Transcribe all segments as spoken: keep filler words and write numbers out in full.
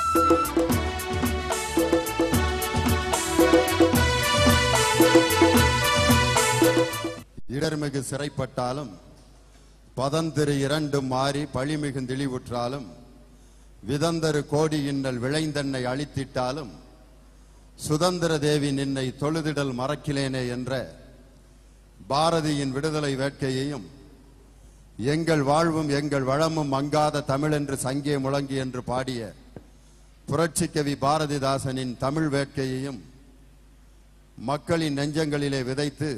இடர்மிகு சிறைப்பட்டாலும் பதந்திரு இரண்டும் மாறி பழிமிகுந்தெளிவுற்றாலும் விதந்தரு கோடி இன்னல் விளைந்தன்னை அழித்திட்டாலும் சுதந்திர தேவி நின்னை தொழுதிடல் மறக்கிலேனே என்ற பாரதியின் விடுதலை வேட்கையையும் எங்கள் வாழ்வும் எங்கள் வளமும் மங்காத தமிழ் என்று சங்கே முழங்கி என்று பாடிய புரட்சிக்கவி பாரதிதாசனின் தமிழ் வேட்கையையும் மக்களின் நெஞ்சங்களிலே விதைத்து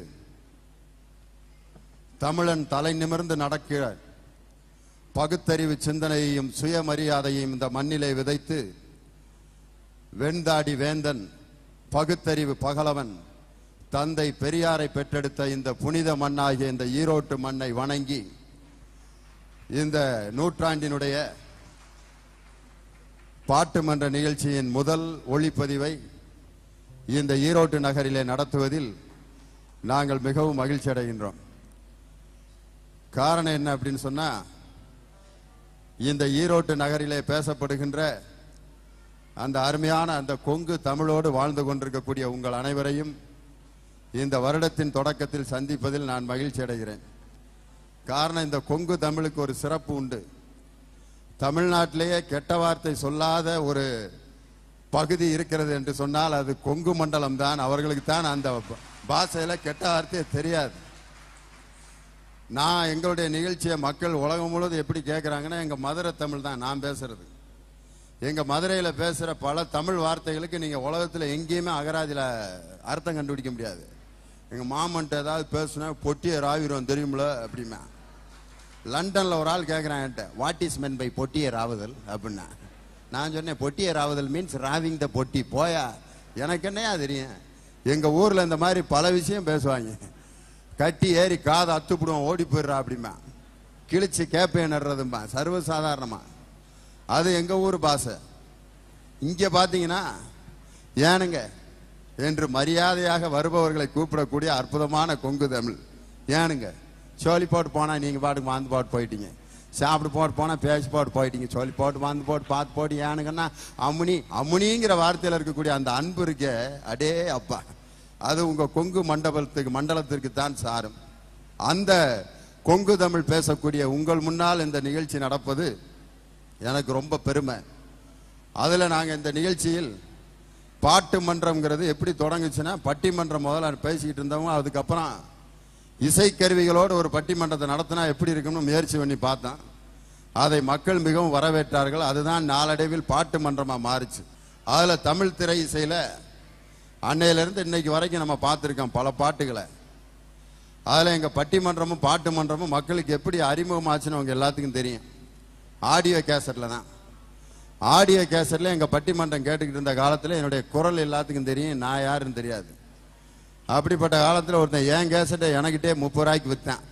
தமிழன் தலை நிமிர்ந்து நடக்கிற பகுத்தறிவு சிந்தனையையும் சுயமரியாதையையும் இந்த மண்ணிலே விதைத்து வெண்தாடி வேந்தன் பகுத்தறிவு பகலவன் தந்தை பெரியாரை பெற்றெடுத்த இந்த புனித மண்ணாகிய இந்த ஈரோட்டு மண்ணை வணங்கி இந்த நூற்றாண்டினுடைய பாட்டு மன்ற நிகழ்ச்சியின் முதல் ஒளிப்பதிவை இந்த ஈரோட்டு நகரிலே நடத்துவதில் நாங்கள் மிகவும் மகிழ்ச்சி அடைகின்றோம். காரணம் என்ன அப்படின்னு சொன்னா, இந்த ஈரோட்டு நகரிலே பேசப்படுகின்ற அந்த அருமையான அந்த கொங்கு தமிழோடு வாழ்ந்து கொண்டிருக்கக்கூடிய உங்கள் அனைவரையும் இந்த வருடத்தின் தொடக்கத்தில் சந்திப்பதில் நான் மகிழ்ச்சி அடைகிறேன். காரணம், இந்த கொங்கு தமிழுக்கு ஒரு சிறப்பு உண்டு. தமிழ்நாட்டிலேயே கெட்ட வார்த்தை சொல்லாத ஒரு பகுதி இருக்கிறது என்று சொன்னால் அது கொங்கு மண்டலம் தான். அவர்களுக்கு தான் அந்த பாஷையில கெட்ட வார்த்தையே தெரியாது. நான் எங்களுடைய நிகழ்ச்சியை மக்கள் உலகம் முழுவதும் எப்படி கேட்குறாங்கன்னா, எங்கள் மதுரை தமிழ் தான் நான் பேசுறது. எங்கள் மதுரையில் பேசுகிற பல தமிழ் வார்த்தைகளுக்கு நீங்கள் உலகத்தில் எங்கேயுமே அகராதியில் அர்த்தம் கண்டுபிடிக்க முடியாது. எங்கள் மாமன்ட்ட ஏதாவது பேசுனா பொட்டியை ராவிரும் தெரியுமில அப்படிமா. லண்டனில் ஒரு ஆள் கேட்குறான் என்கிட்ட, வாட் இஸ் மென் பை பொட்டியை ராவுதல் அப்படின்னா. நான் சொன்னேன், பொட்டியை ராவுதல் மீன்ஸ் ராவிங் த பொட்டி. போயா, எனக்கு என்னையா தெரியும். எங்கள் ஊரில் இந்த மாதிரி பல விஷயம் பேசுவாங்க. கட்டி ஏறி காதை அத்துப்பிடுவோம், ஓடி போயிடுறா அப்படிமா. கிழிச்சு கேப்பையை நடுறதுமா சர்வசாதாரணமா. அது எங்கள் ஊர் பாஷை. இங்கே பார்த்தீங்கன்னா ஏனுங்க என்று மரியாதையாக வருபவர்களை கூப்பிடக்கூடிய அற்புதமான கொங்கு தமிழ். ஏனுங்க சோழி போட்டு போனால் நீங்கள் பாட்டுக்கு வாழ்ந்து போட்டு போயிட்டீங்க. சாப்பிட்டு போட்டு போனால் பேசி போட்டு போயிட்டீங்க. சொல்லி போட்டு வாழ்ந்து போட்டு பார்த்து போட்டு ஏனுங்கன்னா அம்முனி அம்முனிங்கிற வார்த்தையில் இருக்கக்கூடிய அந்த அன்பு இருக்கே, அடே அப்பா, அது உங்கள் கொங்கு மண்டபத்துக்கு மண்டலத்திற்கு தான் சாரும். அந்த கொங்கு தமிழ் பேசக்கூடிய உங்கள் முன்னால் இந்த நிகழ்ச்சி நடப்பது எனக்கு ரொம்ப பெருமை. அதில் நாங்கள் இந்த நிகழ்ச்சியில் பாட்டு மன்றம்ங்கிறது எப்படி தொடங்குச்சுன்னா, பட்டிமன்றம் முதல்ல பேசிக்கிட்டு இருந்தவங்க அதுக்கப்புறம் இசைக்கருவிகளோடு ஒரு பட்டிமன்றத்தை நடத்தினா எப்படி இருக்குன்னு முயற்சி பண்ணி பார்த்தோம். அதை மக்கள் மிகவும் வரவேற்றார்கள். அதுதான் நாளடைவில் பாட்டு மன்றமாக மாறிச்சு. அதில் தமிழ் திரை இசையில் அன்னையிலேருந்து இன்னைக்கு வரைக்கும் நம்ம பார்த்துருக்கோம் பல பாட்டுகளை. அதில் எங்கள் பட்டிமன்றமும் பாட்டு மன்றமும் மக்களுக்கு எப்படி அறிமுகமாச்சுன்னு அவங்க எல்லாத்துக்கும் தெரியும். ஆடியோ கேசட்டில் தான். ஆடியோ கேசட்டில் எங்கள் பட்டிமன்றம் கேட்டுக்கிட்டு இருந்த காலத்தில் என்னுடைய குரல் எல்லாத்துக்கும் தெரியும், நான் யாருன்னு தெரியாது. அப்படிப்பட்ட காலத்தில் ஒருத்தன் என் கேசட்டை எனக்கிட்டே முப்பது ரூபாய்க்கு விற்றான்.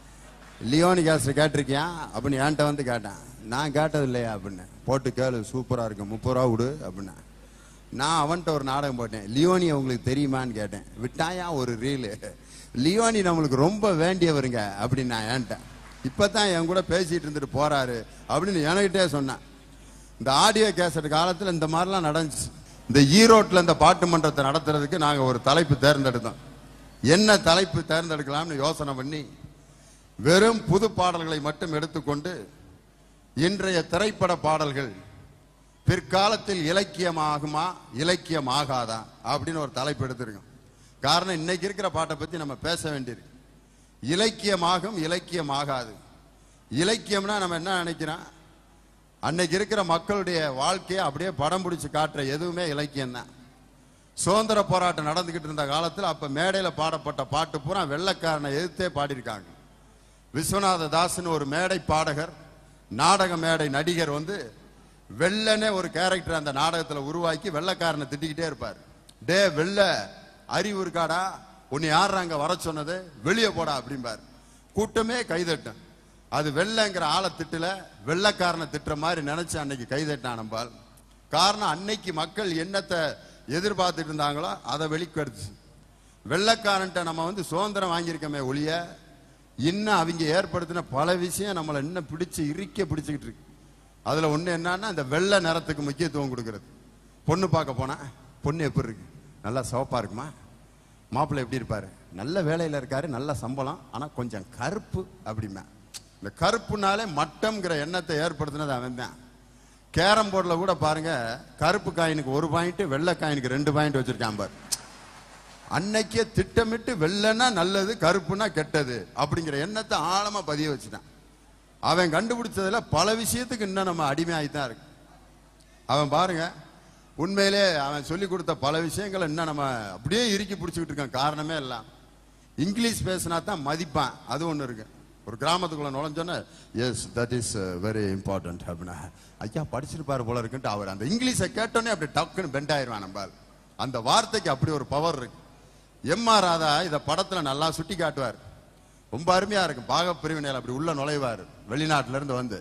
லியோனி கேசட் கேட்டிருக்கியா அப்படின்னு என்கிட்ட வந்து கேட்டான். நான் கேட்டது இல்லையா அப்படின்னு. போட்டு கேளு, சூப்பராக இருக்கும், முப்பது ரூபா விடு அப்படின்னா. நான் அவன்கிட்ட ஒரு நாடகம் போட்டேன், லியோனி உங்களுக்கு தெரியுமான்னு கேட்டேன். விட்டாயா ஒரு ரீலு, லியோனி நம்மளுக்கு ரொம்ப வேண்டியவருங்க அப்படின்னு நான் ஏன்ட்டேன். இப்போ தான் என் கூட பேசிகிட்டு இருந்துட்டு போகிறாரு அப்படின்னு என்கிட்டே சொன்னேன். இந்த ஆடியோ கேசட் காலத்தில் இந்த மாதிரிலாம் நடந்துச்சு. இந்த ஈரோட்டில் இந்த பாட்டு மன்றத்தை நடத்துறதுக்கு நாங்கள் ஒரு தலைப்பு தேர்ந்தெடுத்தோம். என்ன தலைப்பு தேர்ந்தெடுக்கலாம்னு யோசனை பண்ணி வெறும் புது பாடல்களை மட்டும் எடுத்துக்கொண்டு இன்றைய திரைப்பட பாடல்கள் பிற்காலத்தில் இலக்கியமாகுமா இலக்கியமாகாதா அப்படின்னு ஒரு தலைப்பு எடுத்திருக்கோம். காரணம், இன்னைக்கு இருக்கிற பாட்டை பற்றி நம்ம பேச வேண்டியிருக்கு. இலக்கியமாகும் இலக்கியமாகாது. இலக்கியம்னா நம்ம என்ன நினைக்கிறோம், அன்னைக்கு இருக்கிற மக்களுடைய வாழ்க்கையை அப்படியே படம் பிடிச்சி காட்டுற எதுவுமே இலக்கியம் தான். சுதந்திர போராட்டம் நடந்துகிட்டு இருந்த காலத்தில் அப்ப மேடையில் பாடப்பட்ட பாட்டு பூரா வெள்ளைக்காரனை எதிர்த்தே பாடியிருக்காங்க. விஸ்வநாத தாஸ்னு ஒரு மேடை பாடகர், நாடக மேடை நடிகர் வந்து வெள்ளனே ஒரு கேரக்டர் அந்த நாடகத்தில் உருவாக்கி வெள்ளைக்காரனை திட்டிக்கிட்டே இருப்பார். டே வெள்ள அறிவு இருக்காடா, உன்னை யார் அங்க வர சொன்னது, வெளியே போடா அப்படிம்பார். கூட்டமே கைதட்டும். அது வெள்ளைங்கிற ஆளை திட்டல, வெள்ளைக்காரனை திட்டுற மாதிரி நினைச்சு அன்னைக்கு கைதட்டான் நம்பால். காரணம், அன்னைக்கு மக்கள் என்னத்தை எதிர்பார்த்துட்டு இருந்தாங்களோ அதை வெளிப்படுத்துச்சு. வெள்ளைக்காரன்ட்ட நம்ம வந்து சுதந்திரம் வாங்கியிருக்கோமே ஒழிய இன்னும் அவங்க ஏற்படுத்தின பல விஷயம் நம்மளை இன்னும் பிடிச்சு இறுக்க பிடிச்சிக்கிட்டு இருக்கு. அதுல ஒண்ணு என்னன்னா இந்த வெள்ளை நிறத்துக்கு முக்கியத்துவம் கொடுக்கறது. பொண்ணு பார்க்க போனா பொண்ணு எப்படி இருக்கு, நல்லா சிவப்பா இருக்குமா, மாப்பிள்ளை எப்படி இருப்பாரு, நல்ல வேலையில இருக்காரு, நல்ல சம்பளம், ஆனா கொஞ்சம் கருப்பு அப்படிமா. இந்த கருப்புனாலே மட்டம்ங்கிற எண்ணத்தை ஏற்படுத்தினது அவன் தான். கேரம் போர்டில் கூட பாருங்க, கருப்பு காயினுக்கு ஒரு பாயிண்ட், வெள்ளை காயினுக்கு ரெண்டு பாயிண்ட் வச்சிருக்கான் பாரு. அன்னைக்கே திட்டமிட்டு வெள்ளைன்னா நல்லது, கருப்புனா கெட்டது அப்படிங்கிற எண்ணத்தை ஆழமா பதிய வச்சுட்டான். அவன் கண்டுபிடிச்சதுல பல விஷயத்துக்கு இன்னும் நம்ம அடிமையாகித்தான் இருக்கு. அவன் பாருங்க, உண்மையிலே அவன் சொல்லி கொடுத்த பல விஷயங்களை இன்னும் நம்ம அப்படியே இறுக்கி பிடிச்சிக்கிட்டு இருக்கான். காரணமே எல்லாம் இங்கிலீஷ் பேசினா தான் மதிப்பான், அது ஒண்ணு இருக்கு. ஒரு கிராமத்துக்குள்ள நுழைஞ்சோன்னா yes that is very important அப்படின்னா ஐயா படிச்சிருப்பாரு போல இருக்குன்ட்டு அவர் அந்த இங்கிலீஷை கேட்டோன்னே அப்படி டக்குன்னு பெண்ட் ஆயிடுவான். நம்ம அந்த வார்த்தைக்கு அப்படி ஒரு பவர் இருக்கு. எம் ஆர் ராதா இத படத்துல நல்லா சுட்டி காட்டுவார், ரொம்ப அருமையா இருக்கும். பாக பிரிவினையில் அப்படி உள்ள நுழைவார் வெளிநாட்டுல இருந்து வந்து.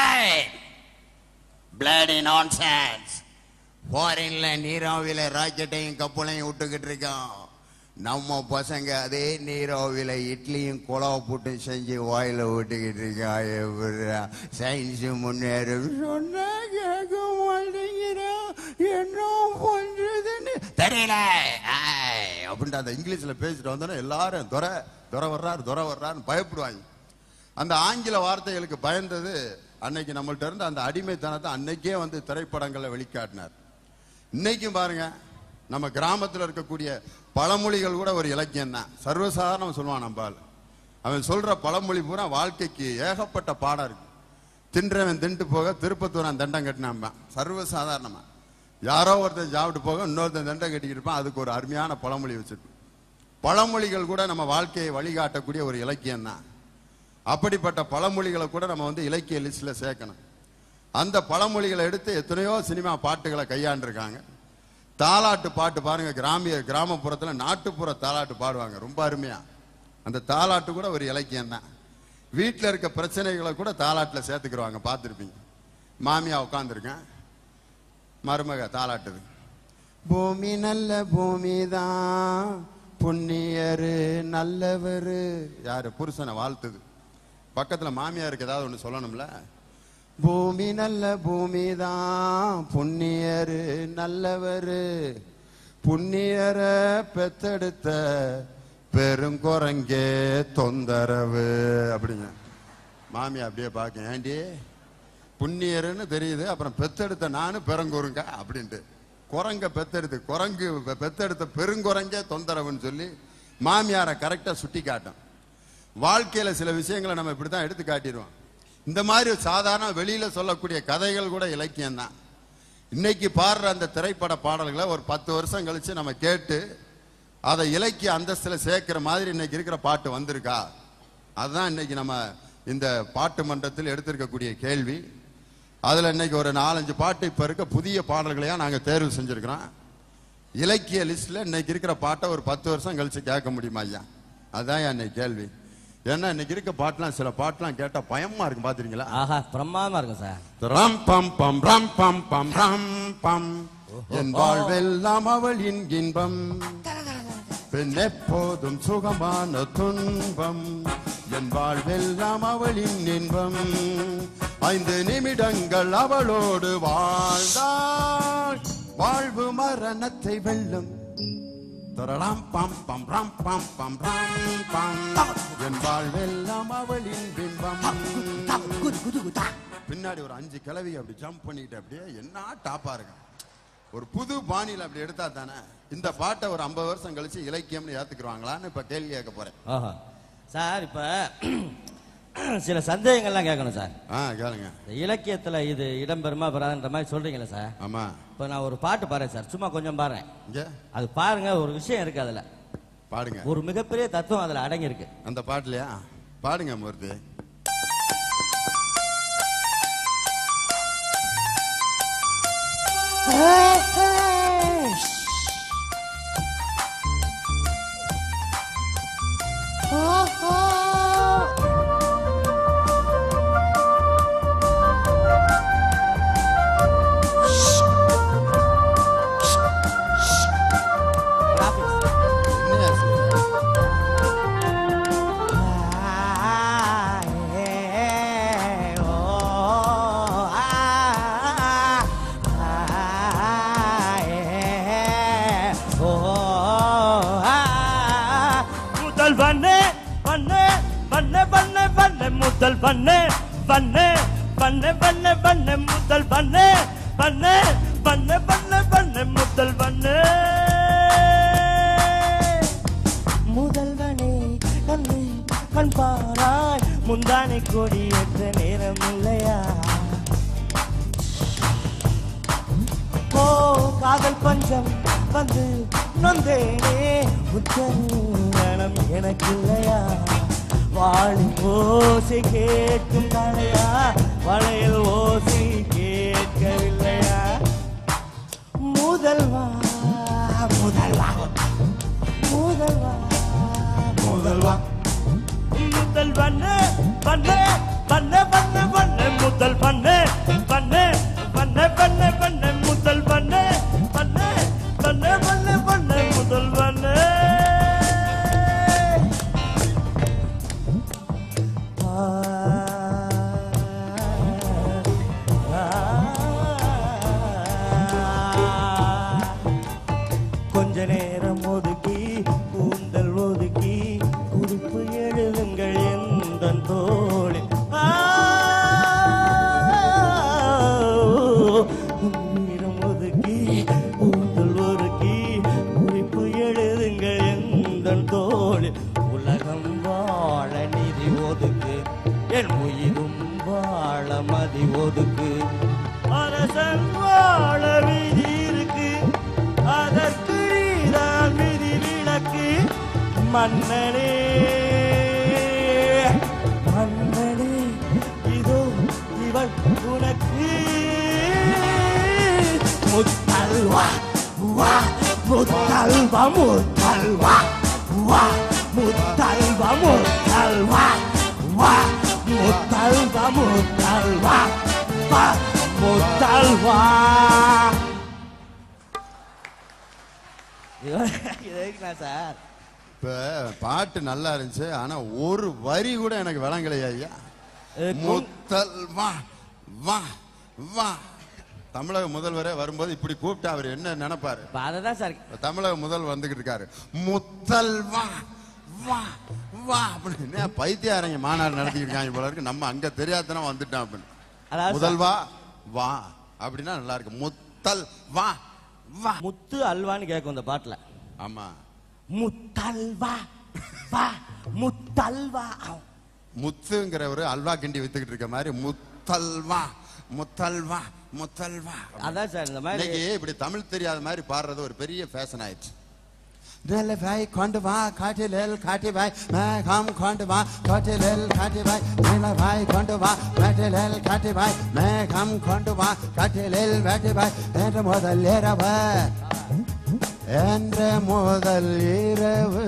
பிளடி நான்சென்ஸ், ஃபாரின்ல நீராவில ராக்கெட்டையும் கப்பலையும் விட்டுக்கிட்டு இருக்கோம். நம்ம பசங்க அதே நீராவில இட்லியும் குழா போட்டு செஞ்சு வாயில விட்டுக்கிட்டு இருக்கான். சயின்ஸ் முன்னேறும் சொன்னா கேட்க மாட்டேங்கிறான், என்ன பண்றதுன்னு தெரியல அப்படின்ட்டு அந்த இங்கிலீஷ்ல பேசிட்டு வந்தோன்னா எல்லாரும் துரை துரை வர்றாரு துரை வர்றாருன்னு பயப்படுவாங்க. அந்த ஆங்கில வார்த்தைகளுக்கு பயந்தது அன்னைக்கு நம்மள்ட்ட இருந்து அந்த அடிமைத்தனத்தை அன்னைக்கே வந்து திரைப்படங்களை வெளிக்காட்டினார். இன்னைக்கும் பாருங்க, நம்ம கிராமத்தில் இருக்கக்கூடிய பழமொழிகள் கூட ஒரு இலக்கியம் தான். சர்வசாதாரணம் சொல்லுவான் நம்பால். அவன் சொல்ற பழமொழி பூரா வாழ்க்கைக்கு ஏகப்பட்ட பாடம் இருக்கு. தின்றவன் திண்டு போக திருப்பத்தூரான் தண்டம் கட்டினான், சர்வசாதாரணமா. யாரோ ஒருத்தன் சாப்பிட்டு போக இன்னொருத்தன் தண்டம் கட்டிக்கிட்டு இருப்பான். அதுக்கு ஒரு அருமையான பழமொழி வச்சிருப்பான். பழமொழிகள் கூட நம்ம வாழ்க்கையை வழிகாட்டக்கூடிய ஒரு இலக்கியம் தான். அப்படிப்பட்ட பழமொழிகளை கூட நம்ம வந்து இலக்கிய லிஸ்ட்ல சேர்க்கணும். அந்த பழமொழிகளை எடுத்து எத்தனையோ சினிமா பாட்டுகளை கையாண்டிருக்காங்க. தாலாட்டு பாட்டு பாருங்க, கிராமிய கிராமப்புறத்துல நாட்டுப்புற தாலாட்டு பாடுவாங்க, ரொம்ப அருமையா. அந்த தாலாட்டு கூட ஒரு இலக்கியம் தான். வீட்டில் இருக்க பிரச்சனைகளை கூட தாலாட்டுல சேர்த்துக்கிறவாங்க, பார்த்துருப்பீங்க. மாமியா உட்காந்துருக்கேன், மருமக தாலாட்டுது. பூமி நல்ல பூமி தான், புண்ணியரு நல்லவரு. யாரு? புருஷனை வாழ்த்துது. பக்கத்துல மாமியாருக்கு ஏதாவது ஒண்ணு சொல்லணும்ல. பூமி நல்ல பூமி தான், புண்ணியரு நல்லவரு, புண்ணியர பெத்தெடுத்த பெருங்குரங்கே தொந்தரவு அப்படிங்க. மாமியா அப்படியே பார்க்க, ஏண்டி புண்ணியருன்னு தெரியுது, அப்புறம் பெத்தெடுத்த நானு பெருங்குரங்க அப்படின்ட்டு. குரங்க பெத்தெடுத்து குரங்கு பெத்தெடுத்த பெருங்குரங்கே தொந்தரவுன்னு சொல்லி மாமியாரை கரெக்டா சுட்டி காட்டும். வாழ்க்கையில சில விஷயங்களை நம்ம இப்படித்தான் எடுத்து காட்டிடுவோம். இந்த மாதிரி சாதாரண வெளியில சொல்லக்கூடிய கதைகள் கூட இலக்கியம் தான். இன்னைக்கு பாடுற அந்த திரைப்பட பாடல்களை ஒரு பத்து வருஷம் கழிச்சு நம்ம கேட்டு அதை இலக்கிய அந்தஸ்துல சேர்க்கிற மாதிரி இன்னைக்கு இருக்கிற பாட்டு வந்திருக்கா? அதுதான் இன்னைக்கு நம்ம இந்த பாட்டு மன்றத்தில் எடுத்திருக்கக்கூடிய கேள்வி. அதுல இன்னைக்கு ஒரு நாலஞ்சு பாட்டு இப்ப இருக்க புதிய பாடல்களையா நாங்க தேர்வு செஞ்சிருக்கிறோம். இலக்கிய லிஸ்ட்ல இன்னைக்கு இருக்கிற பாட்டை ஒரு பத்து வருஷம் கழிச்சு கேட்க முடியுமா ஐயா? அதுதான் இன்னைக்கு கேள்வி. ஏன்னா இன்னைக்கு இருக்க பாட்டுலாம் சில பாட்டுலாம் கேட்டா பயமா இருக்கும், பாத்துறீங்களா? ஆஹா, பிரமாதமா இருக்கும் சார். ரம் பம் பம் ரம் பம் பம் ரம் பம், என் வாழ்வெல்லாம் அவளின் இன்பம், பெண் எப்போதும் சுகமான துன்பம், என் வாழ்வெல்லாம் அவளின் இன்பம், ஐந்து நிமிடங்கள் அவளோடு வாழ்ந்தாள், வாழ்வு மரணத்தை வெல்லும், தரலாம் பம் பம் ரம் பம் பம் ரம் பம், என் வாழ்வெல்லாம் அவளின் பிம்பம். பின்னாடி ஒரு அஞ்சு கிளவி அப்படி ஜம்ப் பண்ணிக்கிட்டு அப்படியே என்ன டாப்பா இருக்கு. ஒரு புது பாணியில் அப்படி எடுத்தா தானே இந்த பாட்டை ஒரு ஐம்பது வருஷம் கழிச்சு இலக்கியம்னு ஏத்துக்குவாங்களான்னு இப்ப கேள்வி கேட்க போறேன். ஆஹா சார், இப்ப சில சந்தேகங்கள்லாம் கேட்கணும் சார். ஆ கேளுங்க. இலக்கியத்துல இது இடம்பெறுமா பெறாதுன்ற மாதிரி சொல்றீங்களா சார்? ஆமா. இப்ப நான் ஒரு பாட்டு பாடுறேன் சார், சும்மா கொஞ்சம் பாடுறேன். அது பாருங்க, ஒரு விஷயம் இருக்கு அதுல. பாடுங்க. ஒரு மிகப்பெரிய தத்துவம் அதுல அடங்கி இருக்கு. அந்த பாட்டுலயா? பாடுங்க மூர்த்தி. முதல் பண்ணு பண்ணு பண்ணு பண்ணு பண்ணு முதல் பண்ணு பண்ணு பண்ணு பண்ணு பண்ணு முதல் பண்ணு பண்ணு பண்ணு பண்ணு பண்ணு முதல் பண்ணு முதல்வனே கண்ணே கண் பாராய் முந்தானை கொடியேற்ற நேரம் இல்லையா ஓ காதல் பஞ்சம் வந்து நொந்தேனே உத்தரம் எனக்கு இல்லையா வாழி ஓசை கேட்கும் தலையா வளையல் ஓசை கேட்கவில்லையா முதல்வா முதல்வா முதல்வா முதல்வா முதல் பண்ணு பண்ணு பண்ணு பண்ணு பண்ணு முதல் பண்ணு பண்ணு பண்ணு பண்ணு பண்ணு முதல் பண்ணு பண்ணு பண்ணு பண்ணு பண்ணு முதல் பண்ணு கொஞ்ச நேரம் ஒதுக்கி கூந்தல் ஒதுக்கி குறிப்பு எழுதுங்கள் எந்த தோழி நேரம் ஒதுக்கி கூந்தல் ஒதுக்கி குறிப்பு எழுதுங்கள் எந்த தோழி உலகம் வாழ நிதி ஒதுக்கு என் உயிரும் வாழ மதி ஒதுக்கு அரசன் வாழ விதி இருக்கு அதற்கு நீதான் விதி விளக்கு மன்னனே மன்னனே இதோ இவள் உனக்கு முத்தல்வா வா முத்தல்வா முத்தல்வா வா முத்தல்வா முத்தல்வா வா முத்தல்வா முத்தல்வா வா முத்தல்வா சார் இப்ப பாட்டு நல்லா இருந்துச்சு ஆனா ஒரு வரி கூட எனக்கு விளங்கலையா ஐயா முத்தல் வா வா வா தமிழக முதல்வரே வரும்போது இப்படி கூப்பிட்டு அவர் என்ன நினைப்பாரு அததான் சார் தமிழக முதல்வர் வந்துகிட்டு இருக்காரு முத்தல் வா வா வா அப்படின்னு பைத்தியாரங்க மாநாடு நடத்திட்டு இருக்காங்க போல இருக்கு நம்ம அங்க தெரியாதனா வந்துட்டோம் அப்படின்னு முதல்வா வா அப்படின்னா நல்லா இருக்கு முத்தல் வா வா முத்து அல்வான்னு கேட்கும் இந்த பாட்டுல ஆமா முத்தல்வா வா முத்தல்வா முத்துங்கிறவரு அல்வா கிண்டி வித்துக்கிட்டு இருக்க மாதிரி முத்தல்வா முத்தல்வா முத்தல்வா அதான் சார் இந்த மாதிரி இப்படி தமிழ் தெரியாத மாதிரி பாடுறது ஒரு பெரிய ஃபேஷன் ஆயிடுச்சு நல்ல வாய் கொண்டு வா காட்டில் காட்டி வாய் மேகம் கொண்டு வா காட்டில் காட்டி வாய் நல்ல வாய் கொண்டு வா காட்டில் காட்டி வாய் மேகம் கொண்டு வா காட்டில் வேட்டி வாய் என்று முதல் இரவு என்ற முதல் இரவு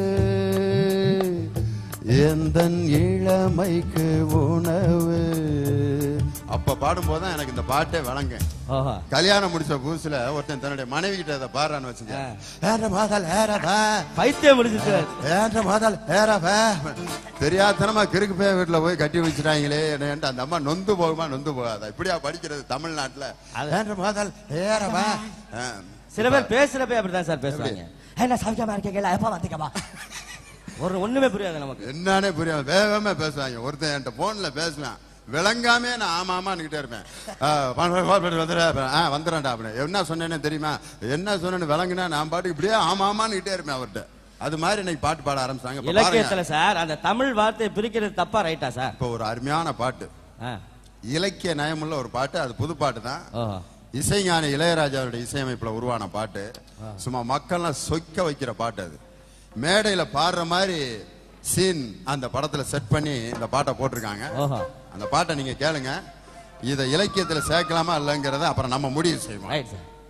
எந்த இளமைக்கு உணவு அப்ப பாடும் போதுதான் எனக்கு இந்த பாட்டே வழங்க கல்யாணம் முடிச்ச புதுசுல ஒருத்தன் தன்னுடைய மனைவி கிட்ட அதை பாடுறான்னு வச்சுக்க முதல் ஏறவ பைத்தியம் முடிச்சு ஏன்ற முதல் ஏறவ தெரியாதனமா கிறுக்கு போய் வீட்டுல போய் கட்டி வச்சுட்டாங்களே அந்த அம்மா நொந்து போகுமா நொந்து போகாதா இப்படியா படிக்கிறது தமிழ்நாட்டுல ஏன்ற முதல் ஏறவ சில பேர் பேசுறப்ப அப்படிதான் சார் பேசுறாங்க என்ன சௌக்கியமா இருக்கீங்களா எப்ப வந்துக்கமா ஒரு ஒண்ணுமே புரியாது நமக்கு என்னன்னே புரியாது வேகமா பேசுவாங்க ஒருத்தன் என்கிட்ட போன்ல பேசுவேன் விளங்காமே நான் ஆமா ஆமான்னுகிட்டே இருப்பேன் வந்துடுறேன்டா அப்படின்னு என்ன சொன்னேன்னு தெரியுமா என்ன சொன்னேன்னு விளங்குனா நான் பாட்டுக்கு இப்படியே ஆமா ஆமான்னுகிட்டே இருப்பேன் அவர்கிட்ட அது மாதிரி இன்னைக்கு பாட்டு பாட ஆரம்பிச்சாங்க இலக்கியத்துல சார் அந்த தமிழ் வார்த்தையை பிரிக்கிறது தப்பா ரைட்டா சார் இப்போ ஒரு அருமையான பாட்டு இலக்கிய நயமுள்ள ஒரு பாட்டு அது புது பாட்டு தான் இசைஞானி இளையராஜாவுடைய இசையமைப்புல உருவான பாட்டு சும்மா மக்கள்லாம் சொக்க வைக்கிற பாட்டு அது மேடையில பாடுற மாதிரி சீன் அந்த படத்துல செட் பண்ணி இந்த பாட்டை போட்டிருக்காங்க அந்த பாட்டை நீங்க கேளுங்க இத இலக்கியத்துல சேர்க்கலாமா இல்லங்கிறத அப்புறம் நம்ம முடிவு செய்வோம்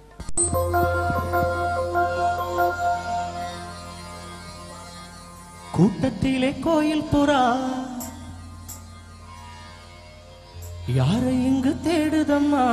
கூட்டத்திலே கோயில் புறா யாரை இங்கு தேடுதம்மா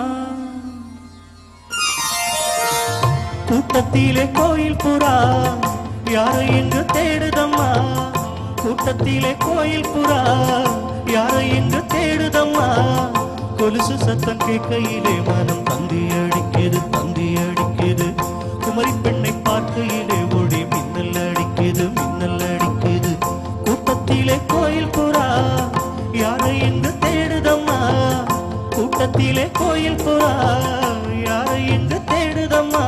கூட்டத்திலே கோயில் புறா யாரை இங்கு தேடுதம்மா கூட்டத்திலே கோயில் புறா யாரை இங்கு தேடுதம்மா கொலுசு சத்தம் கேட்கையிலே மனம் தந்தி அடிக்குது தந்தி அடிக்குது குமரி பெண்ணை பார்க்கையிலே ஒளி மின்னல் அடிக்குது மின்னல் அடிக்குது யாரை இங்கு தேடுதம்மா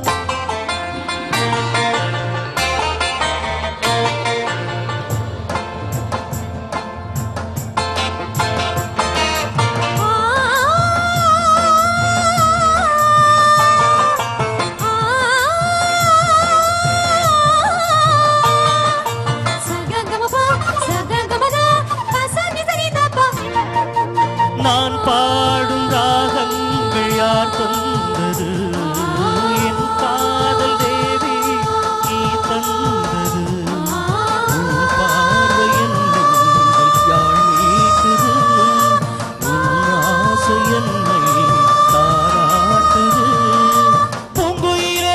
நான் பாடும் ராகங்கள் யார் தந்தது என் காதல் தேவி நீ தந்தது உன் பார்வை என்னை யாழ் மீட்டுது உன் ஆசை என்னை தாராட்டுது பூங்குயிலே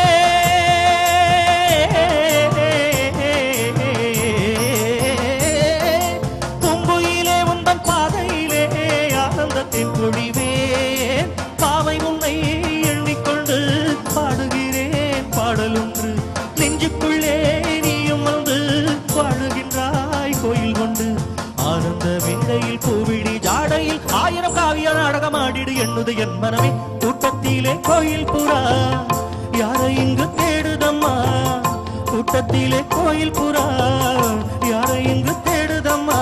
பூங்குயிலே உந்தன் பாதையிலே ஆனந்தத்தின் பொழிவேன் பாவை உன்னை எண்ணிக்கொண்டு பாடுகிறேன் பாடலொன்று நெஞ்சுக்குள்ளே நீயும் வந்து பாடுகின்றாய் கோயில் கொண்டு ஆனந்த வெண்டையில் பூவிழி ஜாடையில் ஆயிரம் காவிய நாடகமாடிடு எண்ணுது என் மனமே கூட்டத்திலே கோயில் புறா யாரை இங்கு தேடுதம்மா கூட்டத்திலே கோயில் புறா யாரை இங்கு தேடுதம்மா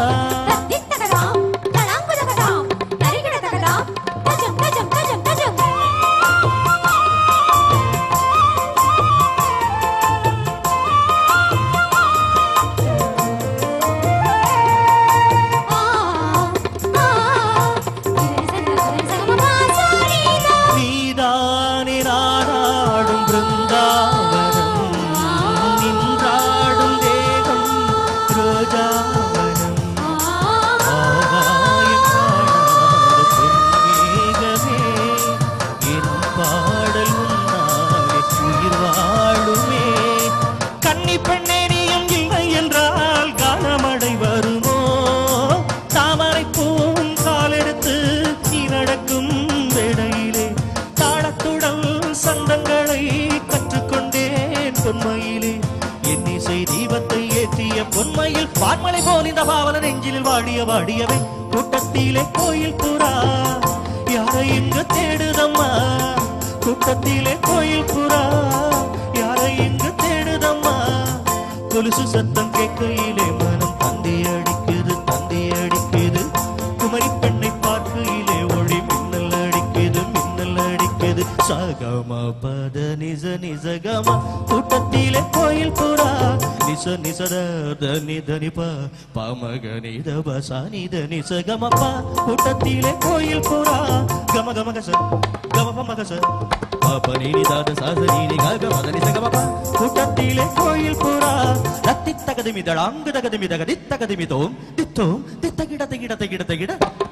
பொன்மையில் பான்மலை போல் இந்த பாவல நெஞ்சில் வாடிய வாடியவை கூட்டத்திலே கோயில் புறா யாரை இங்கு தேடுதம்மா கூட்டத்திலே கோயில் புறா யாரை இங்கு தேடுதம்மா கொலுசு சத்தம் கேட்கையிலே மனம் தந்தி அடிக்குது தந்தி அடிக்குது குமரி பெண்ணை பார்க்கையிலே ஒளி மின்னல் அடிக்குது மின்னல் அடிக்குது சகம பத நிச நிசகம கூட்டத்திலே கோயில் புறா நிச நிசத தனி தனி ப பமக நித பசா நித நிசகம ப கூட்டத்திலே கோயில் புறா கம கம கச கம பம கச பப நீ தாத சாச நீ கக மத நிசகம ப கூட்டத்திலே கோயில் புறா ரத்தி தகதிமி தடாங்கு தகதிமி தகதி தகதிமி தோம் தித்தோம் தித்தகிட தகிட தகிட தகிட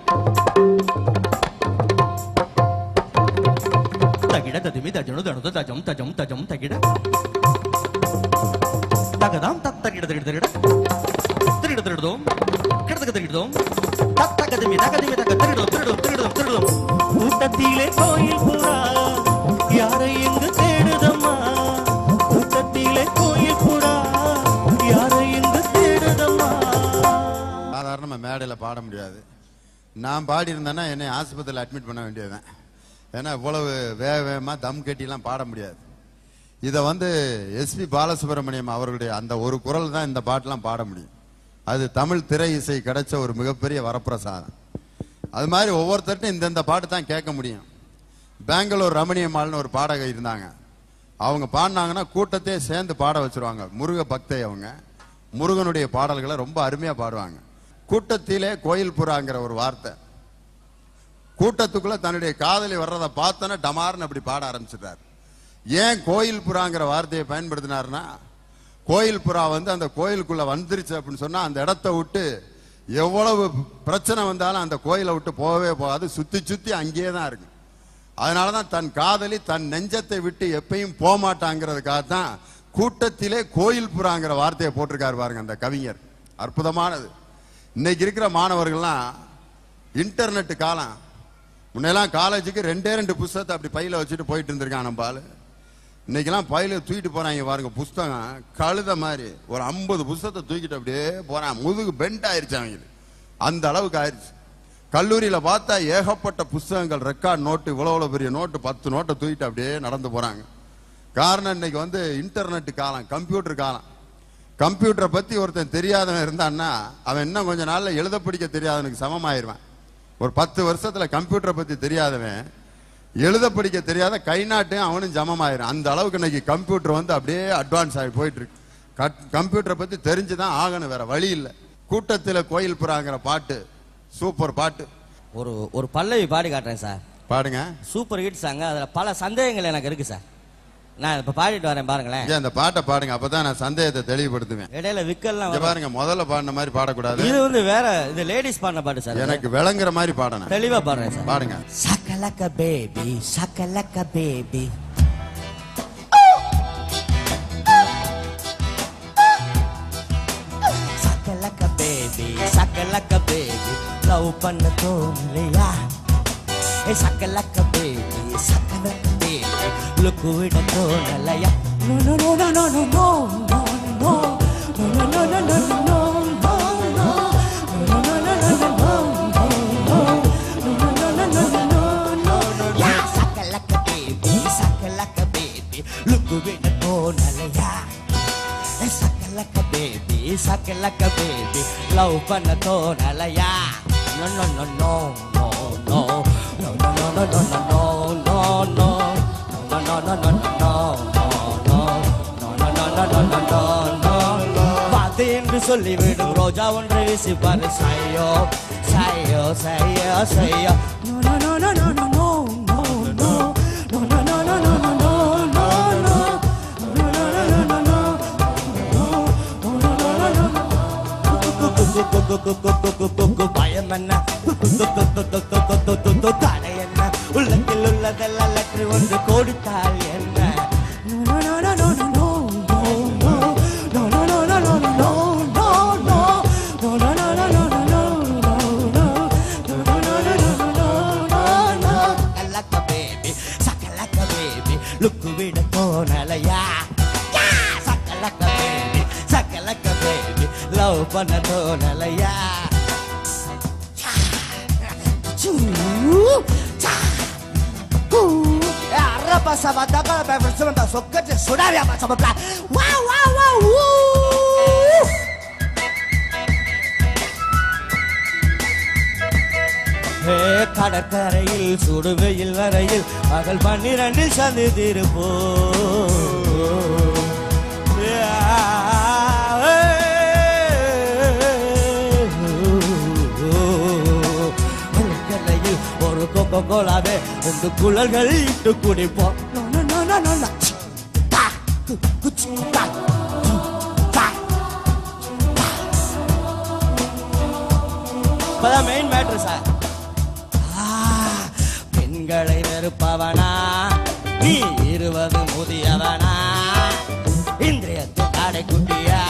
தகிட ததிமி தஜனு தனு தஜம் தஜம் தஜம் தகிட தகதாம் தத்தகிட தகிட தகிட திரிட திரிடோம் கிடதக திரிடோம் தத்தகதிமி தகதிமி தக திரிடோம் திரிடோம் திரிடோம் திரிடோம் கூட்டத்திலே கோயில் புறா யாரை இங்கு தேடுதம்மா கூட்டத்திலே கோயில் புறா யாரை இங்கு தேடுதம்மா சாதாரணமா மேடையில பாட முடியாது. நான் பாடி இருந்தேன்னா என்னை ஆஸ்பத்திரியில் அட்மிட் பண்ண வேண்டியதுதான். ஏன்னா இவ்வளவு வேக வேகமா தம் கட்டிலாம் பாட முடியாது. இதை வந்து எஸ்பி பாலசுப்ரமணியம் அவர்களுடைய அந்த ஒரு குரல் தான் இந்த பாட்டெல்லாம் பாட முடியும். அது தமிழ் திரை இசை கிடைச்ச ஒரு மிகப்பெரிய வரப்பிரசாதம். அது மாதிரி ஒவ்வொருத்தர்ட்டும் இந்தந்த பாட்டு தான் கேட்க முடியும். பெங்களூர் ரமணியம்மாள்னு ஒரு பாடகை இருந்தாங்க. அவங்க பாடினாங்கன்னா கூட்டத்தையே சேர்ந்து பாட வச்சிருவாங்க. முருக பக்தை அவங்க முருகனுடைய பாடல்களை ரொம்ப அருமையா பாடுவாங்க. கூட்டத்திலே கோயில் புறாங்கிற ஒரு வார்த்தை, கூட்டத்துக்குள்ள தன்னுடைய காதலி வர்றதை பார்த்தோன்னா டமார்னு அப்படி பாட ஆரம்பிச்சிட்டார். ஏன் கோயில் புறாங்கிற வார்த்தையை பயன்படுத்தினார்னா, கோயில் புறா வந்து அந்த கோயிலுக்குள்ள வந்துருச்சு அப்படின்னு சொன்னா அந்த இடத்த விட்டு எவ்வளவு பிரச்சனை வந்தாலும் அந்த கோயிலை விட்டு போகவே போகாது, சுத்தி சுத்தி அங்கேயே தான் இருக்கு. அதனாலதான் தன் காதலி தன் நெஞ்சத்தை விட்டு எப்பயும் போக மாட்டாங்கிறதுக்காக தான் கூட்டத்திலே கோயில் புறாங்கிற வார்த்தையை போட்டிருக்காரு பாருங்க அந்த கவிஞர். அற்புதமானது. இன்னைக்கு இருக்கிற மாணவர்கள்லாம் இன்டர்நெட் காலம். முன்னெல்லாம் காலேஜுக்கு ரெண்டே ரெண்டு புஸ்தகத்தை அப்படி பையில வச்சுட்டு போயிட்டு இருந்திருக்கான் நம்ம ஆளு. இன்னைக்கெல்லாம் பையில தூக்கிட்டு போறாங்க பாருங்க, புஸ்தகம் கழுத மாதிரி ஒரு ஐம்பது புஸ்தகத்தை தூக்கிட்டு அப்படியே போறான். முதுகு பெண்ட் ஆயிருச்சு அவங்களுக்கு, அந்த அளவுக்கு ஆயிடுச்சு. கல்லூரியில பார்த்தா ஏகப்பட்ட புஸ்தகங்கள், ரெக்கார்ட் நோட்டு, இவ்வளவு பெரிய நோட்டு, பத்து நோட்டை தூக்கிட்டு அப்படியே நடந்து போறாங்க. காரணம் இன்னைக்கு வந்து இன்டர்நெட் காலம், கம்ப்யூட்டர் காலம். கம்ப்யூட்டரை பத்தி ஒருத்தன் தெரியாதவன் இருந்தான்னா அவன் இன்னும் கொஞ்ச நாள்ல எழுத படிக்க தெரியாதவனுக்கு சமமாயிருவான். ஒரு பத்து வருஷத்துல கம்ப்யூட்டரை பத்தி தெரியாதவன் எழுத படிக்க தெரியாத கை நாட்டையும் அவனும் சமமாயிரும். அந்த அளவுக்கு இன்னைக்கு கம்ப்யூட்டர் வந்து அப்படியே அட்வான்ஸ் ஆகி போயிட்டு இருக்கு. கம்ப்யூட்டரை பத்தி தெரிஞ்சுதான் ஆகணும், வேற வழி இல்லை. கூட்டத்தில் கோயில் புறாங்கிற பாட்டு சூப்பர் பாட்டு. ஒரு ஒரு பல்லவி பாடி காட்டுறேன் சார். பாடுங்க. சூப்பர் ஹிட் சாங்க. அதுல பல சந்தேகங்கள் எனக்கு இருக்கு சார். நான் இப்ப பாடிட்டு வரேன் பாருங்களேன். அந்த பாட்டை பாடுங்க, அப்பதான் நான் சந்தேகத்தை தெளிவுபடுத்துவேன். இடையில விக்கல்லாம் பாருங்க, முதல்ல பாடின மாதிரி பாடக்கூடாது. இது வந்து வேற, இது லேடிஸ் பாடின பாட்டு சார். எனக்கு விளங்குற மாதிரி பாடணும். தெளிவா பாடுறேன் சார். பாடுங்க. சக்கலக்க பேபி சக்கலக்க பேபி சக்கலக்க பேபி சக்கலக்க பேபி லவ் பண்ண தோணலையா? ஏ சக்கலக்க பேபி சக்கலக்க பேபி லுக்கு விட தோணலையா? No no no no no no no no no no no no no Sakalaka baby, love பண்ண தோணலையா? No no no no no no no no no no no no no no no no no பாத்து என்று சொல்லிவிடும் ரோஜா ஒன்றை வீசி பாரு. சையோ சையோ சையோ சையோ no no no no no no no no no no no no no no no பயம் என்ன தடை என்ன? உள்ளத்தில் உள்ளதெல்லாம் லெட்டர் ஒன்று கொடுத்தால் என்ன? சக்கலக்க பேபி லுக்கு விட தோணலையா? சக்கலக்க பேபி சக்கலக்க பேபி லவ் பண்ண தோணலையா? Arrapa sabataga la persona da soccate sonavia ma sama plan. Wow wow wow. ஹே கடற்கரையில் சுடுவெயில் வரையில் பகல் பன்னிரண்டில் சந்தித்திருப்போ. ஒரு கொக்கோ கோலாவே ரெண்டு குழல்கள் இட்டு குடிப்போம். Main matter sir. பெண்களை வெறுப்பவனா நீ இருபது முதியவனா? இந்திரியத்து காடை குட்டியா?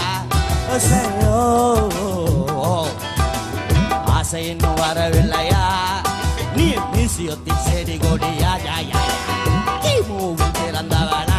ஆசை இன்னும் வரவில்லையா? நீ மியூசியத்தில் செடி கொடியா? மூவில் பிறந்தவனா?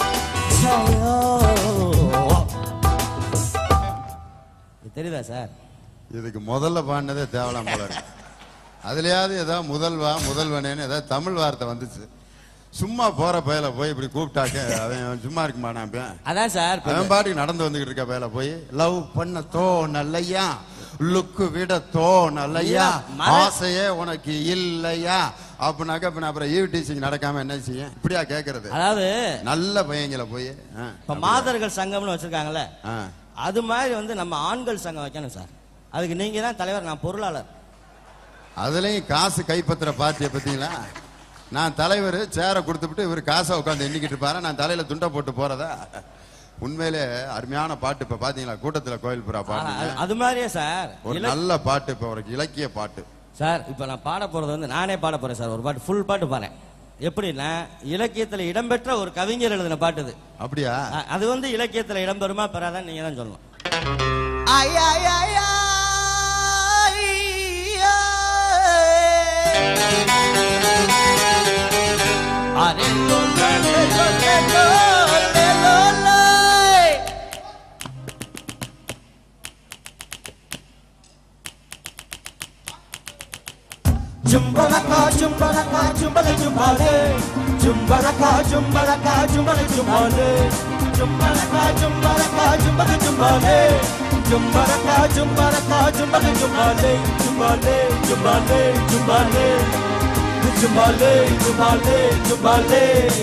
தெரியுதா சார்? இதுக்கு முதல்ல பாடினதே தேவலாம் போல இருக்கு. அதுலயாவது ஏதாவது முதல்வா முதல்வனேன்னு ஏதாவது தமிழ் வார்த்தை வந்துச்சு. சும்மா போற பயல போய் இப்படி கூப்பிட்டாக்க அவன் சும்மா இருக்க மாட்டான். அதான் சார், அவன் பாட்டுக்கு நடந்து வந்துகிட்டு இருக்க பயல போய் லவ் பண்ண தோணலையா? லுக்கு விட தோணலையா? ஆசையே உனக்கு இல்லையா? அப்படின்னாக்க அப்புறம் ஈவ் டீச்சிங் நடக்காம என்ன செய்ய? இப்படியா கேக்குறது? அதாவது நல்ல பையங்களை போய் இப்ப மாதர்கள் சங்கம்னு வச்சிருக்காங்கல்ல, அது மாதிரி வந்து நம்ம ஆண்கள் சங்கம் வைக்கணும் சார். அதுக்கு நீங்க தான் தலைவர், நான் பொருளாளர். அதுலயும் காசு கைப்பற்ற பார்ட்டியை பத்தீங்களா? நான் தலைவர் சேரை கொடுத்துட்டு இவர் காசை உட்காந்து எண்ணிக்கிட்டு இருப்பாரு, நான் தலையில துண்டை போட்டு போறதா? உண்மையிலே அருமையான பாட்டு. இப்ப பாத்தீங்களா கூட்டத்துல கோயில் புறா பாட்டு, அது மாதிரியே சார் ஒரு நல்ல பாட்டு. இப்ப ஒரு இலக்கிய பாட்டு சார். இப்ப நான் பாட போறது வந்து நானே பாட போறேன் சார். ஒரு பாட்டு ஃபுல் பாட்டு பாறேன். எப்படின்னா இலக்கியத்துல இடம்பெற்ற ஒரு கவிஞர் எழுதின பாட்டு இது. அப்படியா? அது வந்து இலக்கியத்துல இடம்பெறுமா பெறாதான் நீங்க தான் சொல்லணும். Jumbale, Jumbalaka, Jumbalaka, Jumbale, Jumbale, Jumbalaka, Jumbalaka, Jumbale, Jumbale, Jumbalaka, Jumbalaka, Jumbale, Jumbale, Jumbale, Jumbale, Jumbale, Jumbale, Jumbale, Jumbale.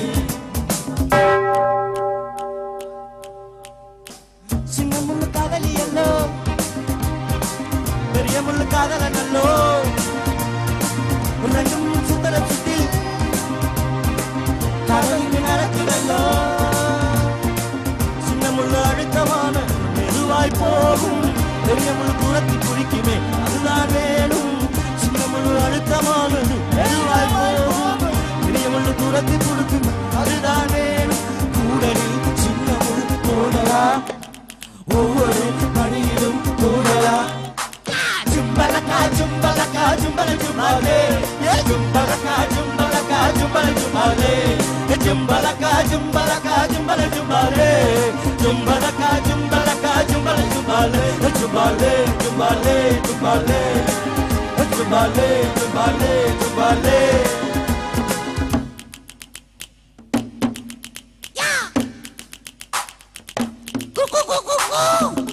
Singamulla kadaliyallo, periyamulla kadalanallo. ரெண்டும் சுந்தர சுத்தி கடலுக்கு நடக்குதல்லோ சின்ன முள்ளு அழுத்தமான மெதுவாய் போகும் பெரிய முள்ளு தூரத்தில் குளிக்குமே அதுதான் வேணும் சின்ன முள்ளு அழுத்தமானது மெதுவாய் போகும் பெரிய முள்ளு தூரத்தில் குளிக்கும் அதுதான் வேணும் கூடலில் சின்ன முள்ளு போடலா ஒவ்வொரு பணியிலும் கூடலா Jumbalaka, Jumbalaka, Jumbala, Jumbale, Jumbalaka, Jumbalaka, Jumbala, Jumbale, Jumbalaka, Jumbalaka, Jumbala, Jumbale, Jumbalaka, Jumbalaka, Jumbala, Jumbale, Jumbale, Jumbale, Jumbale, Jumbale, Jumbale, Jumbale. Yeah. Go go go go go.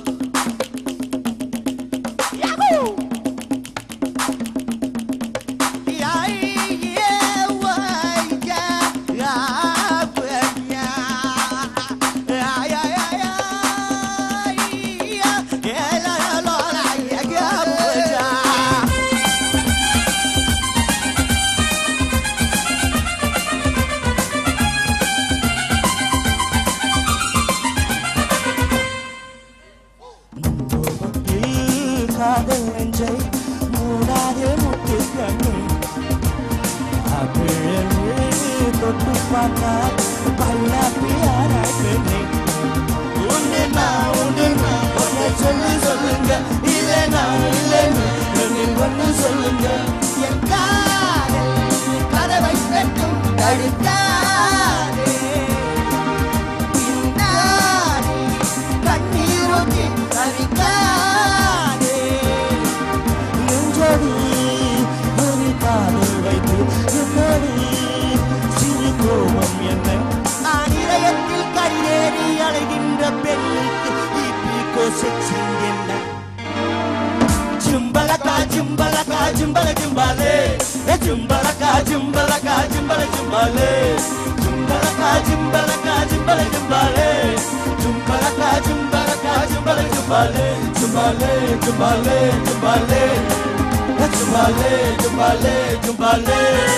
Jumbalaka, Jumbalaka, Jumbala, Jumbale, Jumbalaka, Jumbalaka, Jumbala, Jumbale, Jumbalaka, Jumbalaka, Jumbala, Jumbale, Jumbalaka, Jumbalaka, Jumbala, Jumbale, Jumbale, Jumbale, Jumbale, Jumbale, Jumbale, Jumbale.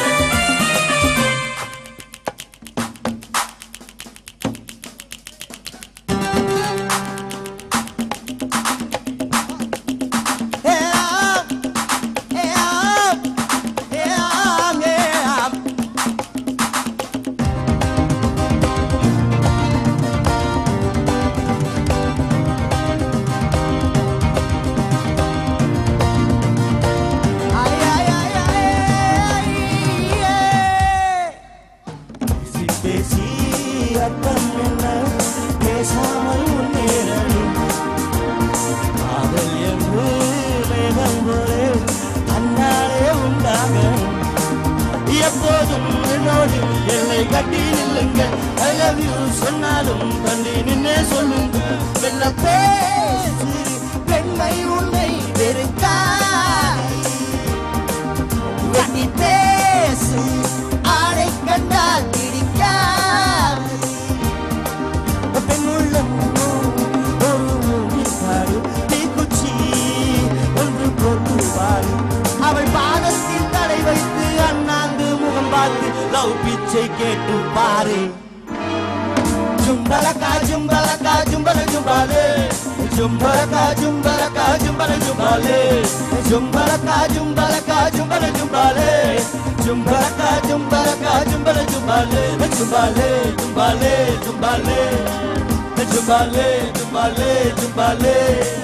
Jumbalaka, Jumbalaka, Jumbala, Jumbale, Jumbalaka, Jumbalaka, Jumbala, Jumbale, Jumbalaka, Jumbalaka, Jumbala, Jumbale, Jumbalaka, Jumbalaka, Jumbala, Jumbale, Jumbale, Jumbale, Jumbale, Jumbale, Jumbale, Jumbale.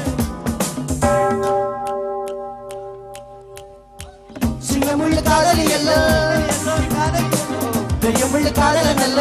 Singamulla kadali yello, பெரியமுள்ள காதல நல்ல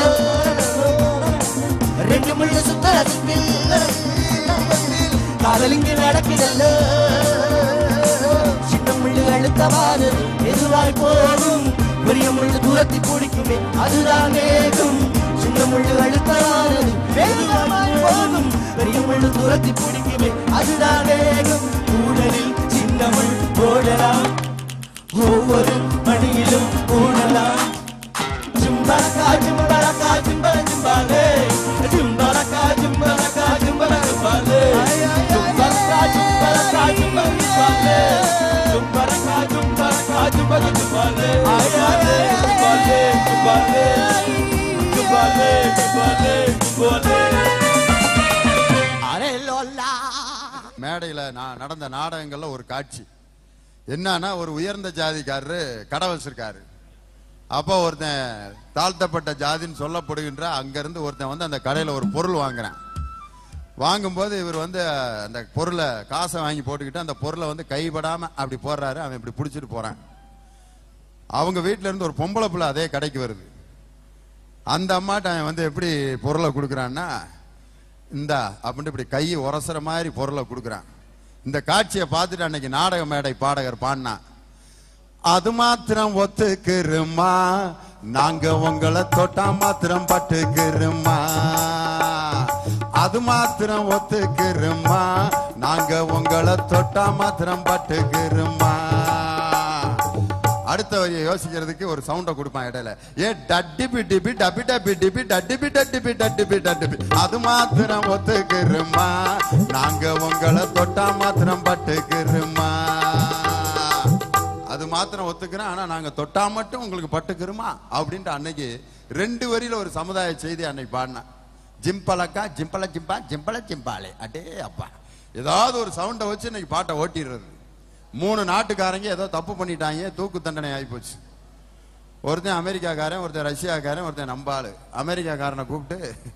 ரெண்டு முள்ள சுத்தரத்தில் காதலிங்க நடக்குதல்ல சின்ன முள்ளு அழுத்தவாறு எதுவாய் போகும் பெரிய முள்ளு தூரத்தி பிடிக்குமே அதுதான் வேகம் சின்ன முள்ளு அழுத்தலானது வேகமாய் போகும் பெரிய முள்ளு தூரத்தி பிடிக்குமே அதுதான் வேகம் கூடலில் சின்ன முள் போடலாம் ஒவ்வொரு மணியிலும் போடலாம் ஜும்பலக்கா ஜும்பலக்கா ஜும்பல ஜும்பாலே ஜும்பலக்கா ஜும்பலக்கா ஜும்பல ஜும்பாலே ஜும்பலக்கா ஜும்பலக்கா ஜும்பல ஜும்பாலே ஜும்பலக்கா ஜும்பலக்கா ஜும்பல ஜும்பாலே ஆயாலே ஜும்பாலே ஜும்பாலே ஜும்பாலே ஜும்பாலே ஜும்பாலே அரே லோலா. மேடையில நான் நடந்த நாடகங்கள்ல ஒரு காட்சி என்னன்னா, ஒரு உயர்ந்த ஜாதிக்காரரு கடை வச்சிருக்காரு. அப்போ ஒருத்தன் தாழ்த்தப்பட்ட ஜாதின்னு சொல்லப்படுகின்ற அங்கிருந்து ஒருத்தன் வந்து அந்த கடையில ஒரு பொருள் வாங்குறான். வாங்கும்போது இவர் வந்து அந்த பொருளை காசை வாங்கி போட்டுக்கிட்டு அந்த பொருளை வந்து கைப்படாம அப்படி போடுறாரு. அவன் இப்படி பிடிச்சிட்டு போறான். அவங்க வீட்டுல இருந்து ஒரு பொம்பளை பிள்ளை அதே கடைக்கு வருது. அந்த அம்மாட்ட அவன் வந்து எப்படி பொருளை கொடுக்குறான்னா, இந்தா அப்படின்ட்டு இப்படி கை உரசுற மாதிரி பொருளை கொடுக்குறான். இந்த காட்சியை பார்த்துட்டு அன்னைக்கு நாடக மேடை பாடகர் பாடினா, அது மாத்திரம் ஒத்துக்குருமா நாங்க உங்களை தொட்டா மாத்திரம் பட்டுக்குருமா, அது மாத்திரம் ஒத்துக்குருமா நாங்க உங்களை தொட்டா மாத்திரம் பட்டுக்குருமா. அடுத்த வரியை யோசிக்கிறதுக்கு ஒரு சவுண்ட கொடுப்பான் இடையில, ஏ டட்டிபி டிபி டபி டபி டிபி டட்டிபி டட்டிபி டட்டிபி டட்டிபி, அது மாத்திரம் ஒத்துக்குருமா நாங்க உங்களை தொட்டா மாத்திரம் பட்டுக்குருமா, அது மாத்திரம் ஒத்துக்கிறேன் ஆனா நாங்க தொட்டா மட்டும் உங்களுக்கு பட்டுக்குருமா அப்படின்ட்டு அன்னைக்கு ரெண்டு வரியில ஒரு சமுதாய செய்தி அன்னைக்கு பாடினா. ஜிம்பலக்கா ஜிம்பல ஜிம்பா ஜிம்பல ஜிம்பாலே அடே அப்பா, ஏதாவது ஒரு சவுண்டை வச்சு இன்னைக்கு பாட்டை ஓட்டிடுறது. மூணு நாட்டுக்காரங்க ஏதோ தப்பு பண்ணிட்டாங்க, தூக்கு தண்டனை ஆகி போச்சு. ஒருத்தன் அமெரிக்காக்காரன், ஒருத்தன் ரஷ்யாக்காரன், ஒருத்தன் நம்பாளு. அமெரிக்காக்காரனை கூப்பிட்டு,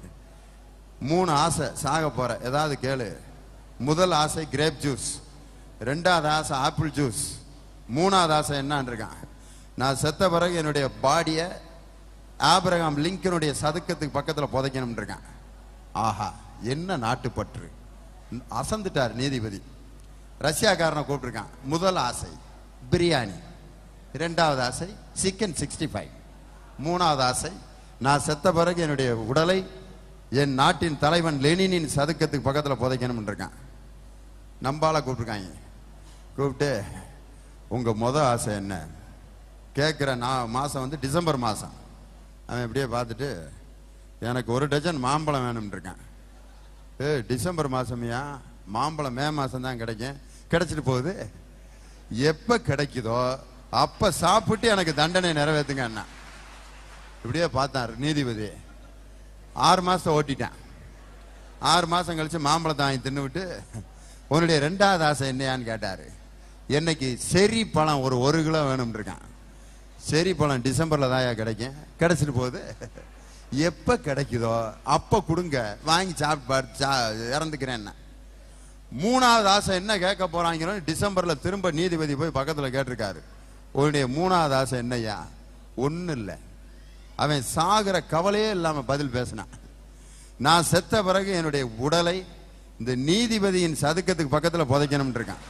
மூணு ஆசை சாக போற ஏதாவது கேளு. முதல் ஆசை கிரேப் ஜூஸ், ரெண்டாவது ஆசை ஆப்பிள் ஜூஸ், மூணாவது ஆசை என்னான் இருக்கான், நான் செத்த பிறகு என்னுடைய பாடியை ஆபிரகாம் லிங்கனுடைய சதுக்கத்துக்கு பக்கத்துல புதைக்கணும் இருக்கான். ஆஹா என்ன நாட்டுப்பற்று, அசந்துட்டார் நீதிபதி. ரஷ்யாக்காரனை கூப்பிட்டுருக்கான். முதல் ஆசை பிரியாணி, இரண்டாவது ஆசை சிக்கன் சிக்ஸ்டி ஃபைவ், மூணாவது ஆசை நான் செத்த பிறகு என்னுடைய உடலை என் நாட்டின் தலைவன் லெனினின் சதுக்கத்துக்கு பக்கத்தில் புதைக்கணும் இருக்கான். நம்பால கூப்பிட்டுருக்காங்க. கூப்பிட்டு உங்க முத ஆசை என்ன கேட்குற நான் மாசம் வந்து டிசம்பர் மாசம். அவன் இப்படியே பார்த்துட்டு, எனக்கு ஒரு டஜன் மாம்பழம் வேணும்னு இருக்கான். ஏ டிசம்பர் மாசமையா, மாம்பழம் மே மாசம் தான் கிடைக்கும், கிடைச்சிட்டு போகுது, எப்ப கிடைக்குதோ அப்ப சாப்பிட்டு எனக்கு தண்டனை நிறைவேற்றுங்க அண்ணா. இப்படியே பார்த்தாரு நீதிபதி. ஆறு மாசம் ஓட்டிட்டான். ஆறு மாசம் கழிச்சு மாம்பழத்தை வாங்கி தின்னு விட்டு, உன்னுடைய ரெண்டாவது ஆசை என்னையான்னு கேட்டாரு. என்னைக்கு செரி பழம் ஒரு ஒரு கிலோ வேணும் இருக்கான். செரி பழம் டிசம்பர்ல தான் கிடைக்கும், கிடைச்சிட்டு போகுது, எப்ப கிடைக்குதோ அப்ப கொடுங்க, வாங்கி சாப்பிட்டு இறந்துக்கிறேன். மூணாவது ஆசை என்ன கேட்க போறாங்க, டிசம்பர்ல திரும்ப நீதிபதி போய் பக்கத்துல கேட்டிருக்காரு. உன்னுடைய மூணாவது ஆசை என்னையா? ஒண்ணு இல்லை. அவன் சாகிற கவலையே இல்லாம பதில் பேசினான். நான் செத்த பிறகு என்னுடைய உடலை இந்த நீதிபதியின் சதுக்கத்துக்கு பக்கத்துல புதைக்கணும் இருக்கான்.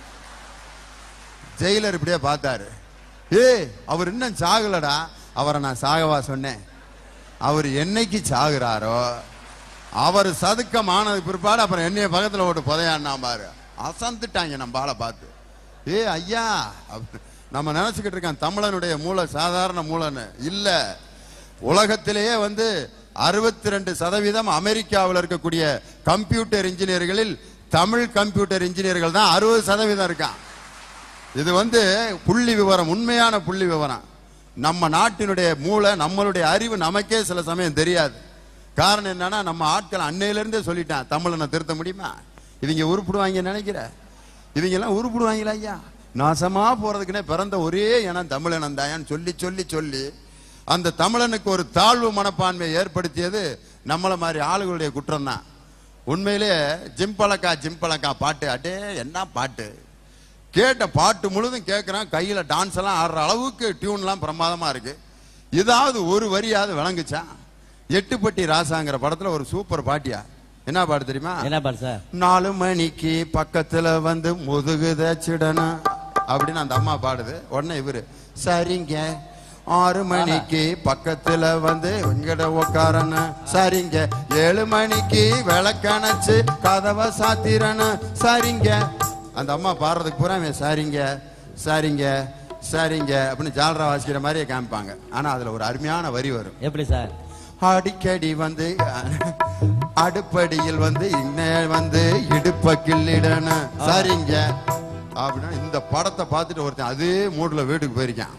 ஜெயிலர் இப்படியே பார்த்தாரு. ஏ அவர் இன்னும் சாகலடா. அவரை நான் சாகவா சொன்னேன்? அவர் என்னைக்கு சாகுறாரோ அவர் சதுக்கம் ஆனது பிற்பாடு அப்புறம் என்னைய பக்கத்துல ஓட்டு புதையான்னா பாரு. அசந்துட்டாங்க நம்ம ஆளை பார்த்து. ஏ ஐயா, நம்ம நினைச்சுக்கிட்டு இருக்கான் தமிழனுடைய மூளை சாதாரண மூளைன்னு இல்ல. உலகத்திலேயே வந்து அறுபத்தி ரெண்டு சதவீதம் அமெரிக்காவில் இருக்கக்கூடிய கம்ப்யூட்டர் இன்ஜினியர்களில் தமிழ் கம்ப்யூட்டர் இன்ஜினியர்கள் தான் அறுபது சதவீதம் இருக்கான். இது வந்து புள்ளி விவரம், உண்மையான புள்ளி விவரம். நம்ம நாட்டினுடைய மூளை, நம்மளுடைய அறிவு நமக்கே சில சமயம் தெரியாது. காரணம் என்னன்னா, நம்ம ஆட்கள் அன்னையில இருந்தே சொல்லிட்டான் தமிழனை திருத்த முடியுமா? இவங்க உருப்பிடுவாங்க நினைக்கிற, இவங்க எல்லாம் உருப்பிடுவாங்களா ஐயா? நாசமா போறதுக்குன்னே பிறந்த ஒரே இனம் தமிழனம் தாயான்னு சொல்லி சொல்லி சொல்லி அந்த தமிழனுக்கு ஒரு தாழ்வு மனப்பான்மையை ஏற்படுத்தியது நம்மள மாதிரி ஆளுகளுடைய குற்றம் தான். உண்மையிலே ஜிம்பலக்கா ஜிம்பலக்கா பாட்டு, அடே என்ன பாட்டு! கேட்ட பாட்டு முழுதும் கேட்கிறான், கையில டான்ஸ் எல்லாம் ஆடுற அளவுக்கு டியூன்லாம் பிரமாதமா இருக்கு. இதாவது ஒரு வரியாவது விளங்குச்சா? எட்டுப்பட்டி ராசாங்கிற படத்துல ஒரு சூப்பர் பாட்டியா, என்ன பாட்டு தெரியுமா? என்ன பாட்டு சார்? நாலு மணிக்கு பக்கத்துல வந்து முதுகுத சிடனா அப்படின்னு அந்த அம்மா பாடுது. உடனே இவரு சரிங்க ஆறு மணிக்கு பக்கத்துல வந்து இங்கட உக்காரன சரிங்க. ஏழு மணிக்கு விளக்கணைச்சு கதவை சாத்திரன சரிங்க. அந்த அம்மா பாடுறதுக்கு பூரா சரிங்க சரிங்க சரிங்க அப்படின்னு ஜாலரா வாசிக்கிற மாதிரியே காமிப்பாங்க. ஆனா அதுல ஒரு அருமையான வரி வரும். எப்படி சார்? அடிக்கடி வந்து அடுப்படியில் வந்து இன்ன வந்து இடுப்ப கிள்ளிடன சரிங்க அப்படின்னா இந்த படத்தை பார்த்துட்டு ஒருத்தன் அதே மூடுல வீட்டுக்கு போயிருக்கான்.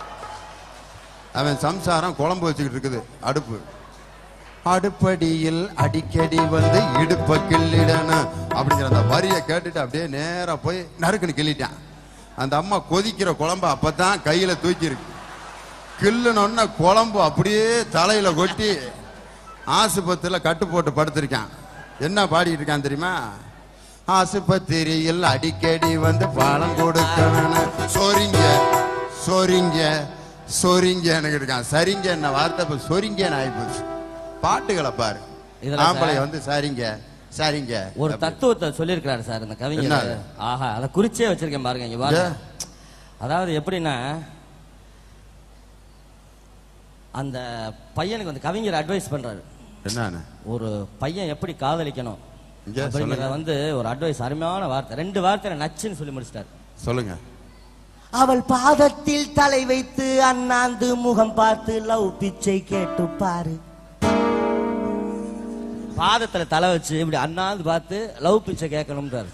அவன் சம்சாரம் குழம்பு வச்சுக்கிட்டு இருக்குது அடுப்பு. அடுப்படியில் அடிக்கடி வந்து இடுப்ப கிள்ளிடன அப்படிங்கிற அந்த வரியை கேட்டுட்டு அப்படியே நேரா போய் நறுக்குன்னு கிள்ளிட்டான். அந்த அம்மா கொதிக்கிற குழம்பு அப்பதான் கையில தூக்கி இருக்கு. கிள்ளுனொன்ன குழம்பு அப்படியே தலையில கொட்டி ஆஸ்பத்திரியில கட்டு போட்டு படுத்திருக்கான். என்ன பாடிட்டு இருக்கான் தெரியுமா? ஆஸ்பத்திரியில் அடிக்கடி வந்து பழம் கொடுக்கணும் சொரிங்க சொரிங்க சொரிங்க எனக்கு இருக்கான். சரிங்க என்ன வார்த்தை இப்ப சொரிங்க ஆயிப்போச்சு. பாட்டுகளை பாரு. ஆம்பளை வந்து சரிங்க சரிங்க ஒரு தத்துவத்தை சொல்லியிருக்கிறாரு சார் இந்த கவிஞர். ஆஹா, அதை குறிச்சே வச்சிருக்கேன் பாருங்க இங்க பாருங்க. அதாவது எப்படின்னா அந்த பையனுக்கு வந்து கவிஞர் அட்வைஸ் பண்றாரு. என்ன ஒரு பையன் எப்படி காதலிக்கணும் அப்படிங்கறத வந்து ஒரு அட்வைஸ். அருமையான வார்த்தை. ரெண்டு வார்த்தை நச்சுன்னு சொல்லி முடிச்சிட்டாரு. சொல்லுங்க. அவள் பாதத்தில் தலை வைத்து அண்ணாந்து முகம் பார்த்து லவ் பிச்சை கேட்டு பாரு. பாதத்துல தலை வச்சு இப்படி அண்ணாந்து பார்த்து லவ் பிச்சை கேட்கணும்ன்றாரு.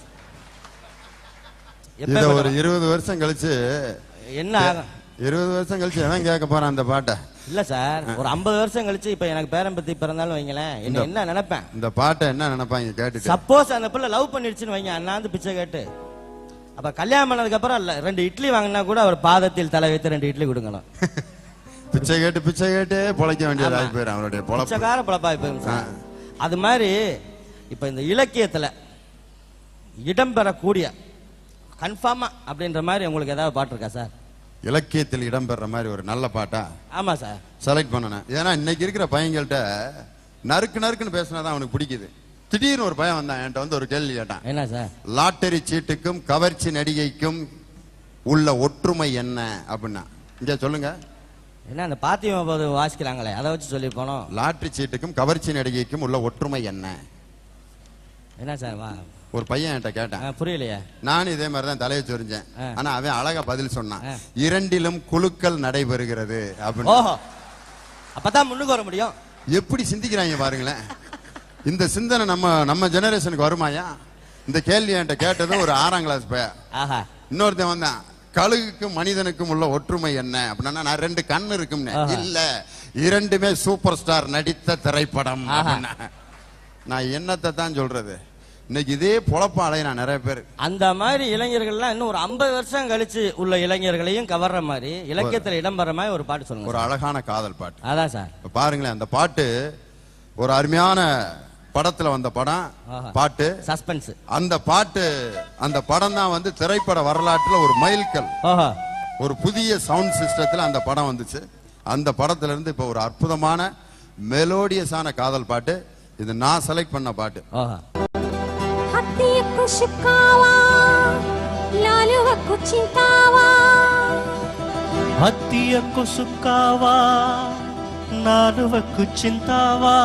இத ஒரு இருபது வருஷம் கழிச்சு என்ன ஆகும்? இருபது வருஷம் கழிச்சு எவன் கேட்க போறான் அந்த பாட்டை? இல்ல சார், ஒரு ஐம்பது வருஷம் கழிச்சு இப்ப எனக்கு பேரன் பத்தி பிறந்தாலும் வைங்களேன், என்ன என்ன நினைப்பேன்? இந்த பாட்டை என்ன நினைப்பாங்க கேட்டுட்டு? சப்போஸ் அந்த பிள்ளை லவ் பண்ணிடுச்சுன்னு வைங்க, அண்ணாந்து பிச்சை கேட்டு, அப்ப கல்யாணம் பண்ணதுக்கு அப்புறம் ரெண்டு இட்லி வாங்கினா கூட அவர் பாதத்தில் தலை வைத்து ரெண்டு இட்லி கொடுக்கணும். பிச்சை கேட்டு பிச்சை கேட்டு பொழைக்க வேண்டியதாக போயிடும் அவருடைய பிச்சைக்கார பொழப்பாய் போயிடும் சார். அது மாதிரி இப்ப இந்த இலக்கியத்துல இடம்பெறக்கூடிய கன்ஃபார்மா அப்படின்ற மாதிரி உங்களுக்கு ஏதாவது பாட்டு இருக்கா சார்? இலக்கியத்தில் இடம்பெற மாதிரி ஒரு நல்ல பாட்டா? ஆமா சார், செலக்ட் பண்ணணும். ஏன்னா இன்னைக்கு இருக்கிற பையன்கள்ட்ட நறுக்கு நறுக்குன்னு பேசினாதான் அவனுக்கு பிடிக்குது. திடீர்னு ஒரு பையன் வந்தான் என்கிட்ட வந்து ஒரு கேள்வி கேட்டான். என்ன சார்? லாட்டரி சீட்டுக்கும் கவர்ச்சி நடிகைக்கும் உள்ள ஒற்றுமை என்ன அப்படின்னா. இங்க சொல்லுங்க. என்ன அந்த பாத்திமா போது வாசிக்கிறாங்களே அதை வச்சு சொல்லி போனோம். லாட்டரி சீட்டுக்கும் கவர்ச்சி நடிகைக்கும் உள்ள ஒற்றுமை என்ன? என்ன சார்? வா ஒரு பையன் என்கிட்ட கேட்டான். புரியலையா? நானும் இதே மாதிரிதான் தலையை சொரிஞ்சேன். ஆனா அவன் அழகா பதில் சொன்னான். இரண்டிலும் குலுக்கல் நடைபெறுகிறது அப்படின்னு. அப்பதான் முன்னுக்கு வர முடியும். எப்படி சிந்திக்கிறாங்க பாருங்களேன். இந்த சிந்தனை நம்ம நம்ம ஜெனரேஷனுக்கு வருமாயா? இந்த கேள்வி என்கிட்ட கேட்டது ஒரு ஆறாம் கிளாஸ் பையன். இன்னொருத்தன் வந்தான், கழுகுக்கும் மனிதனுக்கும் உள்ள ஒற்றுமை என்ன அப்படின்னா, நான் ரெண்டு கண்ணு இருக்கும். இல்ல, இரண்டுமே சூப்பர் ஸ்டார் நடித்த திரைப்படம். நான் என்னத்தை தான் சொல்றது? இன்னைக்கு இதே பொழப்பாளைய நான் நிறைய பேர் அந்த மாதிரி இளைஞர்கள்லாம் இன்னும் ஒரு ஐம்பது வருஷம் கழிச்சு உள்ள இளைஞர்களையும் கவர்ற மாதிரி இலக்கியத்தில் இடம்பெற மாதிரி ஒரு பாட்டு சொல்லுங்க. ஒரு அழகான காதல் பாட்டு. அதான் சார். பாருங்களேன், அந்த பாட்டு ஒரு அருமையான படத்துல வந்த படம் பாட்டு. சஸ்பென்ஸ். அந்த பாட்டு அந்த படம் தான் வந்து திரைப்பட வரலாற்றுல ஒரு மைல்கல். ஒரு புதிய சவுண்ட் சிஸ்டத்துல அந்த படம் வந்துச்சு. அந்த படத்துல இருந்து இப்ப ஒரு அற்புதமான மெலோடியஸான காதல் பாட்டு. இது நான் செலக்ட் பண்ண பாட்டு. హత్యకు శుక్కావా లాలువకు చింతావా హత్యకు సుక్కావా నాలువకు చింతావా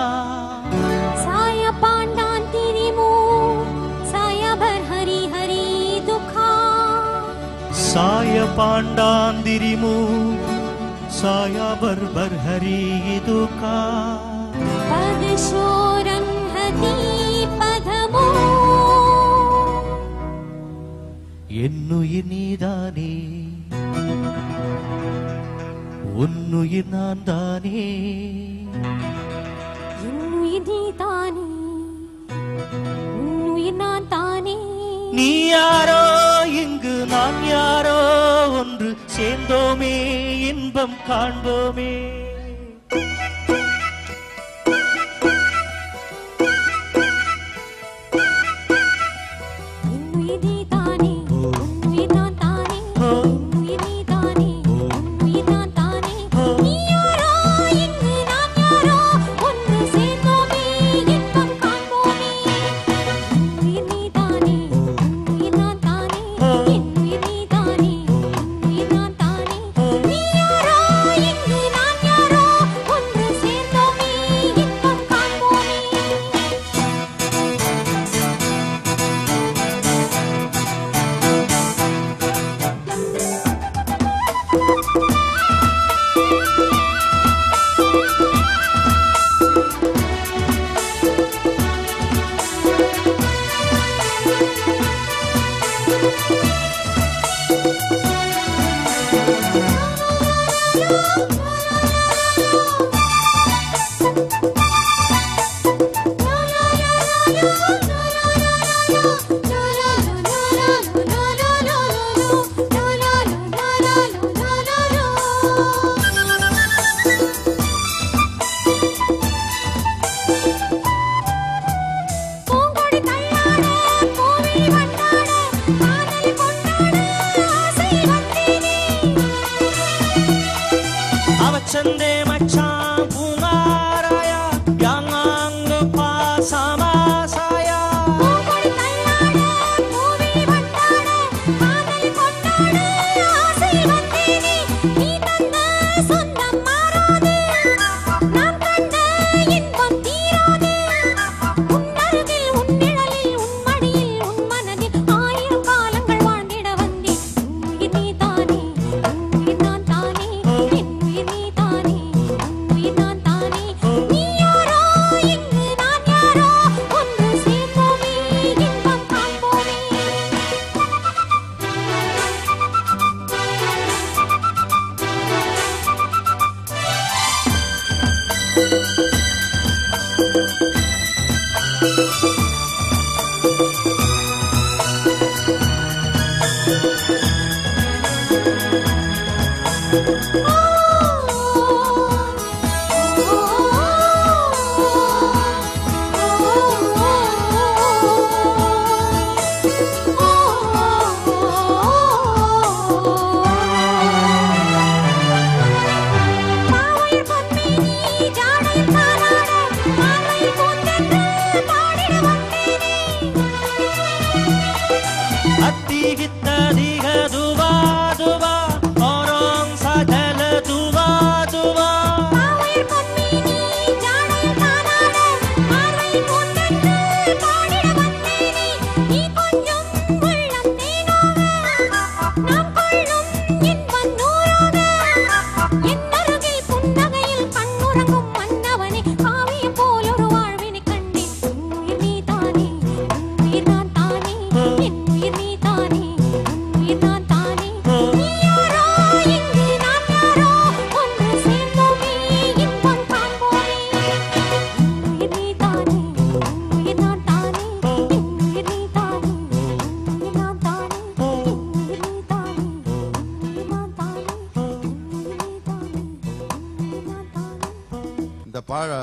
సాయ పాండాంతిరిము సాయ భర్ హరి హరి దుఖా సాయ పాండాందిరిము సాయ భర్ భర్ హరి దుఖా పదశోరం హతి పదము என்னுயிர் நீதானே உன்னுயிர் நான் தானே என்னுயிர் நீதானே உன்னுயிர் நான் தானே நீ யாரோ இங்கு நான் யாரோ ஒன்று சேர்ந்தோமே இன்பம் காண்போமே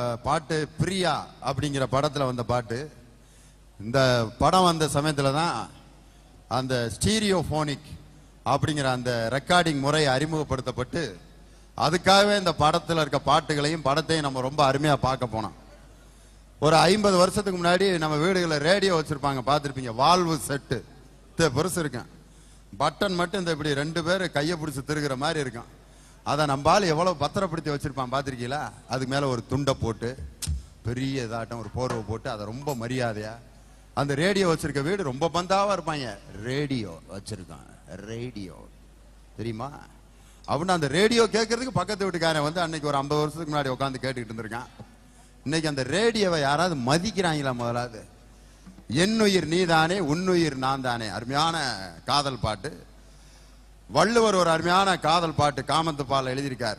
பாட்டு பிரியா அப்படிங்கிற படத்துல வந்த பாட்டு. இந்த படம் வந்த சமயத்துல தான் அந்த ஸ்டீரியோபோனிக் அப்படிங்கிற அந்த ரெக்கார்டிங் முறை அறிமுகப்படுத்தப்பட்டு அதுக்காகவே இந்த படத்துல இருக்க பாட்டுகளையும் படத்தையும் நம்ம ரொம்ப அருமையா பார்க்க போனோம். ஒரு ஐம்பது வருஷத்துக்கு முன்னாடி நம்ம வீடுகளில் ரேடியோ வச்சிருப்பாங்க, பார்த்துருப்பீங்க. வால்வு செட்டு பெருசு இருக்கேன், பட்டன் மட்டும் இந்த இப்படி ரெண்டு பேர் கையை பிடிச்சி திருகிற மாதிரி இருக்கும். அதை நம்பால் எவ்வளவு பத்திரப்படுத்தி வச்சிருப்பான் பார்த்துருக்கீங்களா? அதுக்கு மேல ஒரு துண்டை போட்டு பெரிய இதாட்டம் ஒரு போர்வை போட்டு அதை ரொம்ப மரியாதையா அந்த ரேடியோ வச்சிருக்க வீடு ரொம்ப பந்தாவா இருப்பாங்க. ரேடியோ வச்சிருக்கான், ரேடியோ தெரியுமா அப்படின்னு அந்த ரேடியோ கேட்கறதுக்கு பக்கத்து வீட்டுக்காரன் வந்து அன்னைக்கு ஒரு ஐம்பது வருஷத்துக்கு முன்னாடி உட்காந்து கேட்டுக்கிட்டு இருந்திருக்கான். இன்னைக்கு அந்த ரேடியோவை யாராவது மதிக்கிறாங்களா? முதலாவது என்னுயிர் நீதானே உன்னுயிர் நான் தானே, அருமையான காதல் பாட்டு. வள்ளுவர் ஒரு அருமையான காதல் பாட்டு காமத்து பால் எழுதியிருக்கார்.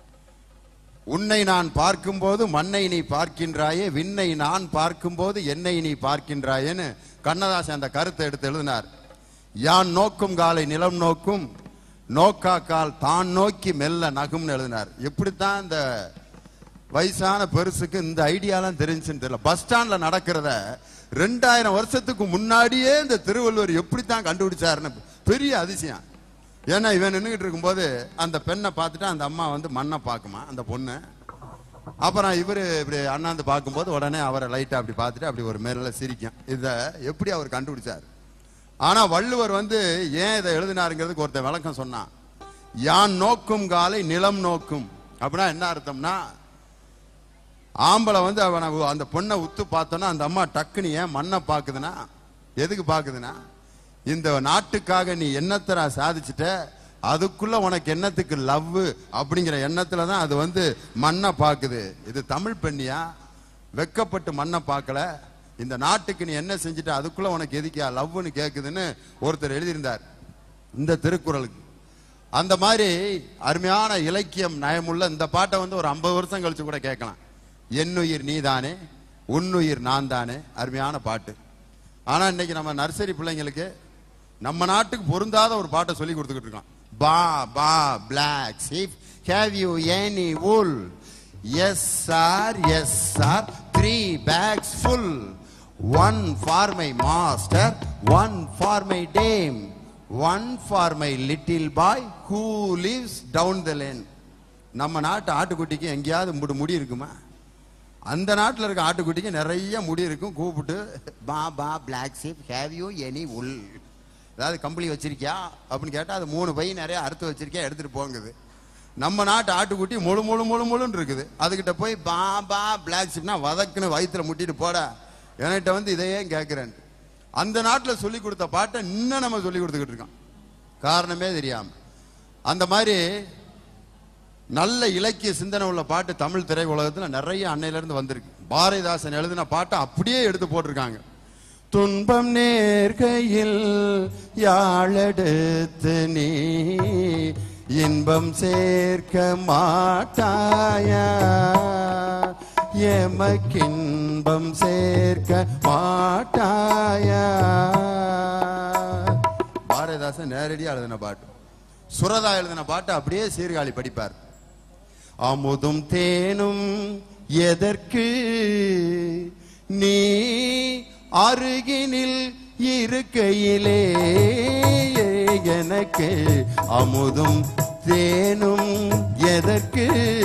உன்னை நான் பார்க்கும்போது மண்ணை நீ பார்க்கின்றாயே, விண்ணை நான் பார்க்கும்போது என்னை நீ பார்க்கின்றாயேன்னு கண்ணதாசன் அந்த கருத்தை எடுத்து எழுதினார். யான் நோக்கும் காலை நிலம் நோக்கும், நோக்காக்கால் தான் நோக்கி மெல்ல நகும்னு எழுதினார். எப்படித்தான் இந்த வயசான பெருசுக்கு இந்த ஐடியாலாம் தெரிஞ்சுன்னு தெரியல. பஸ் ஸ்டாண்ட்ல நடக்கிறத ரெண்டாயிரம் வருஷத்துக்கு முன்னாடியே இந்த திருவள்ளுவர் எப்படித்தான் கண்டுபிடிச்சாருன்னு பெரிய அதிசயம். ஏன்னா இவன் நின்றுகிட்டு இருக்கும்போது அந்த பெண்ணை பார்த்துட்டு அந்த அம்மா வந்து மண்ணை பார்க்குமா அந்த பொண்ணு. அப்புறம் இவரு இப்படி அண்ணாந்து பார்க்கும்போது உடனே அவரை லைட்டா அப்படி பார்த்துட்டு அப்படி ஒரு மேல சிரிக்கும். இதை எப்படி அவர் கண்டுபிடிச்சார்? ஆனா வள்ளுவர் வந்து ஏன் இதை எழுதினாருங்கிறதுக்கு ஒருத்தர் விளக்கம் சொன்னான். யான் நோக்கும் காலை நிலம் நோக்கும் அப்படின்னா என்ன அர்த்தம்னா, ஆம்பளை வந்து அவனை அந்த பொண்ணை உத்து பார்த்தோன்னா அந்த அம்மா டக்குன்னு ஏன் மண்ணை பார்க்குதுன்னா, எதுக்கு பார்க்குதுன்னா, இந்த நாட்டுக்காக நீ என்னத்தரா சாதிச்சுட்ட, அதுக்குள்ள உனக்கு என்னத்துக்கு லவ் அப்படிங்கிற எண்ணத்துல தான் அது வந்து மண்ணை பார்க்குது. இது தமிழ் பெண்ணியா வெக்கப்பட்டு மண்ணை பார்க்கல, இந்த நாட்டுக்கு நீ என்ன செஞ்சுட்ட அதுக்குள்ள உனக்கு எதுக்கியா லவ்னு கேட்குதுன்னு ஒருத்தர் எழுதியிருந்தார் இந்த திருக்குறளுக்கு. அந்த மாதிரி அருமையான இலக்கியம் நயமுள்ள இந்த பாட்டை வந்து ஒரு ஐம்பது வருஷம் கழிச்சு கூட கேட்கலாம். என்னுயிர் நீதானே உன்னுயிர் நான் தானே, அருமையான பாட்டு. ஆனா இன்னைக்கு நம்ம நர்சரி பிள்ளைங்களுக்கு நம்ம நாட்டுக்கு பொருந்தாத ஒரு பாட்டை சொல்லி கொடுத்துக்கிட்டு இருக்கோம். Baa baa black sheep have you any wool? Yes sir yes sir three bags full, one for my master one for my dame one for my little boy who lives down the lane. நம்ம நாட்டு ஆட்டுக்குட்டிக்கு எங்கேயாவது முடி இருக்குமா? அந்த நாட்டில் இருக்க ஆட்டுக்குட்டிக்கு நிறைய முடி இருக்கும். கூப்பிட்டு baa baa black sheep have you any wool, ஏதாவது கம்பளி வச்சிருக்கியா அப்படின்னு கேட்டால் அது மூணு பை நிறைய அறுத்து வச்சிருக்கியா எடுத்துட்டு போங்குது. நம்ம நாட்டு ஆட்டுக்குட்டி முழு முழு முழு முழுன்னு இருக்குது. அதுகிட்ட போய் பா பா பிளாக் ஷீப்னா வதக்குன்னு வயிற்றுல முட்டிட்டு போட, என்கிட்ட வந்து இதையே கேட்குறேன். அந்த நாட்டில் சொல்லி கொடுத்த பாட்டை இன்னும் நம்ம சொல்லி கொடுத்துக்கிட்டு இருக்கோம், காரணமே தெரியாம. அந்த மாதிரி நல்ல இலக்கிய சிந்தனை உள்ள பாட்டு தமிழ் திரை உலகத்தில் நிறைய அன்னையிலிருந்து வந்திருக்கு. பாரதிதாசன் எழுதின பாட்டை அப்படியே எடுத்து போட்டிருக்காங்க. துன்பம் நேர்கையில் யாழெடுத்து நீ இன்பம் சேர்க்க மாட்டாயா, எமக்கின்பம் சேர்க்க மாட்டாயா. பாரதிதாசன் நேரடியாக எழுதின பாட்டு. சுரதா எழுதின பாட்டு அப்படியே சீர்காழி படிப்பார். அமுதும் தேனும் எதற்கு நீ அருகினில் இருக்கையிலே, எனக்கு அமுதும் தேனும் எதற்கு.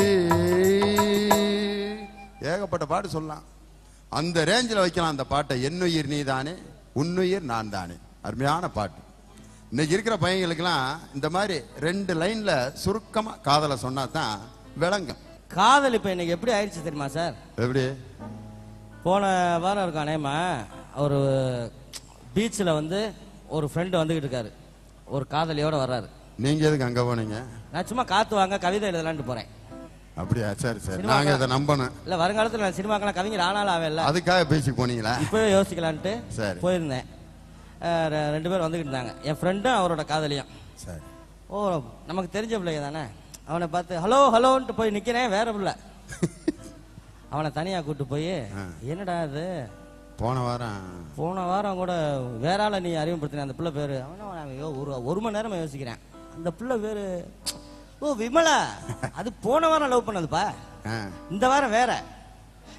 ஏகப்பட்ட பாட்டு சொல்லலாம், அந்த ரேஞ்சில் வைக்கலாம் அந்த பாட்டை. என்னுயிர் நீ தானே உன்னுயிர் நான் தானே, அருமையான பாட்டு. இன்னைக்கு இருக்கிற பையங்களுக்கெல்லாம் இந்த மாதிரி ரெண்டு லைன்ல சுருக்கமா காதலை சொன்னா தான் விளங்கும். காதல் இப்ப இன்னைக்கு எப்படி ஆயிடுச்சு தெரியுமா சார்? எப்படி? போன வாரம் இருக்கானேமா ஒரு பீச்சில் வந்து ஒரு ஃப்ரெண்டு வந்துகிட்டு இருக்காரு, ஒரு காதலியோட வர்றாரு. நீங்க எதுக்கு அங்க போனீங்க? நான் சும்மா காத்து வாங்க கவிதை எழுதலான்ட்டு போறேன். அப்படியா? சரி சரி, நாங்க இதை நம்பணும். இல்ல வருங்காலத்துல நான் சினிமாக்கெல்லாம் கவிஞர் ஆனாலும் ஆவே இல்ல, அதுக்காக பேசி போனீங்களா? இப்பவே யோசிக்கலான்ட்டு போயிருந்தேன். ரெண்டு பேரும் வந்துகிட்டு இருந்தாங்க, என் ஃப்ரெண்டும் அவரோட காதலியும். சரி. ஓ நமக்கு தெரிஞ்ச பிள்ளைங்க தானே. அவனை பார்த்து ஹலோ ஹலோன்ட்டு போய் நிக்கிறேன், வேற பிள்ளை. அவனை தனியா கூட்டு போய் என்னடா அது போன வாரம் போன வாரம் கூட வேற ஆளை நீ அறிமுகப்படுத்தின அந்த பிள்ளை பேரு. அவனை ஒரு ஒரு மணி நேரமா யோசிக்கிறேன், அந்த பிள்ளை பேரு ஓ விமலா, அது போன வாரம் லவ் பண்ணதுப்பா, இந்த வாரம் வேற.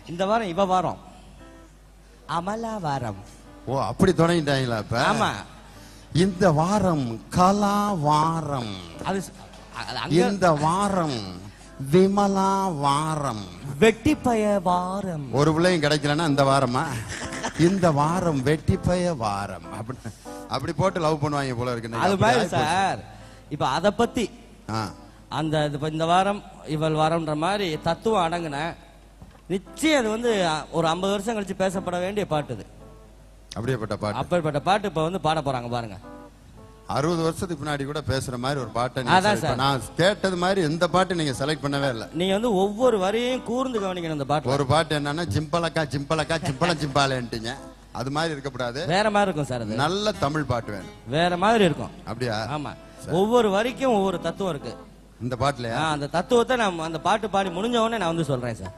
இந்த வாரம் இவ வாரம் அமலா வாரம். ஓ அப்படி தொடங்கிட்டாங்களா இப்ப? ஆமா. இந்த வாரம் கலா வாரம், அது இந்த வாரம் விமலா வாரம், வெட்டிப்பய வாரம். ஒரு பிள்ளையும் கிடைக்கலன்னா இந்த வாரமா? இந்த வாரம் வெட்டிப்பய வாரம் அப்படி அப்படி போட்டு லவ் பண்ணுவாங்க போல இருக்கு. அது மாதிரி சார் இப்ப அத பத்தி அந்த இந்த வாரம் இவள் வாரம்ன்ற மாதிரி தத்துவம் அடங்குன நிச்சயம் அது வந்து ஒரு ஐம்பது வருஷம் கழிச்சு பேசப்பட வேண்டிய பாட்டு. அப்படியேப்பட்ட பாட்டு, அப்படிப்பட்ட பாட்டு இப்ப வந்து பாட போறாங்க பாருங்க. அறுபது வருஷத்துக்கு முன்னாடி கூட பேசுற மாதிரி ஒரு பாட்டை நான் கேட்டது மாதிரி எந்த பாட்டு நீங்க செலக்ட் பண்ணவே இல்லை. நீங்க வந்து ஒவ்வொரு வரையும் கூர்ந்து கவனிக்கணும். இந்த பாட்டு ஒரு பாட்டு என்னன்னா சிம்பலக்கா சிம்பலக்கா சிம்பளம் சிம்பாலேன்ட்டீங்க, அது மாதிரி இருக்கக்கூடாது, வேற மாதிரி இருக்கும் சார். அது நல்ல தமிழ் பாட்டு வேணும், வேற மாதிரி இருக்கும். அப்படியா? ஆமா. ஒவ்வொரு வரிக்கும் ஒவ்வொரு தத்துவம் இருக்கு இந்த பாட்டுல. அந்த தத்துவத்தை நான் அந்த பாட்டு பாடி முடிஞ்ச உடனே நான் வந்து சொல்றேன் சார்.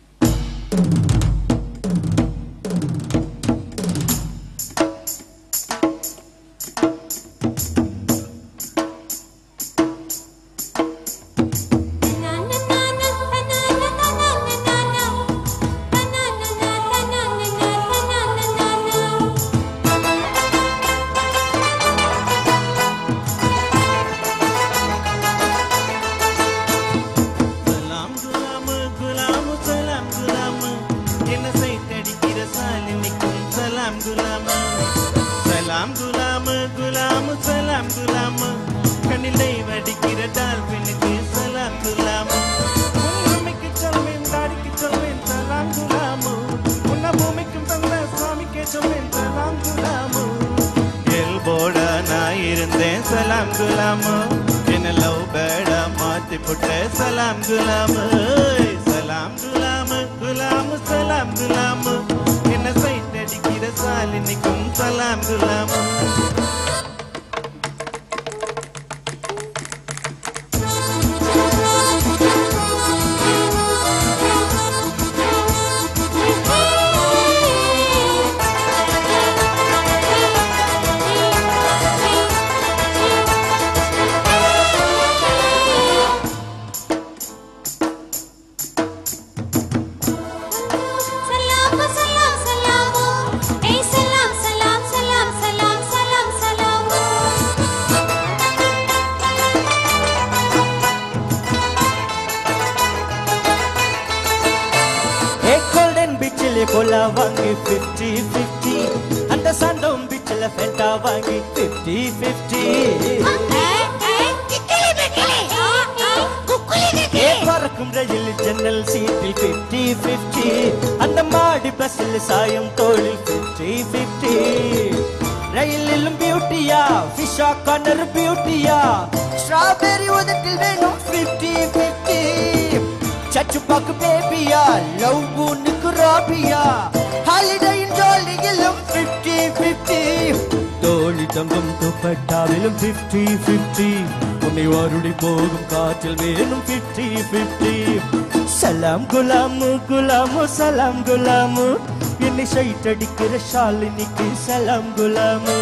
சலாம் குலாமு குலாமு சலாம் குலாமு என்னை சைட் அடிக்கிற ஷாலினிக்கு சலாம் குலாமு.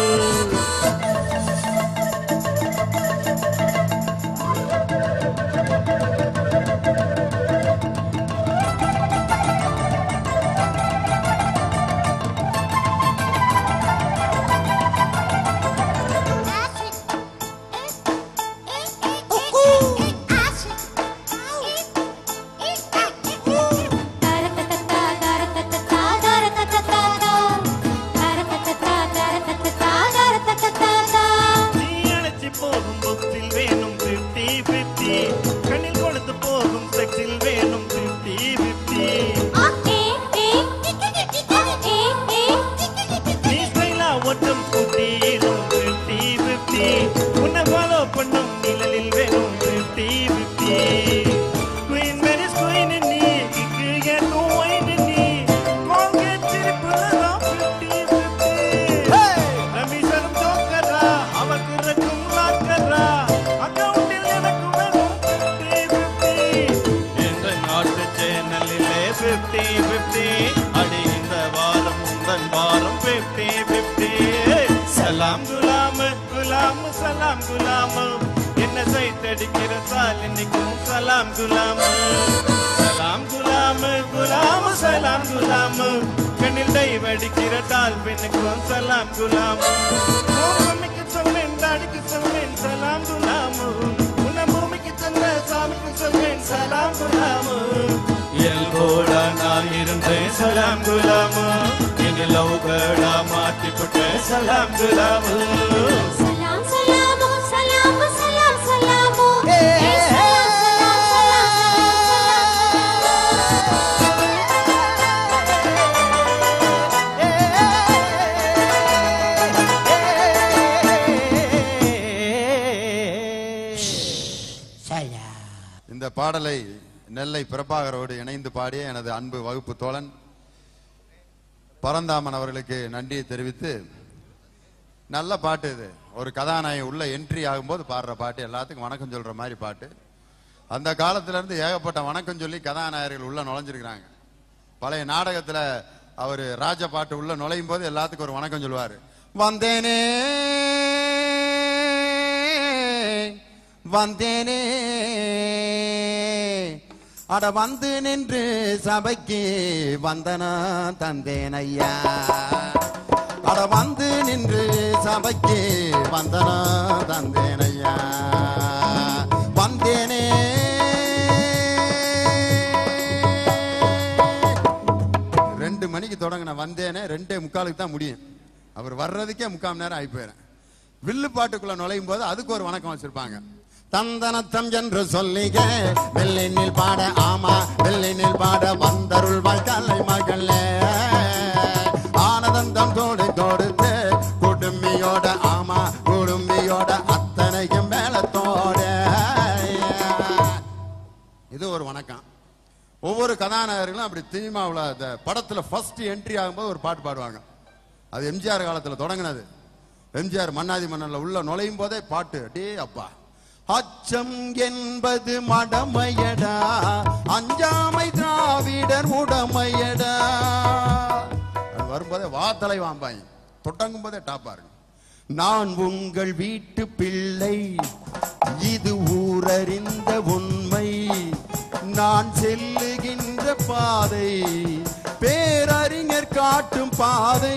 சலாம் குலாம் குலாம் சலாம் குலாம் என்ன சைத்தடிக்கிற சாலினிக்கும் சலாம் குலாம் சலாம் குலாம் குலாம் சலாம் குலாம் கண்ணில் டைவடிக்கிற டால்பினுக்கும் சலாம் குலாம் பூமிக்கு சொல்வேன் தாடிக்கு சொல்வேன் சலாம் குலாம் உன்ன பூமிக்கு தந்த சாமிக்கு சொல்வேன் சலாம் குலாம் எல்போடா நான் இருந்தேன் சலாம் குலாம் இனி லவ்கடா மாத்தி போட்டேன் சலாம் குலாம் சலாம் சலாமோ சலாம் சலாம் சலாமோ ஏ இந்த பாடலை நெல்லை பிரபாகரோடு இணைந்து பாடிய எனது அன்பு வகுப்பு தோழன் பரந்தாமன் அவர்களுக்கு நன்றியை தெரிவித்து, நல்ல பாட்டு இது. ஒரு கதாநாயகன் உள்ள என்ட்ரி ஆகும்போது பாடுற பாட்டு, எல்லாத்துக்கும் வணக்கம் சொல்ற மாதிரி பாட்டு. அந்த காலத்துல இருந்து ஏகப்பட்ட வணக்கம் சொல்லி கதாநாயகர்கள் உள்ள நுழைஞ்சிருக்கிறாங்க. பழைய நாடகத்துல அவரு ராஜ பாட்டு உள்ள நுழையும் போது எல்லாத்துக்கும் ஒரு வணக்கம் சொல்லுவாரு. வந்தேனே வந்தேனே அட வந்து நின்று சபைக்கு வந்தனா தந்தேன் ஐயா. அட வந்து நின்று சபைக்கு வந்தனா தந்தேன் ஐயா. வந்தேனே ரெண்டு மணிக்கு தொடங்கின வந்தேனே ரெண்டே முக்காலுக்கு தான் முடியும். அவர் வர்றதுக்கே முக்கால் மணி நேரம் ஆகி போயிடும். வில்லு பாட்டுக்குள்ள நுழையும் போது அதுக்கு ஒரு வணக்கம் வச்சிருப்பாங்க. தந்தனத்தம் என்று சொல்லிக வெள்ளினில் பாட, ஆமா வெள்ளினில் பாட வந்தருள் வாழ்க்கலை மகளே. ஆனந்தம் தோடு கொடுத்து குடும்பியோட, ஆமா குடும்பியோட அத்தனையும் மேலத்தோட. இது ஒரு வணக்கம். ஒவ்வொரு கதாநாயகர்களும் அப்படி சினிமாவில் அந்த படத்துல ஃபர்ஸ்ட் என்ட்ரி ஆகும்போது ஒரு பாட்டு பாடுவாங்க. அது எம்ஜிஆர் காலத்துல தொடங்கினது. எம்ஜிஆர் மன்னாதி மன்னன்ல உள்ள நுழையும் போதே பாட்டு. டே அப்பா, அச்சம் என்பது மடமையடா, அஞ்சாமை திராவிடர் உடமையடா. வரும்போதே வாத்தலை வாம்பாங்க, தொடங்கும் போதே டாப்பா இருக்கு. நான் உங்கள் வீட்டு பிள்ளை, இது ஊரறிந்த உண்மை, நான் செல்லுகின்ற பாதை பேரறிஞர் காட்டும் பாதை.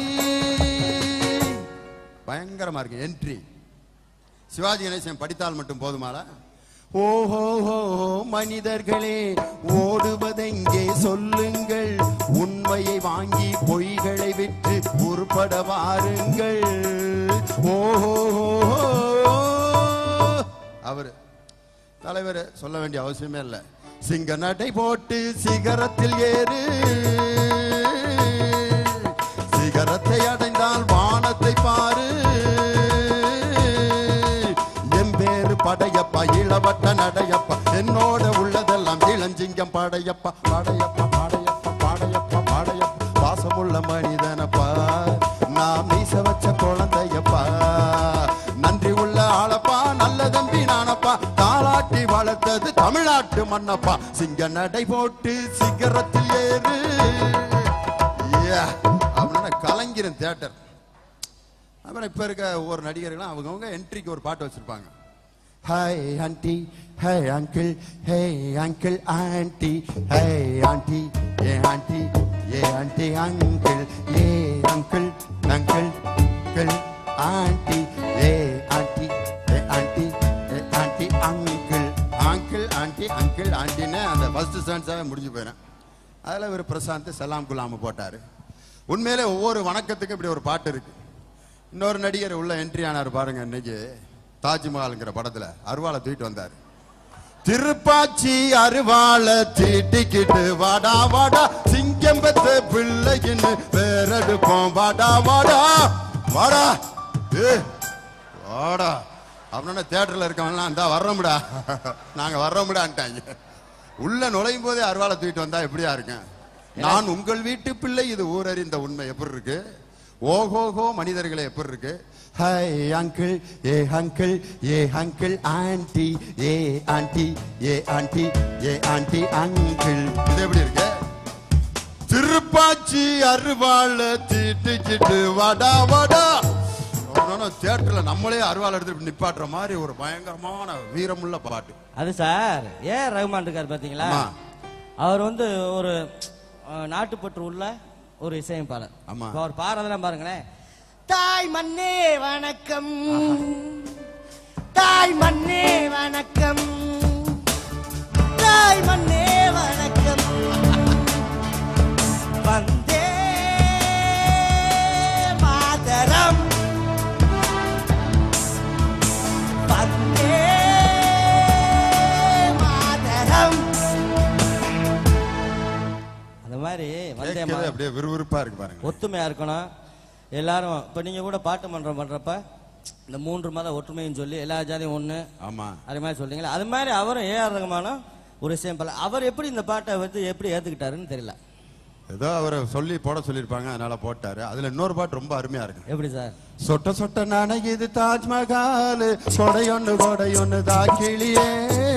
பயங்கரமா இருக்கு என்ட்ரி. சிவாஜி கணேசன் படித்தால் மட்டும் போதுமால? ஓஹோ மனிதர்களே ஓடுவதெங்கே சொல்லுங்கள், உண்மையை வாங்கி பொய்களை விட்டு உருப்பட வாருங்கள். ஓஹோ அவரு தலைவர் சொல்ல வேண்டிய அவசியமே இல்லை. சிங்க நடை போட்டு சிகரத்தில் ஏறு, சிகரத்தை அடைந்தால் வானத்தை பாரு. எம்பேரு படையப்பா இளவட்ட நடையப்பா, என்னோட உள்ளதெல்லாம் இளஞ்சிங்கம் பாடையப்பா. பாடையப்பா பாடையப்பா பாடையப்பா பாடையப்பா, பாசமுள்ள மனிதனப்பா, நான் மீச வச்ச குழந்தையப்பா. நன்றி உள்ள ஆளப்பா, நல்ல தம்பி நானப்பா, தாளாட்டி வளர்த்தது தமிழ்நாட்டு மண்ணப்பா. சிங்க நடை போட்டு சிகரத்தில் ஏறு. அப்படின்னா கலைஞரன் தியேட்டர். அப்புறம் இப்ப இருக்க ஒவ்வொரு நடிகர்களும் அவங்கவுங்க என்ட்ரிக்கு ஒரு பாட்டு வச்சிருப்பாங்க. Hi aunty, hey uncle, hey uncle aunty, hey aunty, hey aunty, hey aunty uncle, hey uncle uncle uncle aunty, hey aunty, hey aunty, hey aunty uncle, uncle aunty uncle ஆண்டின்னு அந்த ஃபர்ஸ்ட் ஸ்டான்ஸாவே முடிஞ்சு போயிடும். அதில் ஒரு பிரசாந்த் சலாம் குலாம் போட்டாரு. உண்மையிலே ஒவ்வொரு வணக்கத்துக்கு இப்படி ஒரு பாட்டு இருக்கு. இன்னொரு நடிகர் உள்ள என்ட்ரி ஆனார் பாருங்க. இன்னைக்கு தாஜ்மஹால்ங்கிற படத்துல அருவாளை தூக்கிட்டு வந்தார். திருப்பாச்சி அருவாளை தீட்டிக்கிட்டு வாடா வாடா, சிங்கம் பெத்த பிள்ளைன்னு பேரெடுப்போம். வாடா வாடா வாடா ஏ வாடா அப்படின்னா தியேட்டர்ல இருக்கவங்கலாம் அந்த வர்றோம்டா, நாங்க வர்றோம்டான்ட்டாங்க. உள்ள நுழையும் போதே அருவாளை தூக்கிட்டு வந்தா எப்படியா இருக்கேன்? நான் உங்கள் வீட்டு பிள்ளை, இது ஊரறிந்த உண்மை எப்படி இருக்கு? ஓஹோஹோ மனிதர்களே எப்படி இருக்கு? Hi uncle, hey uncle, hey uncle aunty, hey aunty, hey aunty, hey aunty uncle. இது எப்படி இருக்கு? திருப்பாச்சி அருவாள தீட்டிக்கிட்டு வாடா வாடா தியேட்டர்ல நம்மளே அருவாள் எடுத்து நிப்பாட்டுற மாதிரி ஒரு பயங்கரமான வீரமுள்ள பாட்டு அது சார். ஏ ரகுமான் இருக்காரு பாத்தீங்களா, அவர் வந்து ஒரு நாட்டுப்பற்று உள்ள ஒரு இசையமைப்பாளர். அவர் பாடுறதெல்லாம் பாருங்களேன். தாய் மண்ணே வணக்கம், தாய் மண்ணே வணக்கம், தாய் மண்ணே வணக்கம், வந்தே மாதரம், வந்தே மாதரம். அந்த மாதிரி வந்தே மாதரம் அப்படியே விறுவிறுப்பா இருக்கு பாருங்க. ஒத்துமையா இருக்கணும் எல்லாரும். இப்ப நீங்க கூட பாட்டு மன்றம் பண்றப்ப இந்த மூன்று மத ஒற்றுமைன்னு சொல்லி எல்லா ஜாதியும் ஒண்ணு, ஆமா, அது மாதிரி சொல்றீங்களா, அது மாதிரி அவரும் ஏ ஆர் ரகுமானும் ஒரு விஷயம் பல. அவர் எப்படி இந்த பாட்டை வந்து எப்படி ஏத்துக்கிட்டாருன்னு தெரியல. ஏதோ அவரை சொல்லி போட சொல்லியிருப்பாங்க, அதனால போட்டாரு. அதுல இன்னொரு பாட்டு ரொம்ப அருமையா இருக்கு. எப்படி சார்? சொட்ட சொட்ட நனையுது தாஜ்மஹால், கொடையொன்னு கொடையொன்னு தாக்கிளியே,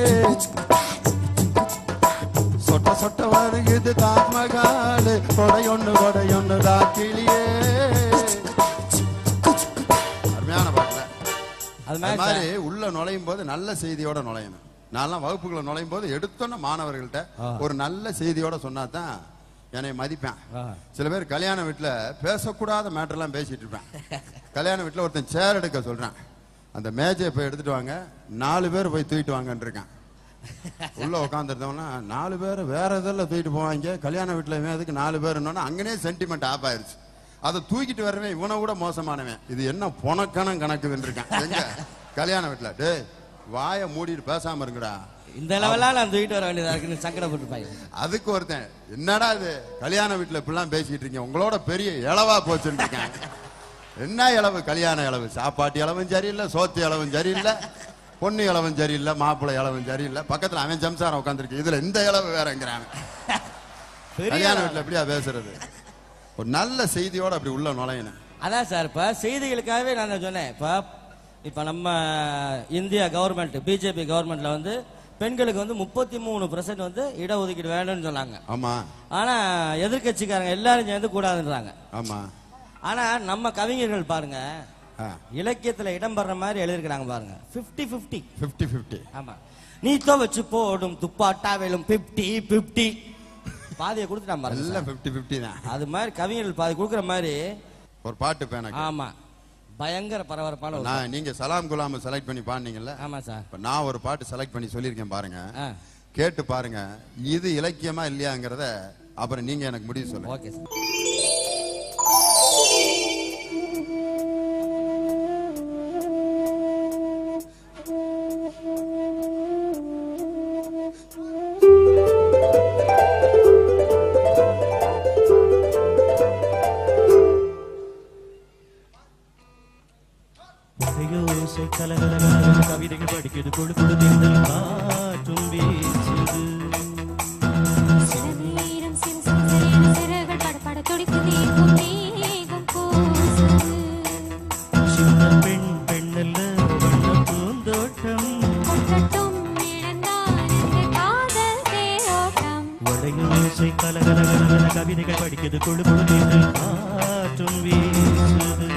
சொட்ட சொட்ட வருகுது தாஜ்மஹால், கொடையொன்னு கொடையொன்னு தாக்கிளியே. அருமையான பாட்டுல அது மாதிரி உள்ள நுழையும் போது நல்ல செய்தியோட நுழையணும். நான் வகுப்புகளை நுழையும் போது எடுத்தோன்ன மாணவர்கள்ட்ட ஒரு நல்ல செய்தியோட சொன்னாதான் என்னை மதிப்பேன். சில பேர் கல்யாண வீட்டுல பேசக்கூடாத மேட்டர்லாம் பேசிட்டு இருப்பேன். கல்யாண வீட்டுல ஒருத்தன் சேர் எடுக்க சொல்றான், அந்த மேஜை போய் எடுத்துட்டு வாங்க, நாலு பேர் போய் தூக்கிட்டு வாங்கன்னு இருக்கான். உள்ள உட்காந்துருந்தவனா நாலு பேர் வேற இதெல்லாம் தூக்கிட்டு போவாங்க, கல்யாண வீட்டுல அதுக்கு நாலு பேர் அங்கனே சென்டிமெண்ட் ஆப் ஆயிருச்சு. அதை தூக்கிட்டு வரவே இவனை கூட மோசமானவன், இது என்ன பொணக்கணம் கணக்குதுன்னு இருக்கான். எங்க கல்யாண வீட்டுல டே வாய மூடிட்டு பேசாம இருங்கடா, இந்த லெவலா நான் தூக்கிட்டு வர வேண்டியதா இருக்குன்னு சங்கடப்பட்டுப்பாங்க. அதுக்கு ஒருத்தன் என்னடா இது கல்யாண வீட்டுல இப்படிலாம் பேசிட்டு இருக்கீங்க, உங்களோட பெரிய இளவா போச்சுன்னு இருக்கேன். என்ன இளவு? கல்யாண இளவு. சாப்பாட்டு இளவும் சரியில்லை, சோத்து இளவும் சரியில்லை, பொண்ணு இளவும் சரியில்லை, மாப்பிள்ளை இளவும் சரியில்லை, பக்கத்துல அவன் சம்சாரம் உட்காந்துருக்கு, இதுல இந்த இளவு வேறங்கிறான். கல்யாண வீட்டுல எப்படியா பேசுறது? ஒரு நல்ல செய்தியோட அப்படி உள்ள நுழையணும். அதான் சார், இப்ப செய்திகளுக்காகவே நான் சொன்னேன். இப்ப இப்ப நம்ம இந்தியா கவர்மெண்ட், பிஜேபி கவர்மெண்ட்ல வந்து பெண்களுக்கு வந்து முப்பத்தி மூணு பெர்சென்ட் வந்து இடஒதுக்கீடு வேணும்னு சொன்னாங்க. ஆமா. ஆனா எதிர்கட்சிக்காரங்க எல்லாரும் சேர்ந்து கூடாதுன்றாங்க. ஆமா. ஆனா நம்ம கவிஞர்கள் பாருங்க, இலக்கியத்துல இடம்பெற மாதிரி எழுதிருக்காங்க பாருங்க. Fifty fifty fifty fifty. ஆமா. நீ துவச்சு போடும் துப்பாட்டாவேலும் பிப்டி பிப்டி பாதியை கொடுத்துட்டான் பாருங்க. எல்லாம் பிப்டி பிப்டி தான். அது மாதிரி கவிஞர்கள் பாதி கொடுக்குற மாதிரி ஒரு பாட்டு பேன. ஆமா, பயங்கர பரபரப்பான. நான் நீங்க சலாம் குலாம் செலக்ட் பண்ணி பாடுனீங்கல்ல? ஆமா சார். இப்ப நான் ஒரு பாட்டு செலக்ட் பண்ணி சொல்லியிருக்கேன் பாருங்க, கேட்டு பாருங்க. இது இலக்கியமா இல்லையாங்கிறத அப்புறம் நீங்க எனக்கு முடிவு சொல்லுங்க. Okay sir. கவிதைகள் படிக்கிறது, கொழு கொழு தேர்தல் காற்றும் வீசுது, சின்ன பெண் பெண்ணல்ல பூந்தோட்டம், வளையோசை கலகலகல கவிதைகள் படிக்கிறது, கொழு கொழு தேர்தல் காற்றும் வீசுது.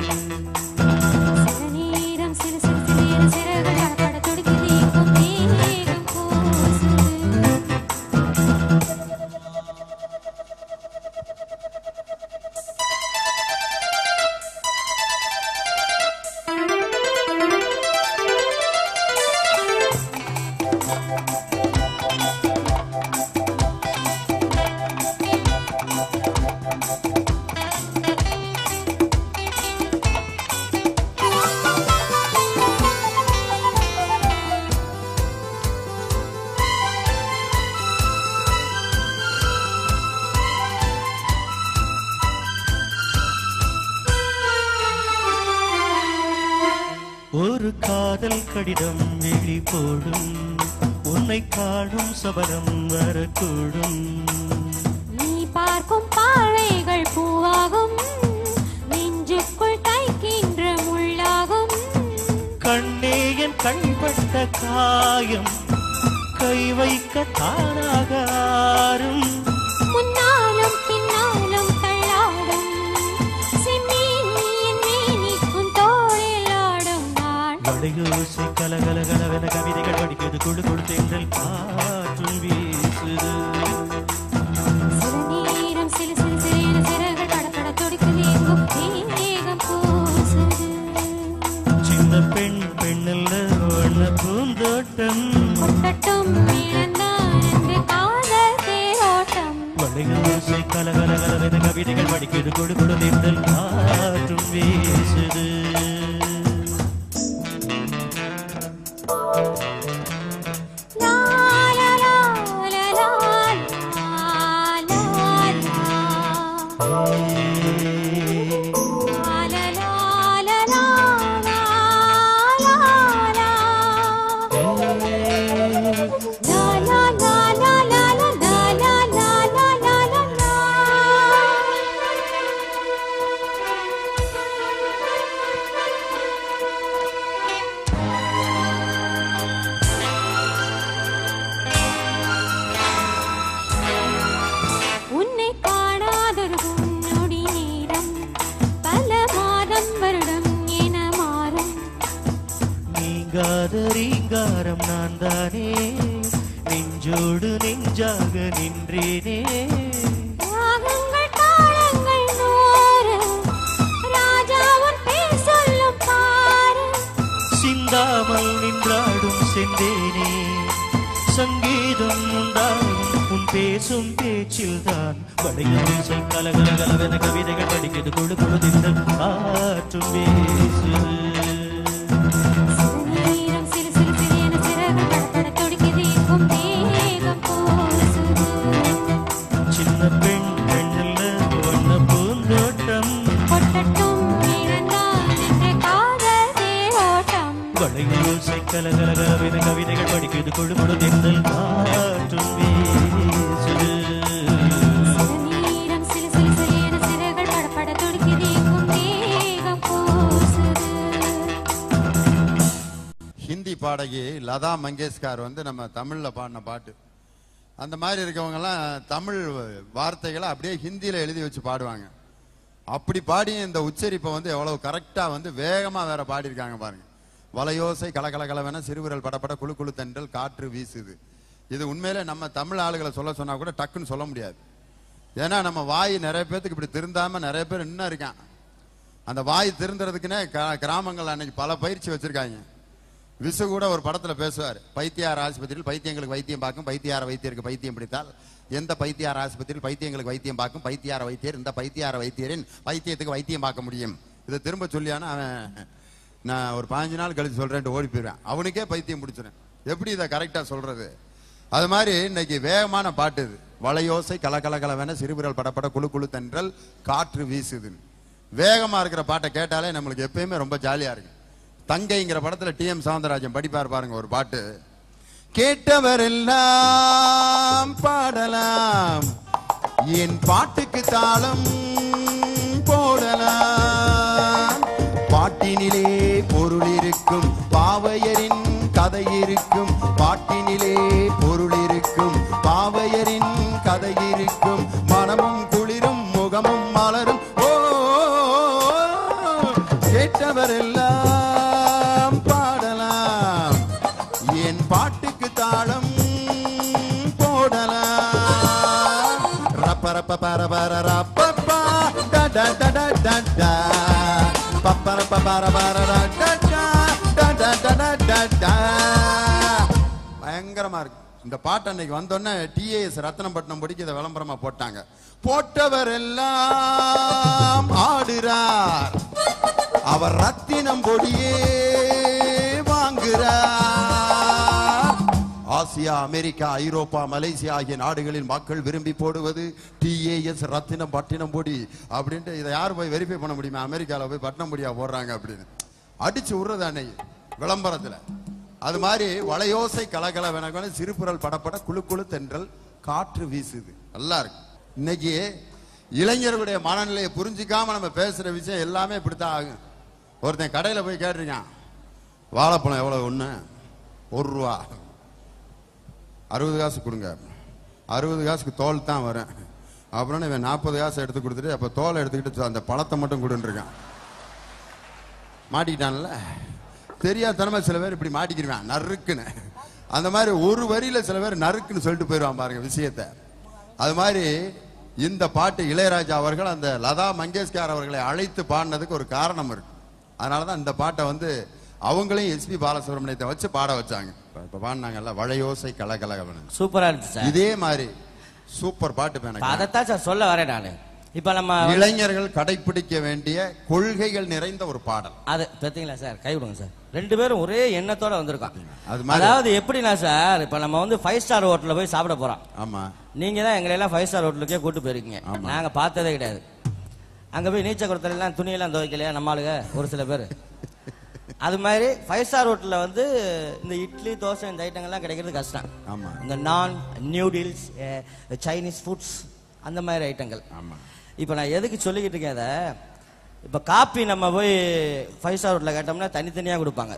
ஒரு காதல் கடிதம் வெளி போடும், உன்னை காணும் சபலம் வரக்கூடும், நீ பார்க்கும் பாழைகள் பூவாகும், நெஞ்சுக்குள் தைக்கின்ற முள்ளாகும், கண்ணே என் கண்பட்ட காயம் கை வைக்க தானாக ஆறும், முன்னாலும் பின்னாலும் தள்ளாடும், செம்மீன் என் மேனிக்கும் தோளில் வளையோசை கலகல கலவென கவிதைகள் படிக்கிறது குழு குழு தென்றல் காற்றும் வீசுது சில நேரம் சிலு சிலு சிறிய சிறகுகள் படபட துடிக்குது எங்கும் மேகம் பூசுது சின்ன பெண் பெண்ணல்ல வண்ண பூந்தோட்டம் கொட்டட்டும் இழந்தான் என்று காதல் தேரோட்டம் வளையோசை கலகல கலவென கவிதைகள் படிக்கிறது குழு குழு தென்றல் காற்றும் வீசுது லா லா லா லா லா லா உன்னை காணாதொரு பொன்னொடி நேரம் பல மாதம் வருடம் என மாறும் நீங்காத ரீங்காரம் நான் தானே நெஞ்சோடு நெஞ்சாக நின்றேனே ராகங்கள் தாளங்கள் நூறு ராஜாவும் பேர் சொல்லும் பாரு சிந்தாமல் நின்றாடும் செந்தேனே சங்கீதம் உண்டாகும் உன் பேசும் பேச்சில் தான் வளையோசை கலகல கலவென கவிதைகள் படிக்கிறது குழு குழு திங்கள் காற்றும் வீசுது சில நேரம் சிலு சிலு சிறியன சிறகுகள் படபட துடிக்குது எங்கும் மேகம் பூசுது சின்ன பெண் பெண்ணில் வண்ண பூந்தோட்டம் கொட்டட்டும் இழந்தான் என்று காதல் தேரோட்டம் வளையோசை கலகல கலவென கவிதைகள் படிக்கிறது குழு குழு திங்கள் காற்றும் வீசுது சில நேரம் சிலு சிலு சிறியன சிறகுகள் படபட துடிக்குது எங்கும் மேகம் பூசுது ஹிந்தி பாடகி லதா மங்கேஷ்கர் வந்து நம்ம தமிழ்ல பாடின பாட்டு. அந்த மாதிரி இருக்கவங்க எல்லாம் தமிழ் வார்த்தைகளை அப்படியே ஹிந்தியில எழுதி வச்சு பாடுவாங்க. அப்படி பாடி இந்த உச்சரிப்பை வந்து எவ்வளவு கரெக்டா வந்து வேகமா வேற பாடியிருக்காங்க பாருங்க. வளையோசை கலகல கலவென சிறுவிரல் படப்பட குழு குழு தென்றல் காற்று வீசுது. இது உண்மையிலே நம்ம தமிழ் ஆளுகளை சொல்ல சொன்னா கூட டக்குன்னு சொல்ல முடியாது. ஏன்னா நம்ம வாய் நிறைய பேத்துக்கு இப்படி திருந்தாம நிறைய பேர் இன்னும் இருக்கான். அந்த வாய் திருந்துறதுக்குன்னே கிராமங்கள் அன்னைக்கு பல பயிற்சி வச்சிருக்காங்க. விசு கூட ஒரு படத்துல பேசுவார். பைத்தியார் ஆஸ்பத்திரியில் பைத்தியங்களுக்கு வைத்தியம் பார்க்கும், பைத்தியார வைத்தியருக்கு பைத்தியம் பிடித்தால் எந்த பைத்தியார் ஆஸ்பத்திரியில் பைத்தியங்களுக்கு வைத்தியம் பார்க்கும், பைத்தியார வைத்தியர் இந்த பைத்தியார வைத்தியரின் பைத்தியத்துக்கு வைத்தியம் பார்க்க முடியும். இதை திரும்ப சொல்லியானா அவன் நான் ஒரு பாஞ்சு நாள் கழிச்சு சொல்றேன்ட்டு ஓடி போயிடுவேன். அவனுக்கே பைத்தியம் பிடிச்சிடும். எப்படி இதை கரெக்டா சொல்றது? அது மாதிரி இன்னைக்கு வேகமான பாட்டு இது. வளையோசை கலகல கலவென சிறுவிரல் படப்பட குழு குழு தென்றல் காற்று வீசுது. வேகமா இருக்கிற பாட்டை கேட்டாலே நம்மளுக்கு எப்பயுமே ரொம்ப ஜாலியா இருக்கு. தங்கைங்கிற படத்துல டி எம் சவுந்தரராஜன் படிப்பார் பாருங்க ஒரு பாட்டு. கேட்டவரெல்லாம் பாடலாம், என் பாட்டுக்கு தாளம் போடலாம். பாட்டினிலே பொருள் இருக்கும், பாவையரின் கதை இருக்கும். பாட்டினிலே பொருள் இருக்கும், பாவையரின் கதை இருக்கும். மனமும் குளிரும் முகமும் மலரும். ஓ கேட்டவரெல்லாம் பாடலாம், என் பாட்டுக்கு தாளம் போடலாம். ரப்ப ரப்ப பர பர ரப்பப்பா டா டா டா டா டா டா பப்ப ரப்ப பர பர டா டா டா டா டா டா டா டா. பயங்கரமா இருக்கு இந்த பாட்டு. அன்னைக்கு வந்தோடனே டிஏஎஸ் ரத்னப்பட்டினம் படிக்க இதை விளம்பரமா போட்டாங்க. போட்டவர் எல்லாம் ஆடுறார், அவர் ரத்தினம் பொடியே வாங்குறார். ஆசியா, அமெரிக்கா, ஐரோப்பா, மலேசியா ஆகிய நாடுகளில் மக்கள் விரும்பி போடுவது டிஏஎஸ் ரத்தினம் பட்டினம் பொடி அப்படின்ட்டு. இதை யார் போய் வெரிஃபை பண்ண முடியுமா? அமெரிக்காவில் போய் பட்டினம் பொடியா போடுறாங்க அப்படின்னு அடிச்சு விடுறது அன்னைக்கு விளம்பரத்துல. அது மாதிரி வளையோசை கலகல வெனகன சிறுபுரல் படப்பட குழு குழு தென்றல் காற்று வீசுது. நல்லா இருக்கு. இன்னைக்கு இளைஞர்களுடைய மனநிலையை புரிஞ்சிக்காம நம்ம பேசுற விஷயம் எல்லாமே இப்படித்தான் ஆகும். ஒருத்தன் கடையில் போய் கேட்டிருக்கான், வாழைப்பழம் எவ்வளவு ஒண்ணு? ஒரு ரூபா. அறுபது காசு கொடுங்க. அறுபது காசுக்கு தோல் தான் வரும். அப்புறம் இவன் நாற்பது காசு எடுத்து கொடுத்துட்டு அப்ப தோலை எடுத்துக்கிட்டு அந்த பழத்தை மட்டும் கொடுன்னு இருக்கான். மாட்டிக்கிட்டான்ல. தெரியாதனமா சில பேர் இப்படி மாட்டிக்கிடுவான் நறுக்குன்னு. அந்த மாதிரி ஒரு வரியில சில பேர் நறுக்குன்னு சொல்லிட்டு போயிடுவான் பாருங்க விஷயத்த. அது மாதிரி இந்த பாட்டு இளையராஜா அவர்கள் அந்த லதா மங்கேஷ்கர் அவர்களை அழைத்து பாடினதுக்கு ஒரு காரணம் இருக்கு. அதனாலதான் இந்த பாட்டை வந்து அவங்களையும் எஸ்பி பாலசுப்ரமணியத்தை வச்சு பாட வச்சாங்க. இப்ப பாடினாங்கல்ல வளையோசை கலகலகவன், சூப்பரா இருந்துச்சு சார். இதே மாதிரி சூப்பர் பாட்டு. அதைத்தான் சார் சொல்ல வரேன் நானு. இப்ப நம்ம இளைஞர்கள் கடைபிடிக்க வேண்டிய கொள்கைகள் நிறைந்த ஒரு பாடல் அது. பார்த்தீங்களா சார், கை விடுங்க சார். ரெண்டு பேரும் ஒரே எண்ணத்தோட வந்திருக்கோம். அது மாதிரி அதாவது எப்படின்னா சார், இப்ப நம்ம வந்து ஃபைவ் ஸ்டார் ஹோட்டல்ல போய் சாப்பிட போறோம். ஆமா, நீங்க தான் எங்களை எல்லாம் ஃபைவ் ஸ்டார் ஹோட்டலுக்கே கூட்டு போயிருக்கீங்க. நாங்க பார்த்ததே கிடையாது. அங்க போய் நீச்சல் குளத்துல எல்லாம் துணியெல்லாம் துவைக்கலையா நம்ம ஆளுங்க ஒரு சில பேர். அது மாதிரி ஃபைவ் ஸ்டார் ஹோட்டல்ல வந்து இந்த இட்லி தோசை இந்த ஐட்டங்கள்லாம் கிடைக்கிறது கஷ்டம். ஆமா, இந்த நான் நியூடில்ஸ் சைனீஸ் ஃபுட்ஸ் அந்த மாதிரி ஐட்டங்கள். ஆமா. இப்போ நான் எதுக்கு சொல்லிக்கிட்டு இருக்கேன் அதை, இப்போ காப்பி நம்ம போய் ஃபைவ் ஸ்டார் ஹோட்டலில் கேட்டோம்னா தனித்தனியாக கொடுப்பாங்க.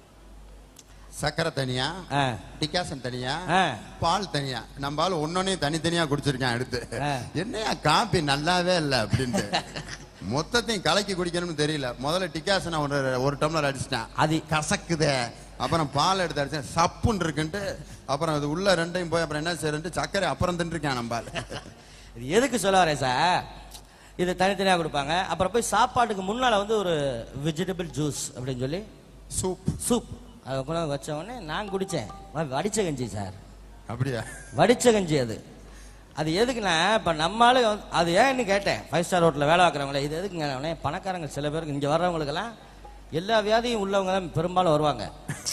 சக்கரை தனியா, டிகாசன் தனியா, பால் தனியா. நம்ம ஆளு ஒன்னொன்னே தனித்தனியா குடிச்சிருக்கேன் எடுத்து. என்னையா காப்பி நல்லாவே இல்லை அப்படின்ட்டு மொத்தத்தையும் கலக்கி குடிக்கணும்னு தெரியல. முதல்ல டிகாசனை ஒரு ஒரு டம்ளர் அடிச்சிட்டேன், அது கசக்குதே. அப்புறம் பால் எடுத்து அடிச்சேன், சப்புன்னு இருக்குன்ட்டு. அப்புறம் அது உள்ள ரெண்டையும் போய் அப்புறம் என்ன செய்யறேன்ட்டு சக்கரை அப்புறம் தின்றுருக்கேன் நம்பால். இது எதுக்கு சொல்ல வரேன் சார், இது தனித்தனியாக கொடுப்பாங்க. அப்புறம் போய் சாப்பாட்டுக்கு முன்னால் வந்து ஒரு வெஜிடபிள் ஜூஸ் அப்படின்னு சொல்லி சூப் சூப் அதை கொண்டு வச்ச உடனே நான் குடித்தேன். வடிச்ச கஞ்சி சார். அப்படியா? வடிச்ச கஞ்சி. அது அது எதுக்குன்னா, இப்போ நம்மளால அது ஏன்னு கேட்டேன் ஃபைவ் ஸ்டார் ஹோட்டலில் வேலை பார்க்குறவங்களே, இது எதுக்குங்க பணக்காரங்க சில பேருக்கு இங்கே வர்றவங்களுக்கெல்லாம் எல்லா வியாதியும் உள்ளவங்க தான் பெரும்பாலும் வருவாங்க.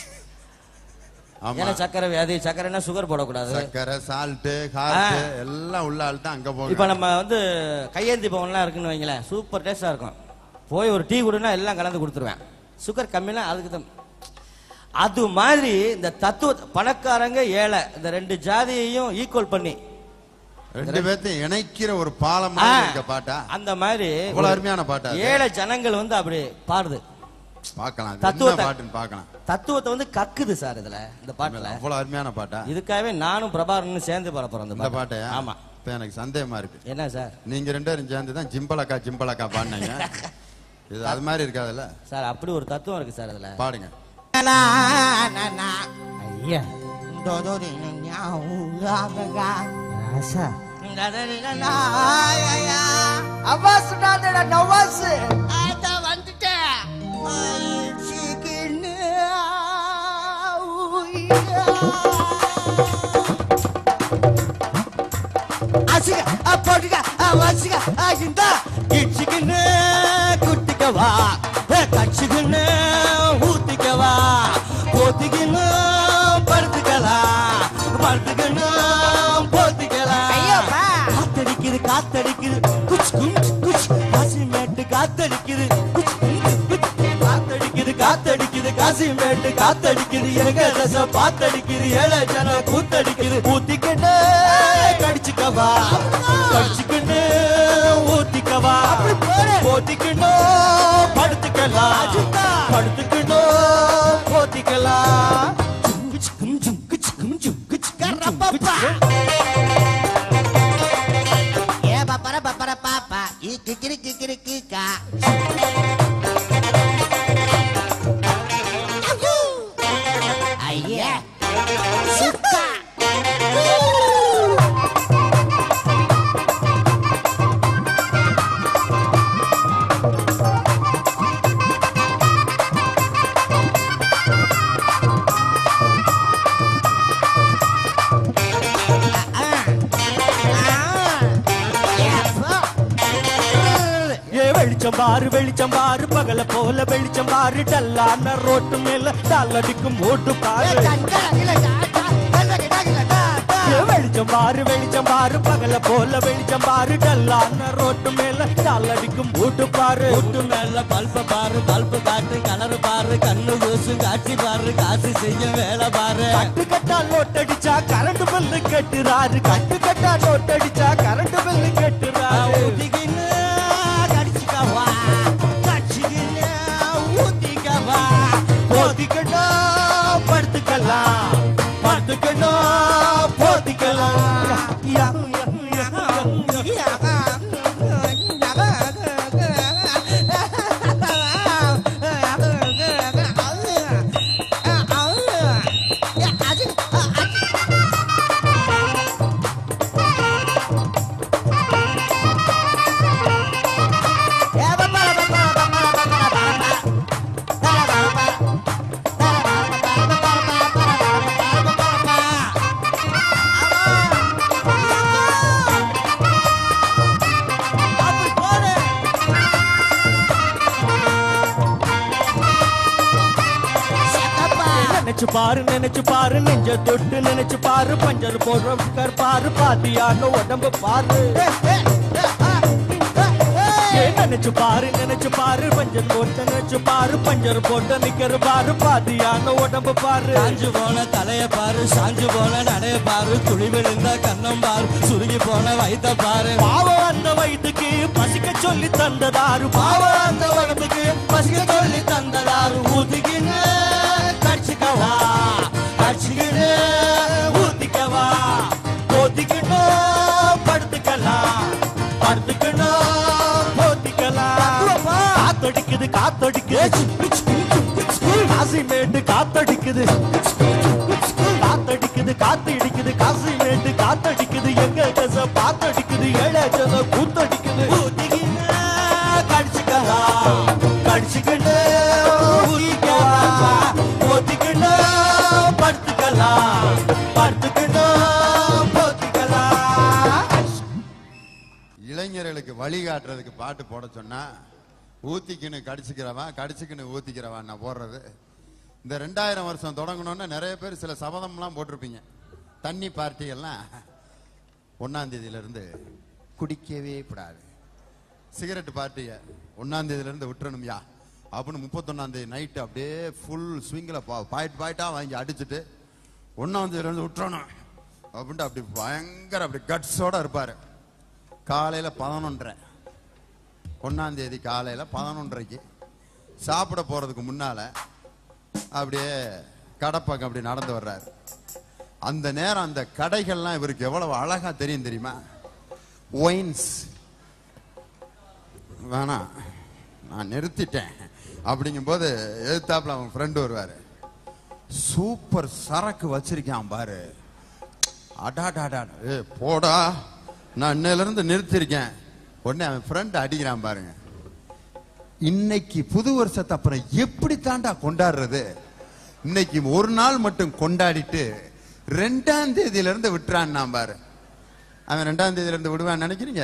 ஏன்னா சக்கரை வியாதி, சக்கரைனா சுகர் போடக்கூடாது, சக்கரை சால்ட்டு ஹார்ட் எல்லாம் உள்ள ஆள் தான் அங்கே போகும். இப்போ நம்ம வந்து கையேந்தி பவன்லாம் இருக்குன்னு வைங்களேன், சூப்பர் டேஸ்டாக இருக்கும். போய் ஒரு டீ குடுனா எல்லாம் கலந்து கொடுத்துருவேன். சுகர் கம்மினா அதுக்கு தான். அது மாதிரி இந்த தத்துவ பணக்காரங்க ஏழை இந்த ரெண்டு ஜாதியையும் ஈக்குவல் பண்ணி ரெண்டு பேர்த்தையும் இணைக்கிற ஒரு பாலம் பாட்டா. அந்த மாதிரி அவ்வளவு அருமையான பாட்டா. ஏழை ஜனங்கள் வந்து அப்படி பாடுது. பார்க்கலாம் தத்துவத்தை பாட்டுன்னு பார்க்கலாம். தத்துவத்தை வந்து கக்குது சார் இதுல இந்த பாட்டுல. அவ்வளவு அருமையான பாட்டா. இதுக்காகவே நானும் பிரபாகரனும் சேர்ந்து பாட போறோம் இந்த பாட்டை. ஆமா. இப்ப எனக்கு சந்தேகமா இருக்கு. என்ன சார், நீங்க ரெண்டு பேரும் சேர்ந்து தான் ஜிம்பலக்கா ஜிம்பலக்கா பாடினீங்க. இது அது மாதிரி இருக்காதுல்ல சார்? அப்படி ஒரு தத்துவம் இருக்கு சார் இதுல. பாடுங்க. ஐயா அவா சொன்னாதடா நவாஸ் குட்டிக்கவா கட்சிக்குன்னு ஊத்திக்கவா போத்திக்கின்னு படுத்துக்கலாம் படுத்துக்கின்னு போத்திக்கலாம். காத்தடிக்குது காத்தடிக்குது குச் குச் குச் காசி மேட்டு காத்தடிக்குது காத்தடிக்குது காத்தடிக்குது காசி மேட்டு காத்தடிக்குது எங்க ரசம் பாத்தடிக்குது ஏழை ஜன கூத்தடிக்குது ஊத்திக்கிட்டு கடிச்சுக்கவா கடிச்சுக்கிட்டு ஊத்திக்கவா போத்திக்கணும் படுத்துக்கலாம் படுத்துக்கணும் போத்திக்கலாம். ஏ பப்பர பப்பர பாப்பா ஈ கிக்கிரி கிக்கிரி கீக்கா ஐயா சுக்கா வெளிச்சம் பாரு வெளிச்சம் பாரு பகல போல வெளிச்சம் பாரு டல்லான ரோட்டு மேல டல்லடிக்கும் ஓட்டு பாரு. வெளிச்சம் பாரு வெளிச்சம் பாரு பகல போல வெளிச்சம் பாரு டல்லான ரோட்டு மேல டல்லடிக்கும் ஓட்டு பாரு. ஓட்டு மேல பல்ப பாரு பல்பு காட்டு கலரு பாரு கண்ணு ஊசு காட்சி பாரு காசு செய்ய வேலை பாரு. கட்டு கட்டா நோட்டடிச்சா கரண்ட் பில்லு கட்டுறாரு கட்டு கட்டா நோட்டடிச்சா கரண்ட் பில்லு கட்டுறாரு. போத்திக்கணும் படுத்துக்கலாம் படுத்துக்கணும் போத்திக்கலாம். நினைச்சு பாரு நினைச்சு பாரு நெஞ்ச தொட்டு நினைச்சு பாரு பஞ்சர் போடுற பாரு பாத்தியான உடம்பு பாரு நினைச்சு பாரு நினைச்சு பாரு பஞ்சர் போட்டு நினைச்சு பாரு பஞ்சர் போட்டு நிக்கிற பாரு பாதியான உடம்பு பாரு சாஞ்சு போன தலைய பாரு சாஞ்சு போன நடைய பாரு துளி விழுந்த கண்ணம் பாரு சுருங்கி போன வயித்த பாரு பாவம் அந்த வயிற்றுக்கு பசிக்க சொல்லி தந்ததாரு பாவம் அந்த வயிற்றுக்கு பசிக்க சொல்லி தந்ததாரு ஊத்திக்கின்னு கடிச்சுக்கவா கடிச்சுக்கின்னு ஊத்திக்கவா ஊத்திக்கணும் படுத்துக்கலாம் படுத்துக்கணும் காத்தடிக்குது காத்தடிக்குது காசி மேட்டு காத்தடிக்குது காத்தடிக்குது காத்து இடிக்குது காசி மேட்டு காத்தடிக்குது எங்க கச பாத்தடிக்குது ஏழாச்சத கூத்தடிக்குது கடிச்சுக்கலாம் கடிச்சுக்கிட்டு போத்திக்கிட்டு படுத்துக்கலாம் படுத்துக்கிட்டு போத்திக்கலாம். இளைஞர்களுக்கு வழிகாட்டுறதுக்கு பாட்டு போட சொன்னா ஊத்திக்கின்னு கடிச்சுக்கிறவன் கடிச்சுக்கின்னு ஊத்திக்கிறவன் நான் போடுறது. இந்த ரெண்டாயிரம் வருஷம் தொடங்கணும்னா நிறைய பேர் சில சபதம்லாம் போட்டிருப்பீங்க. தண்ணி பார்ட்டிகள்லாம் ஒன்னாம் தேதியில இருந்து குடிக்கவே கூடாது, சிகரெட் பார்ட்டிய ஒன்னாம் தேதியில இருந்து விட்டுறணும்யா அப்படின்னு முப்பத்தொன்னாம் தேதி நைட்டு அப்படியே ஃபுல் ஸ்விங்கில் பாயிண்ட் பாயிண்டா வாங்கி அடிச்சுட்டு ஒன்னாம் தேதியில இருந்து விட்டுறணும் அப்படின்ட்டு அப்படி பயங்கர அப்படி கட்ஸோட இருப்பாரு. காலையில பதினொன்றரை ஒன்னாம் தேதி காலையில பதினொன்றரைக்கு சாப்பிட போறதுக்கு முன்னால அப்படியே கடைப்பக்கம் அப்படி நடந்து வர்றாரு. அந்த நேரம் அந்த கடைகள்லாம் இவருக்கு எவ்வளவு அழகா தெரியும் தெரியுமா? ஒயின்ஸ் வேணாம் நான் நிறுத்திட்டேன் அப்படிங்கும் போது எதிர்த்தாப்புல அவங்க ஃப்ரெண்டு வருவாரு. சூப்பர் சரக்கு வச்சிருக்கான் பாரு, அடாடாடா ஏ போடா நான் இன்னையில இருந்து நிறுத்திருக்கேன். உடனே அவன் ஃப்ரெண்ட் அடிக்கிறான் பாருங்க. இன்னைக்கு புது வருஷத்தை அப்புறம் எப்படி தாண்டா கொண்டாடுறது? இன்னைக்கு ஒரு நாள் மட்டும் கொண்டாடிட்டு ரெண்டாம் தேதியில இருந்து விட்டுறான் நான் பாரு. அவன் ரெண்டாம் தேதியில இருந்து விடுவான்னு நினைக்கிறீங்க?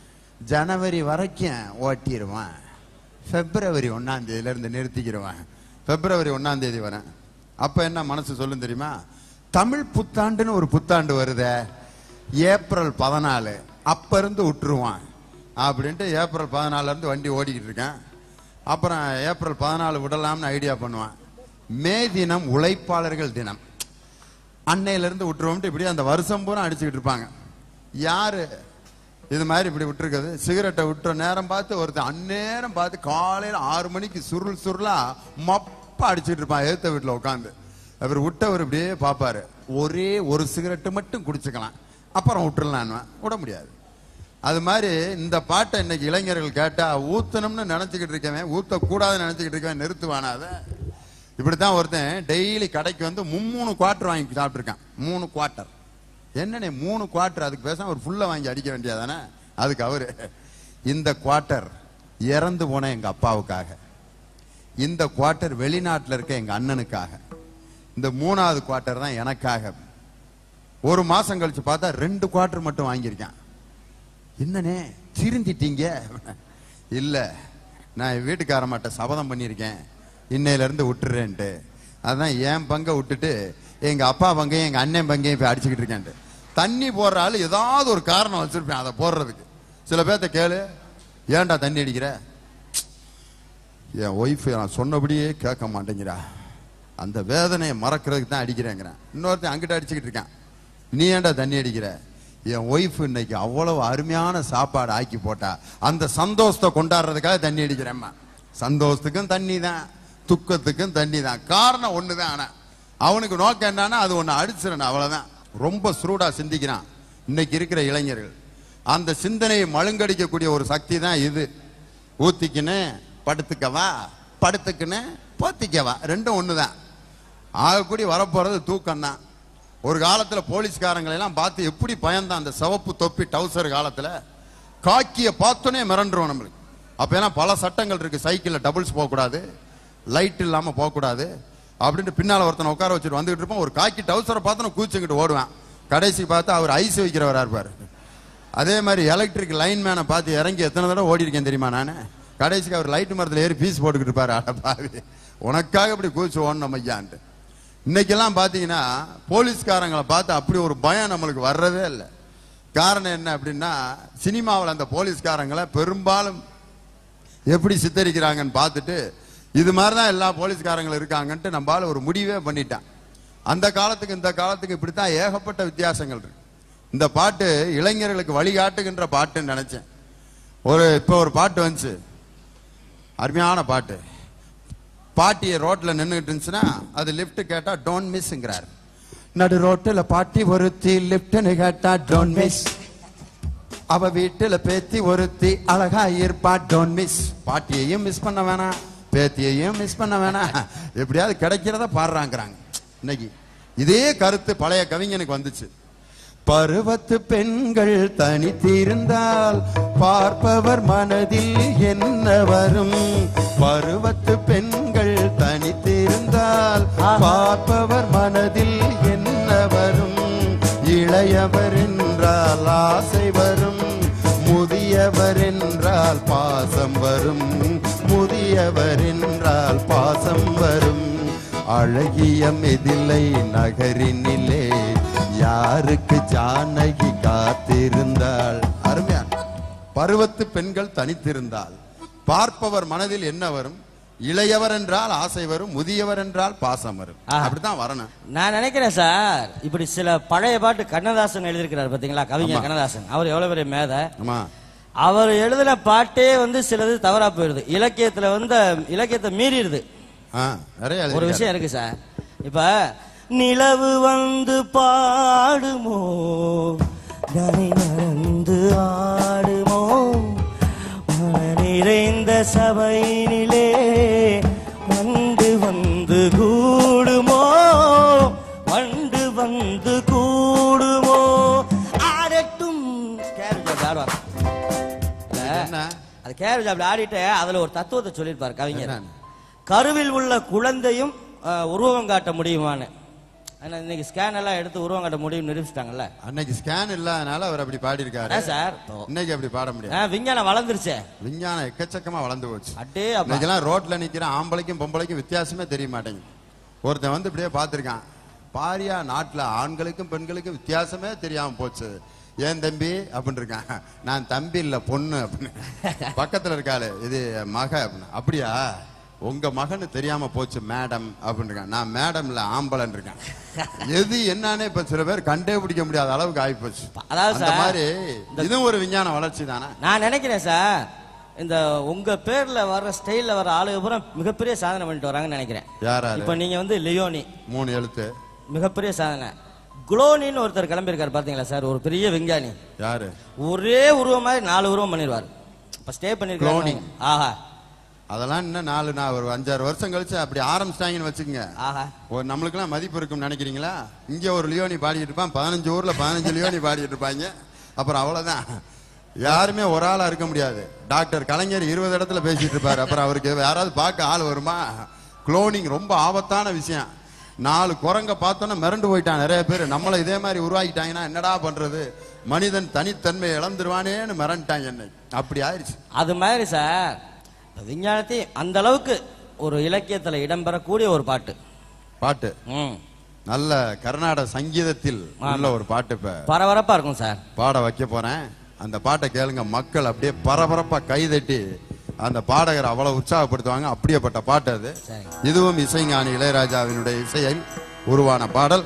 ஜனவரி வரைக்கும் ஓட்டிடுவான், பிப்ரவரி ஒன்னாம் தேதியில இருந்து நிறுத்திக்கிடுவான். பிப்ரவரி ஒன்னாம் தேதி வரேன். அப்ப என்ன மனசு சொல்லும் தெரியுமா? தமிழ் புத்தாண்டுன்னு ஒரு புத்தாண்டு வருதே, ஏப்ரல் பதினாலு அப்ப இருந்து விட்டுருவான் அப்படின்ட்டு ஏப்ரல் பதினாலுல இருந்து வண்டி ஓடிக்கிட்டு இருக்கேன். அப்புறம் ஏப்ரல் பதினாலு விடலாம்னு ஐடியா பண்ணுவான். மே தினம் உழைப்பாளர்கள் தினம், அன்னையில இருந்து விட்டுருவோம்ட்டு இப்படி அந்த வருஷம் பூரா அடிச்சுக்கிட்டு இருப்பாங்க. யாரு இது மாதிரி இப்படி விட்டுருக்குது? சிகரெட்டை விட்டுற நேரம் பார்த்து ஒருத்தன் அந்நேரம் பார்த்து காலையில ஆறு மணிக்கு சுருள் சுருளா மப்பா அடிச்சுட்டு இருப்பான் ஏத்த வீட்டுல உட்காந்து. அவர் விட்டவர் இப்படியே பார்ப்பாரு, ஒரே ஒரு சிகரெட்டு மட்டும் குடிச்சுக்கலாம் அப்புறம் விட்டுறலாம், விட முடியாது. அது மாதிரி இந்த பாட்டை இன்னைக்கு இளைஞர்கள் கேட்டா ஊத்தணும்னு நினைச்சுக்கிட்டு இருக்கவன், ஊத்த கூடாதுன்னு நினைச்சுக்கிட்டு இருக்கவன் நிறுத்துவானா? அதை இப்படித்தான் ஒருத்தன் டெய்லி கடைக்கு வந்து மும்மூணு குவார்டர் வாங்கி சாப்பிட்டுருக்கான். மூணு குவார்டர் என்னன்னே மூணு குவார்டர், அதுக்கு பேசாம ஒரு ஃபுல்லா வாங்கி அடிக்க வேண்டியதானே? அதுக்கு அவரு இந்த குவார்டர் இறந்து போன எங்க அப்பாவுக்காக, இந்த குவார்டர் வெளிநாட்டுல இருக்க எங்க அண்ணனுக்காக, இந்த மூணாவது குவார்டர் தான் எனக்காக. ஒரு மாசம் கழிச்சு பார்த்தா ரெண்டு குவார்டர் மட்டும் வாங்கியிருக்கேன். என்னன்னே திருந்திட்டீங்க? இல்ல நான் என் வீட்டுக்காரமாட்ட சபதம் பண்ணியிருக்கேன் இன்னையில இருந்து விட்டுறேன்ட்டு. அதான் என் பங்கை விட்டுட்டு எங்க அப்பா பங்கையும் எங்க அண்ணன் பங்கையும் போய் அடிச்சுக்கிட்டு இருக்கேன்ட்டு. தண்ணி போடுற ஆளு ஏதாவது ஒரு காரணம் வச்சிருப்பேன் அதை போடுறதுக்கு. சில பேர்த்த கேளு, ஏன்டா தண்ணி அடிக்கிற? என் ஒய்ஃப் நான் சொன்னபடியே கேட்க மாட்டேங்கிறா, அந்த வேதனையை மறக்கிறதுக்கு தான் அடிக்கிறேங்கிறேன். இன்னொருத்தன் அங்கிட்ட அடிச்சுக்கிட்டு இருக்கான், நீ ஏன்டா தண்ணி அடிக்கிற? என் ஒய்ஃப் இன்னைக்கு அவ்வளவு அருமையான சாப்பாடு ஆக்கி போட்டா அந்த சந்தோஷத்தை கொண்டாடுறதுக்காக தண்ணி அடிக்கிறேம்மா. சந்தோஷத்துக்கும் தண்ணி தான், துக்கத்துக்கும் தண்ணி தான், காரணம் ஒண்ணுதான். ஆனா அவனுக்கு நோக்கம் என்னன்னா அது ஒண்ணு அடிச்சிடணும், அவ்வளவுதான். ரொம்ப சூடா சிந்திக்கிறான் இன்னைக்கு இருக்கிற இளைஞர்கள். அந்த சிந்தனையை மழுங்கடிக்கக்கூடிய ஒரு சக்தி தான் இது. ஊத்திக்கின்னு படுத்துக்கவா, படுத்துக்குன்னு போத்திக்கவா, ரெண்டும் ஒண்ணுதான். ஆகக்கூடி வரப்போறது தூக்கம் தான். ஒரு காலத்துல போலீஸ்காரங்களை எல்லாம் பார்த்து எப்படி பயந்தான் அந்த சிவப்பு தொப்பி டவுசர் காலத்துல. காக்கிய பார்த்தோன்னே மிரண்டுருவோம் நம்மளுக்கு. அப்ப ஏன்னா பல சட்டங்கள் இருக்கு, சைக்கிள்ல டபுள்ஸ் போகக்கூடாது, லைட் இல்லாம போகக்கூடாது அப்படின்ட்டு பின்னால ஒருத்தனை உட்கார வச்சுட்டு வந்துகிட்டு இருப்போம். ஒரு காக்கி டவுசரை பார்த்தோன்னு கூச்சிக்கிட்டு ஓடுவேன். கடைசி பார்த்தா அவர் ஐஸ் வைக்கிறவரா இருப்பாரு. அதே மாதிரி எலக்ட்ரிக் லைன் மேனை பார்த்து இறங்கி எத்தனை தடவை ஓடி இருக்கேன் தெரியுமா நான். கடைசிக்கு அவர் லைட் மரத்தில் ஏறி பீஸ் போட்டுக்கிட்டு இருப்பாரு. அட பாவி, உனக்காக இப்படி கூச்சு ஓடணும் ஐயான்ட்டு. இன்னைக்கெல்லாம் பாத்தீங்கன்னா போலீஸ்காரங்களை பார்த்து அப்படி ஒரு பயம் நம்மளுக்கு வர்றதே இல்லை. காரணம் என்ன அப்படின்னா, சினிமாவில் அந்த போலீஸ்காரங்களை பெரும்பாலும் எப்படி சித்தரிக்கிறாங்கன்னு பார்த்துட்டு இது மாதிரிதான் எல்லா போலீஸ்காரங்களும் இருக்காங்கன்ட்டு நம்மளால ஒரு முடிவே பண்ணிட்டான். அந்த காலத்துக்கு இந்த காலத்துக்கு இப்படித்தான் ஏகப்பட்ட வித்தியாசங்கள் இருக்கு. இந்த பாட்டு இளைஞர்களுக்கு வழிகாட்டுகின்ற பாட்டுன்னு நினைச்சேன். ஒரு இப்போ ஒரு பாட்டு வந்துச்சு, அருமையான பாட்டு. பாட்டியை ரோட்ல நின்றுகிட்டு இருந்துச்சுன்னா அது லிப்ட் கேட்டா டோன்ட் மிஸ்ங்கிறார். நடு ரோட்டில் பாட்டி ஒருத்தி லிப்ட்னு கேட்டா டோன்ட் மிஸ். அவ வீட்டுல பேத்தி ஒருத்தி அழகா இருப்பா டோன்ட் மிஸ். பாட்டியையும் மிஸ் பண்ண வேணாம், பேத்தியையும் மிஸ் பண்ண வேணாம், எப்படியாவது கிடைக்கிறத பாடுறாங்கிறாங்க. இன்னைக்கு இதே கருத்து பழைய கவிஞனுக்கு வந்துச்சு. பருவத்து பெண்கள் தனித்திருந்தால் பார்ப்பவர் மனதில் என்ன வரும்? பருவத்து பெண்கள் தனித்திருந்தால் பார்ப்பவர் மனதில் என்ன வரும்? இளையவர் என்றால் ஆசை வரும், முதியவர் என்றால் பாசம் வரும், முதியவர் என்றால் பாசம் வரும். அழகிய மெதிலை நகரினிலே யாருக்கு ஜானகி காத்திருந்தாள். அருமையா. பருவத்து பெண்கள் தனித்திருந்தால் பார்ப்பவர் மனதில் என்ன வரும்? இளையவர் என்றால் ஆசை வரும், முதியவர் என்றால் பாசம் வரும். அப்படித்தான் வரணும். நான் நினைக்கிறேன் சார், இப்படி சில பழைய பாட்டு கண்ணதாசன் எழுதியிருக்கிறார் பாத்தீங்களா, கவிஞர் கண்ணதாசன். அவர் எவ்வளவு பெரிய மேத. அவர் எழுதின பாட்டே வந்து சிலது தவறா போயிடுது, இலக்கியத்துல வந்து இலக்கியத்தை மீறிடுது. ஒரு விஷயம் இருக்கு சார். இப்ப நிலவு வந்து பாடுமோ, நனை நடந்து ஆடுமோ, நிறைந்த சபையினிலே வண்டு வந்து கூடுமோ, வண்டு வந்து கூடுமோ, ஆடட்டும். கேரேஜ் ஆடுவார், அது கேரேஜ் அப்படி ஆடிட்டு அதுல ஒரு தத்துவத்தை சொல்லியிருப்பார் கவிஞர். கருவில் உள்ள குழந்தையும் உருவம் காட்ட முடியுமான்னு. இன்னைக்கு ஸ்கேன் எல்லாம் எடுத்து உருவம் காட்ட முடியும் நிரூபிச்சிட்டாங்கல்ல. அன்னைக்கு ஸ்கேன் இல்லாதனால அவர் அப்படி பாடி இருக்காரு சார். இன்னைக்கு அப்படி பாட முடியாது, விஞ்ஞானம் வளர்ந்துருச்சு. விஞ்ஞானம் எக்கச்சக்கமா வளர்ந்து போச்சு. அட்டே இன்னைக்கெல்லாம் ரோட்ல நிக்கிற ஆம்பளைக்கும் பொம்பளைக்கும் வித்தியாசமே தெரிய மாட்டேங்குது. ஒருத்தன் வந்து இப்படியே பார்த்திருக்கான், பாரியா நாட்டுல ஆண்களுக்கும் பெண்களுக்கும் வித்தியாசமே தெரியாம போச்சு. ஏன் தம்பி அப்படின்னு இருக்கான். நான் தம்பி இல்ல பொண்ணு அப்படின்னு. பக்கத்துல இருக்காளு, இது மக அப்படின்னு. அப்படியா, உங்க மகன்னு தெரியாம போச்சு மேடம் அப்படின்னு இருக்கான். நான் மேடம் இல்ல ஆம்பளன் இருக்கேன். எது என்னன்னு இப்ப சில பேர் கண்டே பிடிக்க முடியாத அளவுக்கு ஆகி போச்சு. அதாவது மாதிரி இதுவும் ஒரு விஞ்ஞான வளர்ச்சி தானே நான் நினைக்கிறேன் சார். இந்த உங்க பேர்ல வர்ற ஸ்டைல்ல வர ஆளுக பூரா மிகப்பெரிய சாதனை பண்ணிட்டு வராங்கன்னு நினைக்கிறேன். யாரா? இப்ப நீங்க வந்து லியோனி, மூணு எழுத்து, மிகப்பெரிய சாதனை. குளோனின்னு ஒருத்தர் கிளம்பி இருக்காரு பாத்தீங்களா சார், ஒரு பெரிய விஞ்ஞானி. யாரு? ஒரே உருவம் மாதிரி நாலு உருவம் பண்ணிடுவாரு. இப்ப ஸ்டே பண்ணிருக்காரு. ஆஹா, அதெல்லாம் இன்னும் நாலு நான் ஒரு அஞ்சாறு வருஷம் கழிச்சு அப்படி ஆரம்பிச்சிட்டாங்கன்னு வச்சுக்கோங்க. ஒரு நம்மளுக்கெல்லாம் மதிப்பு இருக்கும்னு நினைக்கிறீங்களா? இங்க ஒரு லியோனி பாடிட்டு இருப்பான், பதினஞ்சு ஊர்ல பதினஞ்சு லியோனி பாடிட்டு இருப்பாங்க. அப்புறம் அவ்வளவுதான், யாருமே ஒரு ஆளா இருக்க முடியாது. டாக்டர் கலைஞர் இருபது இடத்துல பேசிட்டு இருப்பாரு, அப்புறம் அவருக்கு யாராவது பார்க்க ஆள் வருமா? குளோனிங் ரொம்ப ஆபத்தான விஷயம். நாலு குரங்க பார்த்தோன்னா மிரண்டு போயிட்டான் நிறைய பேர். நம்மளை இதே மாதிரி உருவாக்கிட்டாங்கன்னா என்னடா பண்றது, மனிதன் தனித்தன்மை இழந்துருவானேன்னு மிரண்டாங்க. என்னை அப்படி ஆயிடுச்சு. அது மாதிரி சார் விஞ்ஞானத்தை அந்த அளவுக்கு ஒரு இலக்கியத்துல இடம்பெறக்கூடிய ஒரு பாட்டு பாட்டு நல்ல கர்நாடக சங்கீதத்தில் நல்ல ஒரு பாட்டு இப்ப பரபரப்பா இருக்கும் சார். பாட வைக்க போறேன். அந்த பாட்டை கேளுங்க, மக்கள் அப்படியே பரபரப்பா கைதட்டி அந்த பாடகர் அவ்வளவு உற்சாகப்படுத்துவாங்க. அப்படியேப்பட்ட பாட்டு அது. இதுவும் இசைஞானி இளையராஜாவினுடைய இசையில் உருவான பாடல்.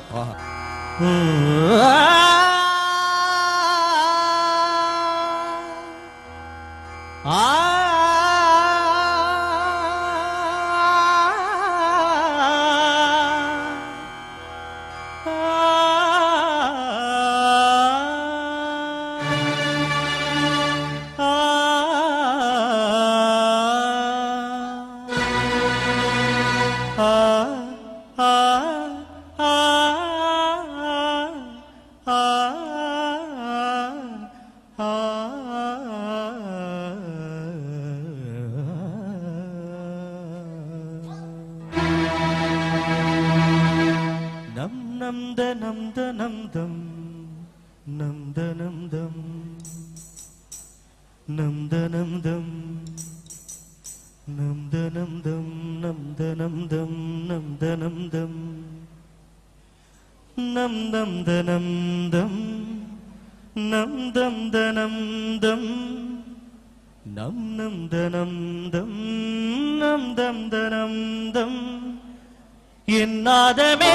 நம் தம் தனம் தம் நம் தம் தனம் தம் நம் நம் தனம் தம் நம் தம் தனம் தம் என்னாதமே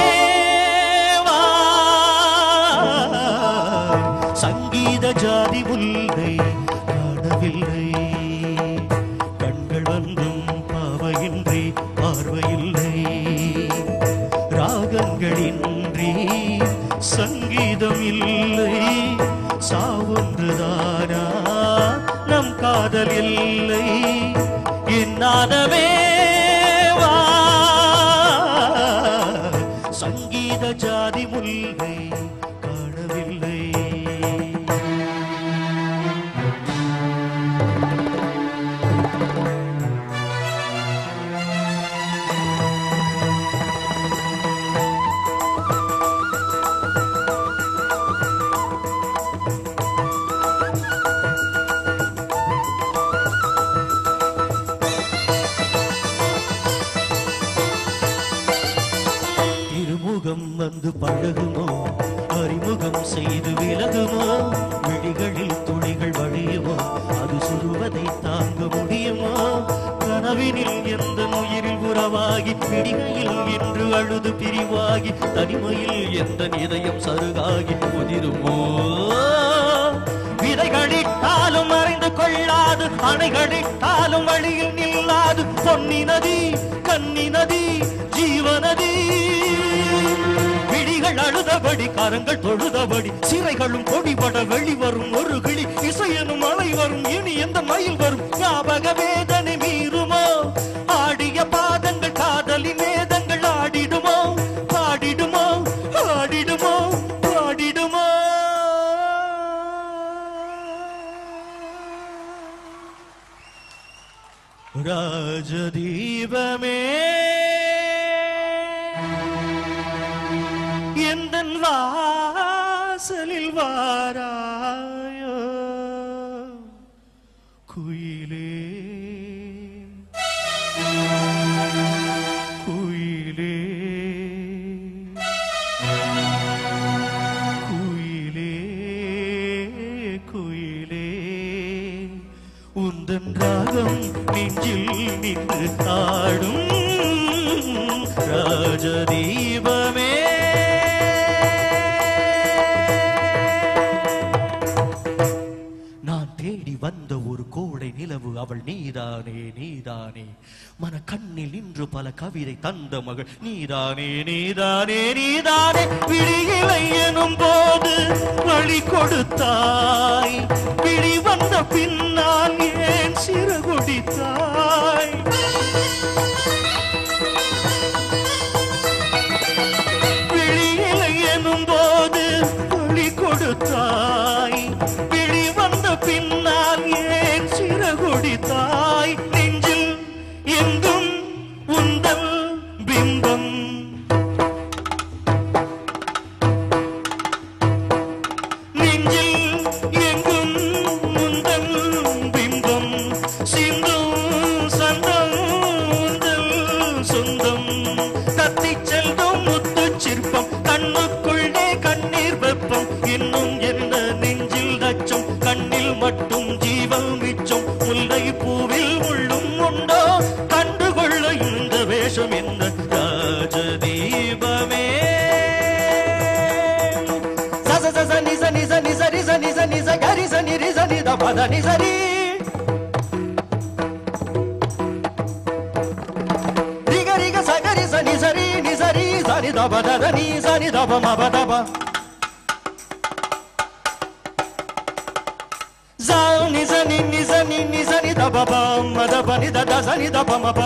சங்கீத ஜாதி முல்லை காணவில்லை கண்கள் வந்தும் பாவையின்றி பார்வையில்லை ராகங்களின்றி சங்கீதம் இல்லை சாவொன்றுதானா நம் காதல் இல்லை என்னாதவே சங்கீத ஜாதி முல்லை காணவில்லை வந்து பழகுமோ அறிமுகம் செய்து விலகுமோ விழிகளில் துளிகள் வழியுமோ அது சுருவதை தாங்க முடியுமோ கனவினில் எந்த உயிரில் உறவாகி பிடிகையில் என்று அழுது பிரிவாகி தனிமையில் எந்த இதயம் சருகாகி உதிருமோ விதைகளிட்டாலும் மறைந்து கொள்ளாது அணைகளிட்டாலும் வழியில் நில்லாது பொன்னி நதி கன்னி நதி ஜீவநதி விழிகள் அழுதபடி கரங்கள் தொழுதபடி சிறைகளும் கொடிபட வெளிவரும் ஒரு கிளி இசையனும் அலை வரும் இனி எந்த மயில் வரும் ஞாபக வேதனை மீறுமோ ஆடிய பாதங்கள் காதலி வேதங்கள் ஆடிடுமோ பாடிடுமோ ஆடிடுமோ பாடிடுமோ ராஜதீபமே எந்தன் வாசலில் வாராயோ குயிலே குயிலே குயிலே குயிலே உந்தன் ராகம் நெஞ்சில் நின்று ஆடும் ராஜதீபமே தேடி வந்த ஒரு கோடை நிலவு அவள் நீதானே நீதானே மன கண்ணில் இன்று பல கவிதை தந்த மகள் நீதானே நீதானே நீதானே விழியிலை எனும் போது வழி கொடுத்தாய் விழி வந்த பின்னால் ஏன் சிறகுடித்தாய் விழியிலை எனும் போது வழி கொடுத்தாய் பின்னால் ஏன் சிறகுடித்தாய் நெஞ்சில் எங்கும் உந்தல் பிம்பம் நெஞ்சில் எங்கும் உந்தல் பிம்பம் சிந்தும் சந்தம் உந்தல் சொந்தம் தத்தி செல்லும் முத்து சிற்பம் கண்ணுக்குள்ளே கண்ணீர் வெப்பம் இன்னும் என்ன நெஞ்சில் தச்சம் கண்ணில் மட்டும் ஜீவன் மிச்சம் முல்லை பூவில் உள்ளும் உண்டோ கண்டுகொள்ள இந்த வேஷம் என்ன ராஜதீபமே சச சச நிச நிச நிச ரிச நிச நிச கரிச நிரிச நித பத நிசரி ரிக ரிக சகரிச நிசரி நிசரி சனி தப தத நீ சனி தப மப தப ni sa ni ni sa ni ni sa ni da ba ba ma da ba ni da da sa ni da ba ma ba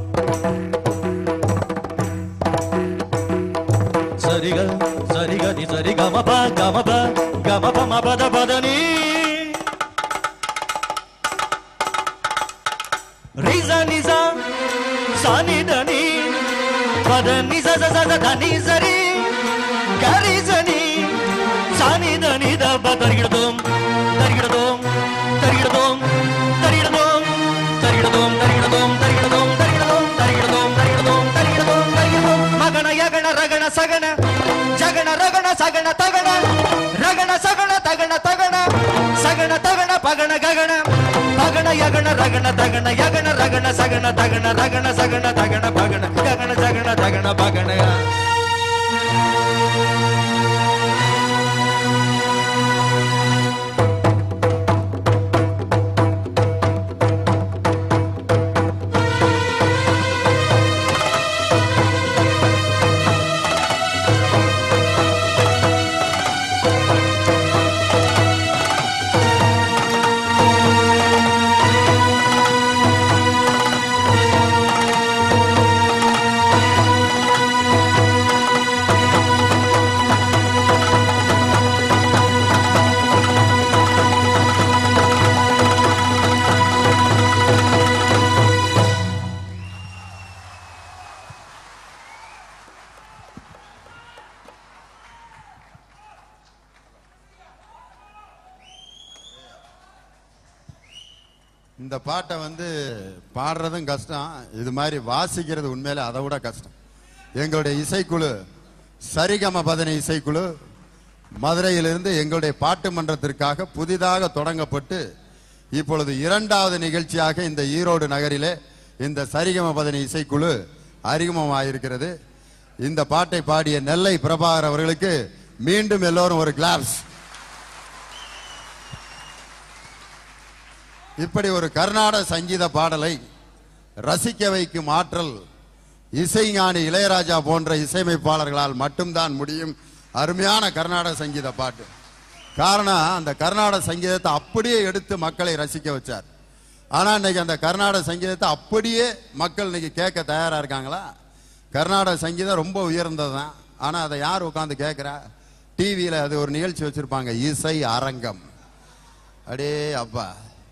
sa ri ga sa ri ga ni sa ri ga ma ba ga ma ba ga ma ba ma ba da ba da ni ri sa ni sa sa ni da ni ba da ni sa sa sa da ni sa ri ga ri sa ni sa ni da ni da ba da ri ga dum da ri ga dum தரிடதோம் தரிடதோம் தரிடதோம் தரிடதோம் தரிடதோம் தரிடதோம் தரிடதோம் தரிடதோம் தரிடதோம் தரிடதோம் மகன யகன ரகன சகன ஜகன சகன தகன ரகன சகன தகன தகன சகன தகன பகன ககன பகன யகன ரகன தகன யகன ரகன சகன தகன ரகன சகன தகன பகன ககன சகன தகன பகன. இந்த பாட்டை வந்து பாடுறதும் கஷ்டம், இது மாதிரி வாசிக்கிறது உண்மையில அதை விட கஷ்டம். எங்களுடைய இசைக்குழு சரிகம பதனி இசைக்குழு மதுரையிலிருந்து எங்களுடைய பாட்டு மன்றத்திற்காக புதிதாக தொடங்கப்பட்டு இப்பொழுது இரண்டாவது நிகழ்ச்சியாக இந்த ஈரோடு நகரிலே இந்த சரிகம பதனி இசைக்குழு அறிமுகமாயிருக்கிறது. இந்த பாட்டை பாடிய நெல்லை பிரபாகர் அவர்களுக்கு மீண்டும் எல்லோரும் ஒரு கிளாப்ஸ். இப்படி ஒரு கர்நாடக சங்கீத பாடலை ரசிக்க வைக்கும் ஆற்றல் இசைஞானி இளையராஜா போன்ற இசையமைப்பாளர்களால் மட்டும்தான் முடியும். அருமையான கர்நாடக சங்கீத பாட்டு. காரணம், அந்த கர்நாடக சங்கீதத்தை அப்படியே எடுத்து மக்களை ரசிக்க வச்சார். ஆனா இன்னைக்கு அந்த கர்நாடக சங்கீதத்தை அப்படியே மக்கள் இன்னைக்கு கேட்க தயாரா இருக்காங்களா? கர்நாடக சங்கீதம் ரொம்ப உயர்ந்தது தான். ஆனா அதை யார் உட்காந்து கேட்கிறா? டிவியில அது ஒரு நிகழ்ச்சி வச்சிருப்பாங்க, இசை அரங்கம். அடே அப்பா,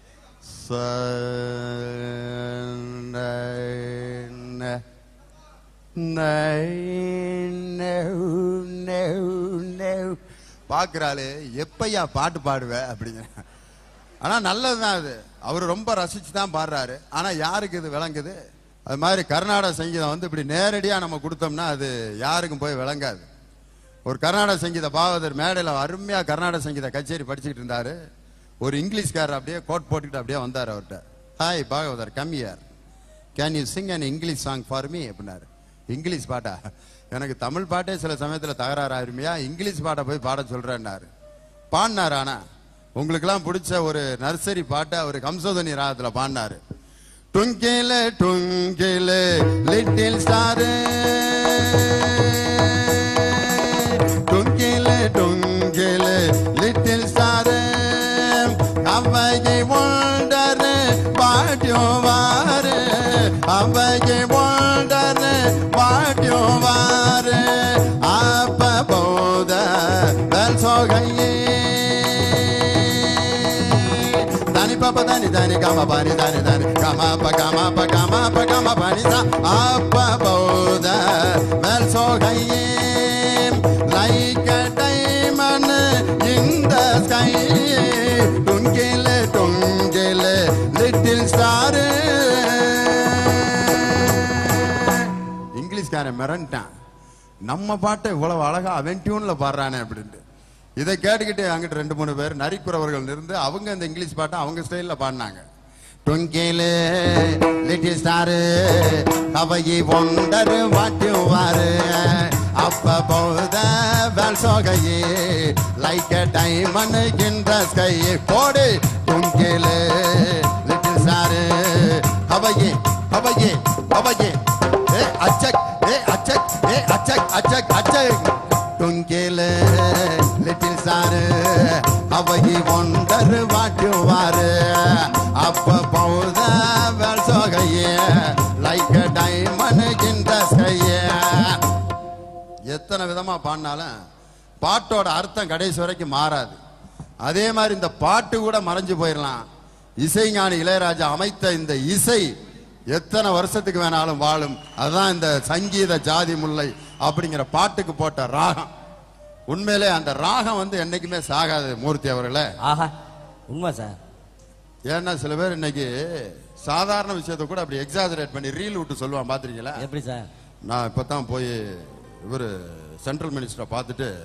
பாக்குறாளே எப்பையா பாட்டு பாடுவ அப்படிங்க. ஆனா நல்லதுதான் அது. அவரு ரொம்ப ரசிச்சு தான் பாடுறாரு. ஆனா யாருக்கு இது விளங்குது? அது மாதிரி கர்நாடக சங்கீதம் வந்து இப்படி நேரடியா நம்ம கொடுத்தோம்னா அது யாருக்கும் போய் விளங்காது. ஒரு கர்நாடக சங்கீத பாகவதர் மேடையில் அருமையா கர்நாடக சங்கீத கச்சேரி படிச்சுக்கிட்டு இருந்தாரு. ஒரு இங்கிலீஷ்காரர் அப்படியே கோட் போட்டுக்கிட்டு அப்படியே வந்தார் அவர்கிட்ட. Hi Bhagavathar, come here, can you sing an English song for me அப்படின்னாரு. இங்கிலீஷ் பாட்டா? எனக்கு தமிழ் பாட்டே சில சமயத்தில் தகராறு ஆயிருமையா, இங்கிலீஷ் பாட்டை போய் பாட சொல்றேன்னாரு. பாடினாரு. ஆனா உங்களுக்கெல்லாம் பிடிச்ச ஒரு நர்சரி பாட்டை அவர் கம்சோதனி ராகத்துல பாடினாரு. Twinkle twinkle little star, twinkle twinkle little star, அவையை ஒண்டரு பாட்டியோவாரு, அவையை ஒண்டரு பாட்டியோவாரு, அப்ப போத வெல் சோகையே தனி பாப்ப தனி தனி கம பனி தனி தனி கம ப கம ப கம ப கம பனி சா, up above the world so high like a diamond in the sky, twinkle twinkle little star. இங்கிலீஷ்காரன் மிரண்டான், நம்ம பாட்டை இவ்வளவு அழகா அவன் டியூன்ல பாடுறானே அப்படின்ட்டு. இதை கேட்டுக்கிட்டு அங்கிட்டு ரெண்டு மூணு பேர் நரிக்குறவர்கள் இருந்து அவங்க இந்த இங்கிலீஷ் பாட்டை அவங்க ஸ்டைல்ல பாடினாங்க. டுங்கிலே லிட்டில் ஸ்டாரு, அவையை ஒண்டரு வாட்டுவாரு, up above the world so high like a diamond in the sky. போடு டுங்கிலே லிட்டில் ஸ்டாரு, அவையே அவையே அவையே ஏ அச்சக் ஏ அச்சக் ஏ அச்சக் அச்சக் அச்சக். டுங்கிலே லிட்டில் ஸ்டாரு, அவையை ஒண்டரு வாட்டுவாரு, up above the world so high like a diamond in the sky. எத்தனை விதமா பாடினாலும் பாட்டோட அர்த்தம் கடைசி வரைக்கும் மாறாது. அதே மாதிரி இந்த பாட்டு கூட மறைஞ்சு போயிடலாம். இசைஞானி இளையராஜா அமைத்த இந்த இசை எத்தனை வருஷத்துக்கு வேணாலும் வாழும். அதுதான் இந்த சங்கீத ஜாதி முல்லை அப்படிங்கிற பாட்டுக்கு போட்ட ராகம். உண்மையிலே அந்த ராகம் வந்து என்னைக்குமே சாகாது மூர்த்தி அவர்களே. ஆஹா, உண்மை சார். ஏன்னா சில பேர் இன்னைக்கு சாதாரண விஷயத்த கூட அப்படி எக்ஸாஜரேட் பண்ணி ரீல் விட்டு சொல்லுவான், பாத்திருக்கீங்களா? எப்படி சார்? நான் இப்பதான் போய் இவர் சென்ட்ரல் மினிஸ்டரை பார்த்துட்டு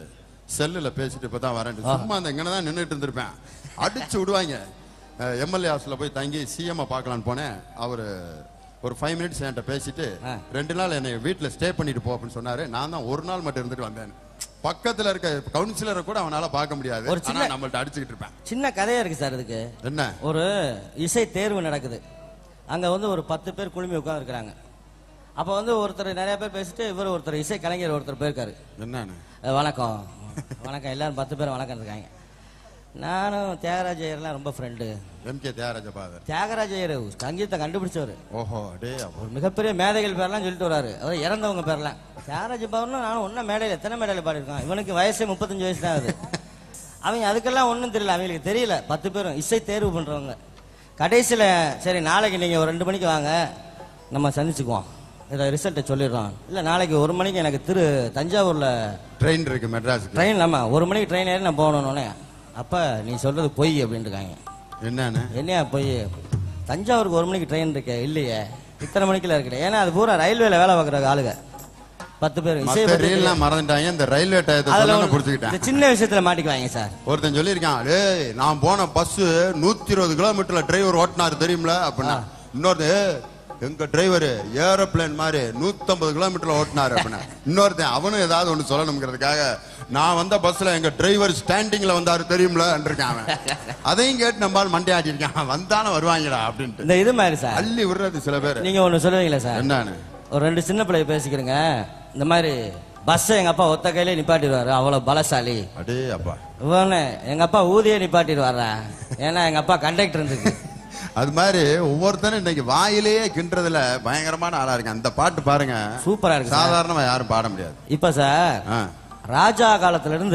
செல்லுல பேசிட்டு இப்பதான் வரேன். சும்மா அந்த இங்கதான் நின்றுட்டு இருந்திருப்பேன். அடிச்சு விடுவாங்க. எம்எல்ஏ ஹவுஸ்ல போய் தங்கி சிஎம் பார்க்கலான்னு போனேன். அவரு ஒரு ஃபைவ் மினிட்ஸ் என்கிட்ட பேசிட்டு ரெண்டு நாள் என்னை வீட்டுல ஸ்டே பண்ணிட்டு போ அப்படின்னு சொன்னாரு. நான் தான் ஒரு நாள் மட்டும் இருந்துட்டு வந்தேன். பக்கத்துல இருக்க கவுன்சிலரை கூட அவனால பார்க்க முடியாது. ஒரு சின்ன நம்மள்ட்ட அடிச்சுக்கிட்டு இருப்பேன். சின்ன கதையா இருக்கு சார் இதுக்கு. என்ன? ஒரு இசை தேர்வு நடக்குது. அங்க வந்து ஒரு பத்து பேர் குழுமி உட்கார்ந்து இருக்கிறாங்க. அப்ப வந்து ஒருத்தர் நிறைய பேர் பேசிட்டு இவர் ஒருத்தர் இசை கலைஞர் ஒருத்தர் போயிருக்காரு. என்னன்னு? வணக்கம் வணக்கம் எல்லாரும் பத்து பேர் வணக்கம் இருக்காங்க. நானும் தியாகராஜ ஐயர்லாம் ரொம்ப ஃப்ரெண்டு. எம் கே தியாகராஜ பாதர். தியாகராஜ ஐயர் சங்கீதத்தை கண்டுபிடிச்சவர். ஓஹோ டே. ஒரு மிகப்பெரிய மேதைகள் பேர்லாம் சொல்லிட்டு வராரு. அதாவது இறந்தவங்க பேர்லாம். தியாகராஜ பாதர்னா நானும் ஒன்னும் மேடையில் எத்தனை மேடையில் பாடிருக்கான். இவனுக்கு வயசே முப்பத்தஞ்சு வயசு தான் ஆகுது. அவங்க அதுக்கெல்லாம் ஒன்றும் தெரியல. அவங்களுக்கு தெரியல. பத்து பேரும் இசை தேர்வு பண்றவங்க. கடைசியில் சரி நாளைக்கு நீங்க ஒரு ரெண்டு மணிக்கு வாங்க நம்ம சந்திச்சுக்குவோம். இதை ரிசல்ட்டை சொல்லிடுறோம். இல்லை நாளைக்கு ஒரு மணிக்கு எனக்கு திரு தஞ்சாவூர்ல ட்ரெயின் இருக்கு மெட்ராஸ் ட்ரெயின். ஆமா ஒரு மணிக்கு ட்ரெயின் ஏறி நான் போகணுன்னே அப்ப நீ சொல்றது பொய் அப்படின்ட்டு இருக்காங்க. என்னன்னு? என்னையா பொய்? தஞ்சாவூருக்கு ஒரு மணிக்கு ட்ரெயின் இருக்க இல்லையே, இத்தனை மணிக்குள்ள இருக்கு. ஏன்னா அது பூரா ரயில்வேல வேலை பார்க்குற ஆளுங்க பத்து பேர். இசை மறந்துட்டாங்க. இந்த ரயில்வே டயத்தை புடிச்சுக்கிட்டேன். சின்ன விஷயத்துல மாட்டிக்குவாங்க சார். ஒருத்தன் சொல்லியிருக்கான், டேய் நான் போன பஸ் நூத்தி இருபது கிலோமீட்டர்ல டிரைவர் ஓட்டினாரு தெரியுமில அப்படின்னா. இன்னொரு எங்க டிரைவர் ஏரோப்ளேன் மாதிரி நூத்தி ஐம்பது கிலோமீட்டர்ல ஓட்டினாரு அப்படின்னா. இன்னொருத்தன் அவனும் ஏதாவது ஒண்ணு சொல்லணுங்கிறதுக்காக நான் வந்த பஸ்ல எங்க டிரைவர் ஸ்டாண்டிங்ல வந்தாரு தெரியுமில இருக்கான். அதையும் கேட்டு நம்மால் மண்டை ஆட்டிருக்கான். வந்தாலும் வருவாங்கடா அப்படின்ட்டு. இந்த இது மாதிரி சார் அள்ளி விடுறது சில பேர். நீங்க ஒண்ணு சொல்லுவீங்களா சார்? என்னன்னு? ஒரு ரெண்டு சின்ன பிள்ளைய பேசிக்கிறேங்க. இந்த மாதிரி பஸ் எங்க அப்பா ஒத்த கையிலே நிப்பாட்டிடுவாரு, அவ்வளவு பலசாலி. அடே அப்பா. இவனு எங்க அப்பா ஊதியே நிப்பாட்டிடுவாரா, ஏன்னா எங்க அப்பா கண்டக்டர் இருக்கு. அது மாதிரி ஒவ்வொருத்தரும் இன்னைக்கு வாயிலேயே கின்றதுல பயங்கரமான ஆளா இருக்கு. அந்த பாட்டு பாருங்க, சூப்பரா இருக்கு. சாதாரணமா யாரும் பாட முடியாது. இப்ப சார் ராஜா காலத்துல இருந்து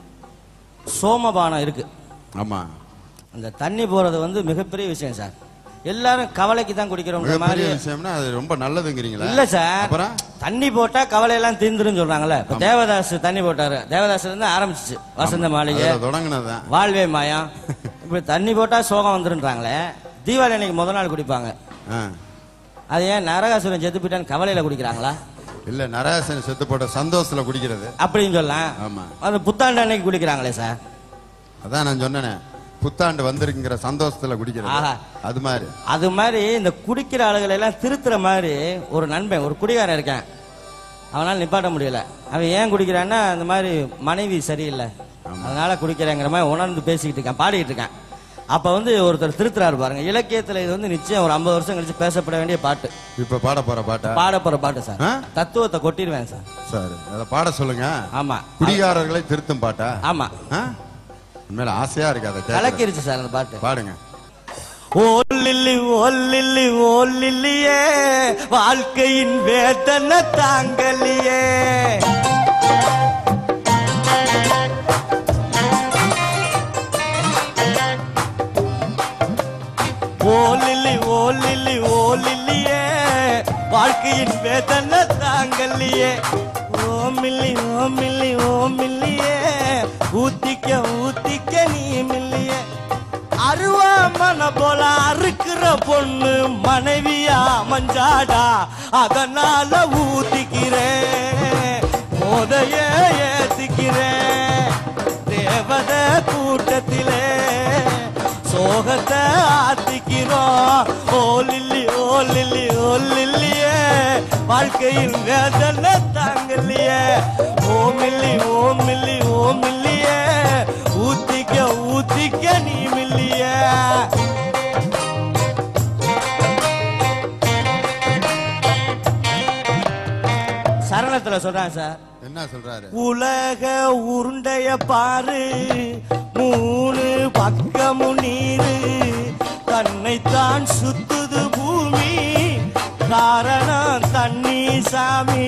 சோமபானம் இருக்கு. ஆமா. அந்த தண்ணி போறது வந்து மிகப்பெரிய விஷயம் சார். எல்லாரும் கவலைக்கு தான் குடிக்கிறோம் மாதிரி விஷயம்னா அது ரொம்ப நல்லதுங்கிறீங்களா? இல்ல சார், தண்ணி போட்டா கவலை எல்லாம் தீர்ந்துரும் சொல்றாங்கல்ல. இப்ப தேவதாஸ் தண்ணி போட்டாரு. தேவதாஸ்ல இருந்து ஆரம்பிச்சிச்சு வசந்த மாளிகை தொடங்கினதான் வாழ்வே மாயம். இப்படி தண்ணி போட்டா சோகம் வந்துருன்றாங்களே. தீபாவளி அன்னைக்கு முதல் நாள் குடிப்பாங்க. அது ஏன் நரகாசுரன் செத்து போயிட்டான்னு கவலையில குடிக்கிறாங்களா? இல்ல, நரகாசுரன் செத்து போட்ட சந்தோஷத்துல குடிக்கிறது அப்படின்னு சொல்லலாம். ஆமா, அது புத்தாண்டு அன்னைக்கு குடிக்கிறாங்களே சார். அதான் நான் சொன்னேன், புத்தாண்டு வந்திருக்குங்கிற சந்தோஷத்துல குடிக்கிறது. அது மாதிரி அது மாதிரி இந்த குடிக்கிற ஆளுகளை எல்லாம் திருத்துற மாதிரி ஒரு நண்பன், ஒரு குடிகாரன் இருக்கேன். அவனால நிப்பாட்ட முடியல. அவன் ஏன் குடிக்கிறான்னா அந்த மாதிரி மனைவி சரியில்லை, அதனால குடிக்கிறேங்கிற மாதிரி உணர்ந்து பேசிக்கிட்டு இருக்கான், பாடிக்கிட்டு இருக்கான். அப்ப வந்து ஒருத்தர் திருத்துறாரு பாருங்க. இலக்கியத்துல இது வந்து நிச்சயம் ஒரு ஐம்பது வருஷம் கழிச்சு பேசப்பட வேண்டிய பாட்டு. இப்ப பாட போற பாட்டு பாட போற பாட்டு சார். தத்துவத்தை கொட்டிடுவேன் சார். சார் அதை பாட சொல்லுங்க. ஆமா, குடிகாரர்களை திருத்தும் பாட்டா? ஆமா, மேல ஆசையா இருக்கு. அதை கலக்கிருச்சு சார் அந்த பாட்டு. பாடுங்க. ஓ லில்லி ஓ லில்லி ஓ லில்லியே, வாழ்க்கையின் வேதனை தாங்கலியே. ஓ லில்லி ஓ லில்லி ஓ லில்லியே, வாழ்க்கையின் வேதனை தாங்கலியே. ஓ மில்லி ஓ மில்லி ஓ மில்லியே, ஊத்திக்க ஊத்திக்க நீ மில்லியே. அருவா மன போல அறுக்கிற பொண்ணு மனைவியா மஞ்சாடா, அதனால ஊத்திக்கிறேன், போதைய ஏத்திக்கிறேன். தேவத கூட்டத்திலே சோகத்தை ஆத்திக்கிறோம். ஓ லில்லி ஓ லில்லி ஓ லில்லியே, வாழ்க்கையில் வேதனை தாங்கலையே. ஓ மில்லி ஓ மில்லி ஓ மில்லியே, ஊத்திக்க ஊத்திக்க நீ மில்லியே. சரணத்துல சொல்றான் சார். என்ன சொல்றாரு? உலக உருண்டைய பாரு, மூணு பக்கமும் நீரு, தன்னைத்தான் சுத்துது பூமி, காரணம் தண்ணி சாமி.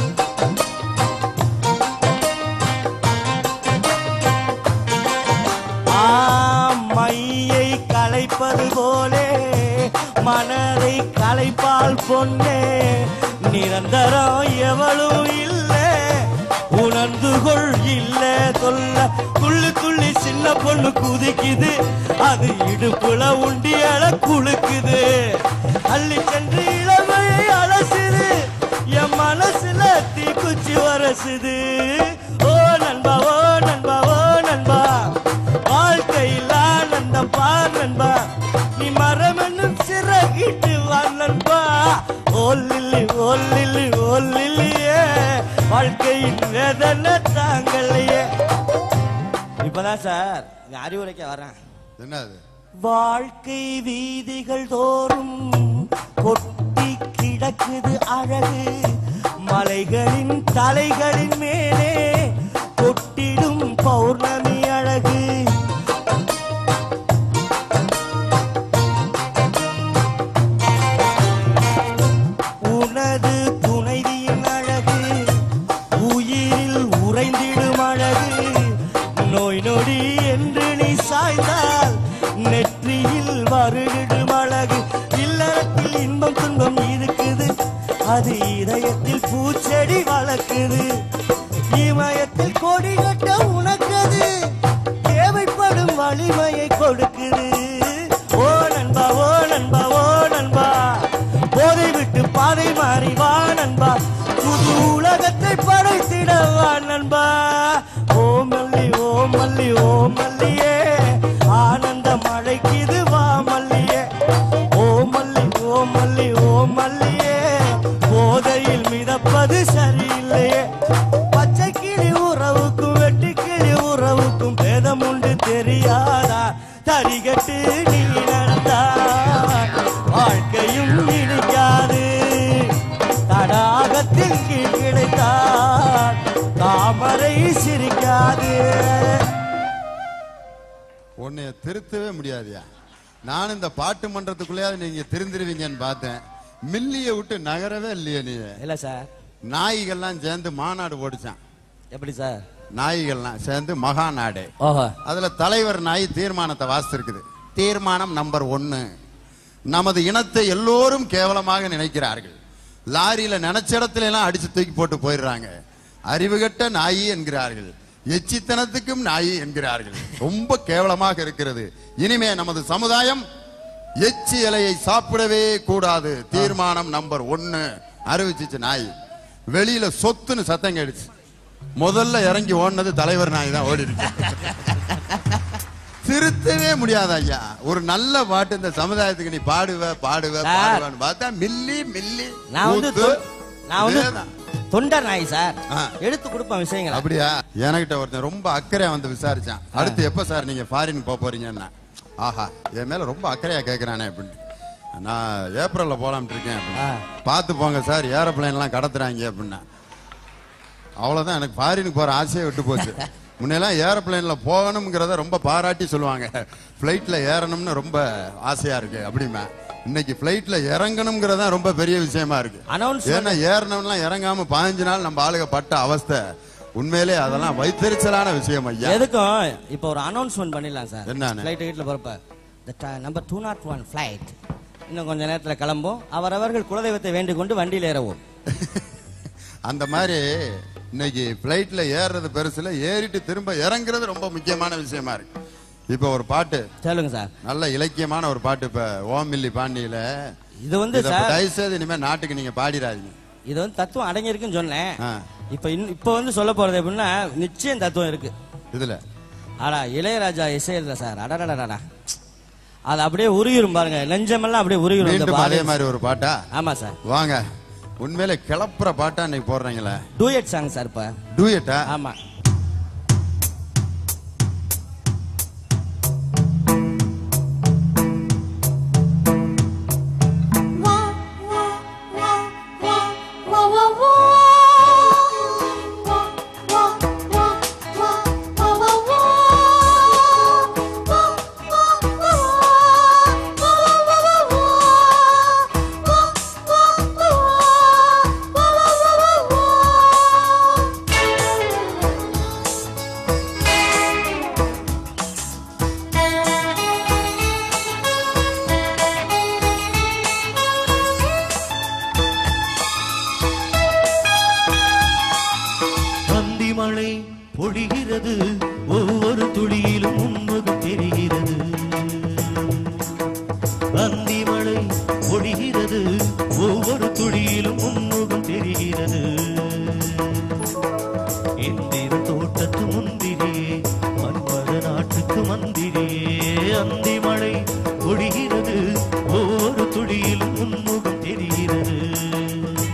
மையை களைப்பது போலே மனதை களைப்பால் பொண்ணே, நிரந்தரம் எவளும் இல்லை, உணர்ந்து கொள் இல்ல தொல்ல. துள்ளி துள்ளி சின்ன பொண்ணு குதிக்குது, அது இடுப்புல உண்டியல குளுக்குது. அள்ளி சென்று இளமையை அலசுது, என் மனசுல தீக்குச்சி வரசுது. ஓ நண்பா ஓ நண்பா லில்லி ஓ லில்லி ஓ லில்லியே வாழ்க்கையின் வேதனை தாங்கலையே. இப்பதான் சார் அறிவுரைக்க வரேன். என்னது? வாழ்க்கை வீதிகள் தோறும் கொட்டி கிடக்குது அழகு, மலைகளின் தலைகளின் மேலே கொட்டிடும் பௌர்ணமி அழகு. உனது துணைவியின் அழகு உயிரில் உறைந்திடும் அழகு. நோய் நொடி என்று நீ சாய்ந்தால் நெற்றியில் வருகிடும் அழகு. இல்லறத்தில் இன்பம் துன்பம் இருக்குது, அது இதயத்தில் பூச்செடி வளர்க்குது. இமயத்தில் கொடி கட்ட உனக்கது தேவைப்படும் வலிமையை கொடுக்குது. ஓ நண்பா ஓ நண்பா ஓ நண்பா போதை விட்டு பாதை மாறி வா நண்பா, புது உலகத்தை படைத்திட வா நண்பா. ஓ மல்லி ஓ மல்லி ஓ மல்லியே ஆனந்த மழைக்குது வா மல்லியே. ஓ மல்லி ஓ மல்லி ஓ மல்லியே போதையில் மிதப்பது சரியில்லையே. பச்சை கிளி உறவுக்கும் வெட்டி கிளி உறவுக்கும் பேதம் உண்டு தெரியாதா? தரிகட்டு நீ நடந்தா வாழ்க்கையும் இனிக்காது. தடாகத்தில் கீழ் கிடைத்தால் தாமரை சிரிக்காது. உன்னைய திருத்தவே முடியாதியா. நான் இந்த பாட்டு மன்றத்துக்குள்ளேயாவது நீங்க திருந்திருவீங்கன்னு பார்த்தேன். மில்லிய விட்டு நகரவே இல்லையே நீ. இல்ல சார், நாய்கள்லாம் சேர்ந்து மாநாடு ஓடிச்சான். எப்படி சார்? நாய்கள்லாம் சேர்ந்து மகா நாடு. ஓஹோ. அதுல தலைவர் நாய் தீர்மானத்தை வாசித்திருக்குது. தீர்மானம் நம்பர் ஒன்னு, நமது இனத்தை எல்லோரும் கேவலமாக நினைக்கிறார்கள். லாரியில நினைச்ச இடத்துல எல்லாம் அடிச்சு தூக்கி போட்டு போயிடுறாங்க. அறிவுகட்ட நாயி என்கிறார்கள், எச்சித்தனத்துக்கும் நாயி என்கிறார்கள். ரொம்ப கேவலமாக இருக்கிறது. இனிமே நமது சமுதாயம் எச்சி இலையை சாப்பிடவே கூடாது. தீர்மானம் நம்பர் ஒன்னு அறிவிச்சிச்சு நாய். வெளியில சொத்துன்னு சத்தம் கேடுச்சு. முதல்ல இறங்கி ஓடினது தலைவர் நாய் தான் ஓடிடுச்சு. திருத்தவே முடியாது ஐயா. ஒரு நல்ல பாட்டு இந்த சமுதாயத்துக்கு நீ பாடுவ பாடுவ பாடுவேன்னு பார்த்தா மில்லி மில்லி. நான் வந்து நான் வந்து தொண்டர் நாய் சார், எடுத்து கொடுப்பேன் விஷயங்கள். அப்படியா? என்கிட்ட ஒருத்தன் ரொம்ப அக்கறையா வந்து விசாரிச்சான். அடுத்து எப்ப சார் நீங்க ஃபாரின் போக போறீங்கன்னா, ஆஹா என் மேல ரொம்ப அக்கறையா கேட்கிறானே அப்படின்னு. நான் ஏப்ரல்ல போலாம்னு இருக்கேன். பார்த்து போங்க சார், ஏரோப்ளைன் எல்லாம் கடத்துறாங்க அப்படின்னா. அவ்வளவுதான், எனக்கு ஃபாரினுக்கு போற ஆசையே விட்டு போச்சு. முன்னெல்லாம் ஏரோப்ளைன்ல போகணுங்கிறத ரொம்ப பாராட்டி சொல்லுவாங்க. பிளைட்ல ஏறணும்னு ரொம்ப ஆசையா இருக்கு அப்படிமா. இன்னைக்கு பிளைட்ல இறங்கணுங்கிறதா ரொம்ப பெரிய விஷயமா இருக்கு. ஏன்னா ஏறணும்லாம் இறங்காம பதினஞ்சு நாள் நம்ம ஆளுக பட்ட அவஸ்தை உண்மையிலே அதெல்லாம் வைத்தறிச்சலான விஷயம் ஐயா. எதுக்கும் இப்போ ஒரு அனௌன்ஸ்மெண்ட் பண்ணிடலாம் சார். என்ன? ஃபிளைட் வீட்டில் போறப்ப number two not one flight இன்னும் கொஞ்ச நேரத்தில் கிளம்பும். அவரவர்கள் குலதெய்வத்தை வேண்டிக் கொண்டு வண்டியில் ஏறவும். அந்த மாதிரி இன்னைக்கு பிளைட்ல ஏறுறது பெருசுல, ஏறிட்டு திரும்ப இறங்குறது ரொம்ப முக்கியமான விஷயமா இருக்கு. இப்ப ஒரு பாட்டு சொல்லுங்க சார். நல்ல இலக்கியமான ஒரு பாட்டு இப்ப ஓமில்லி பாண்டியில. இது வந்து தயவுசெய்து இனிமே நாட்டுக்கு நீங்க பாடிடாதீங்க. இது வந்து தத்துவம் அடங்கி இருக்குன்னு சொன்னேன். இப்ப இப்ப வந்து சொல்ல போறது எப்படின்னா நிச்சயம் தத்துவம் இருக்கு இதுல. ஆடா இளையராஜா இசையல சார், அடடடடா அது அப்படியே உருகிரும் பாருங்க, நெஞ்சமெல்லாம் அப்படியே உருகிரும். அதே மாதிரி ஒரு பாட்டா? ஆமா சார். வாங்க, உண்மையில கிளப்புற பாட்டா இன்னைக்கு போடுறீங்களா? Duet song sir. இப்ப டூயட்டா? ஆமா. பொழிகிறது, ஒவ்வொரு துளியிலும் உன்முகம் தெரிகிறது. அந்தி மழை பொழிகிறது, ஒவ்வொரு துளியிலும் உன்முகம் தெரிகிறது. இந்திர தோட்டத்து முந்திரியே, மன்மத நாட்டுக்கு மந்திரியே. அந்தி மழை பொழிகிறது, ஒவ்வொரு துளியிலும் உன்முகம் தெரிகிறது.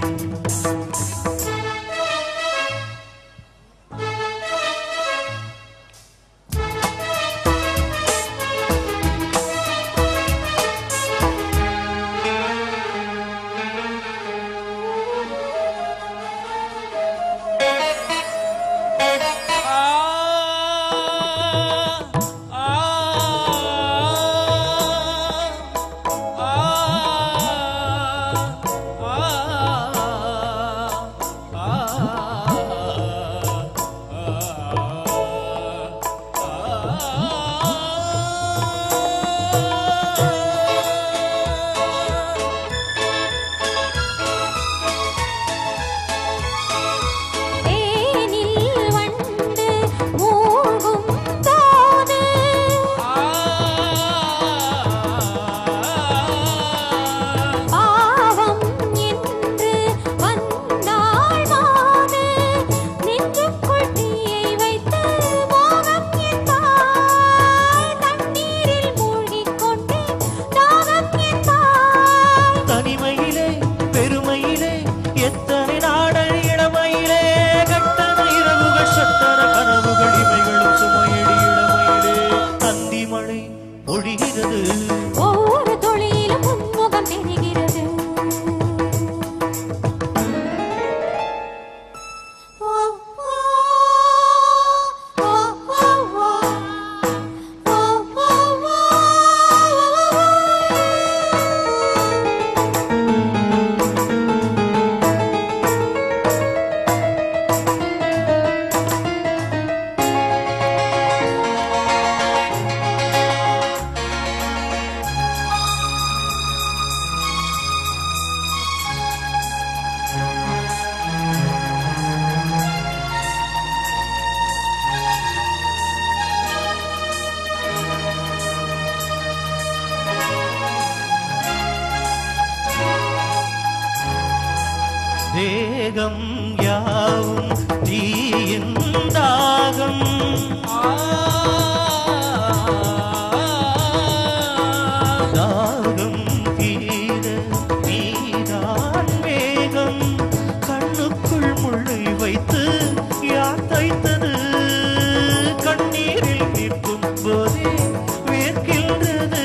தேகம் யாவும் தீயின் தாகம் தாகம் தீர நீதான் வேகம் கண்ணுக்குள் முள்ளை வைத்து யார் தைத்தது கண்ணீரில் நிற்கும் போதே வேர்க்கின்றது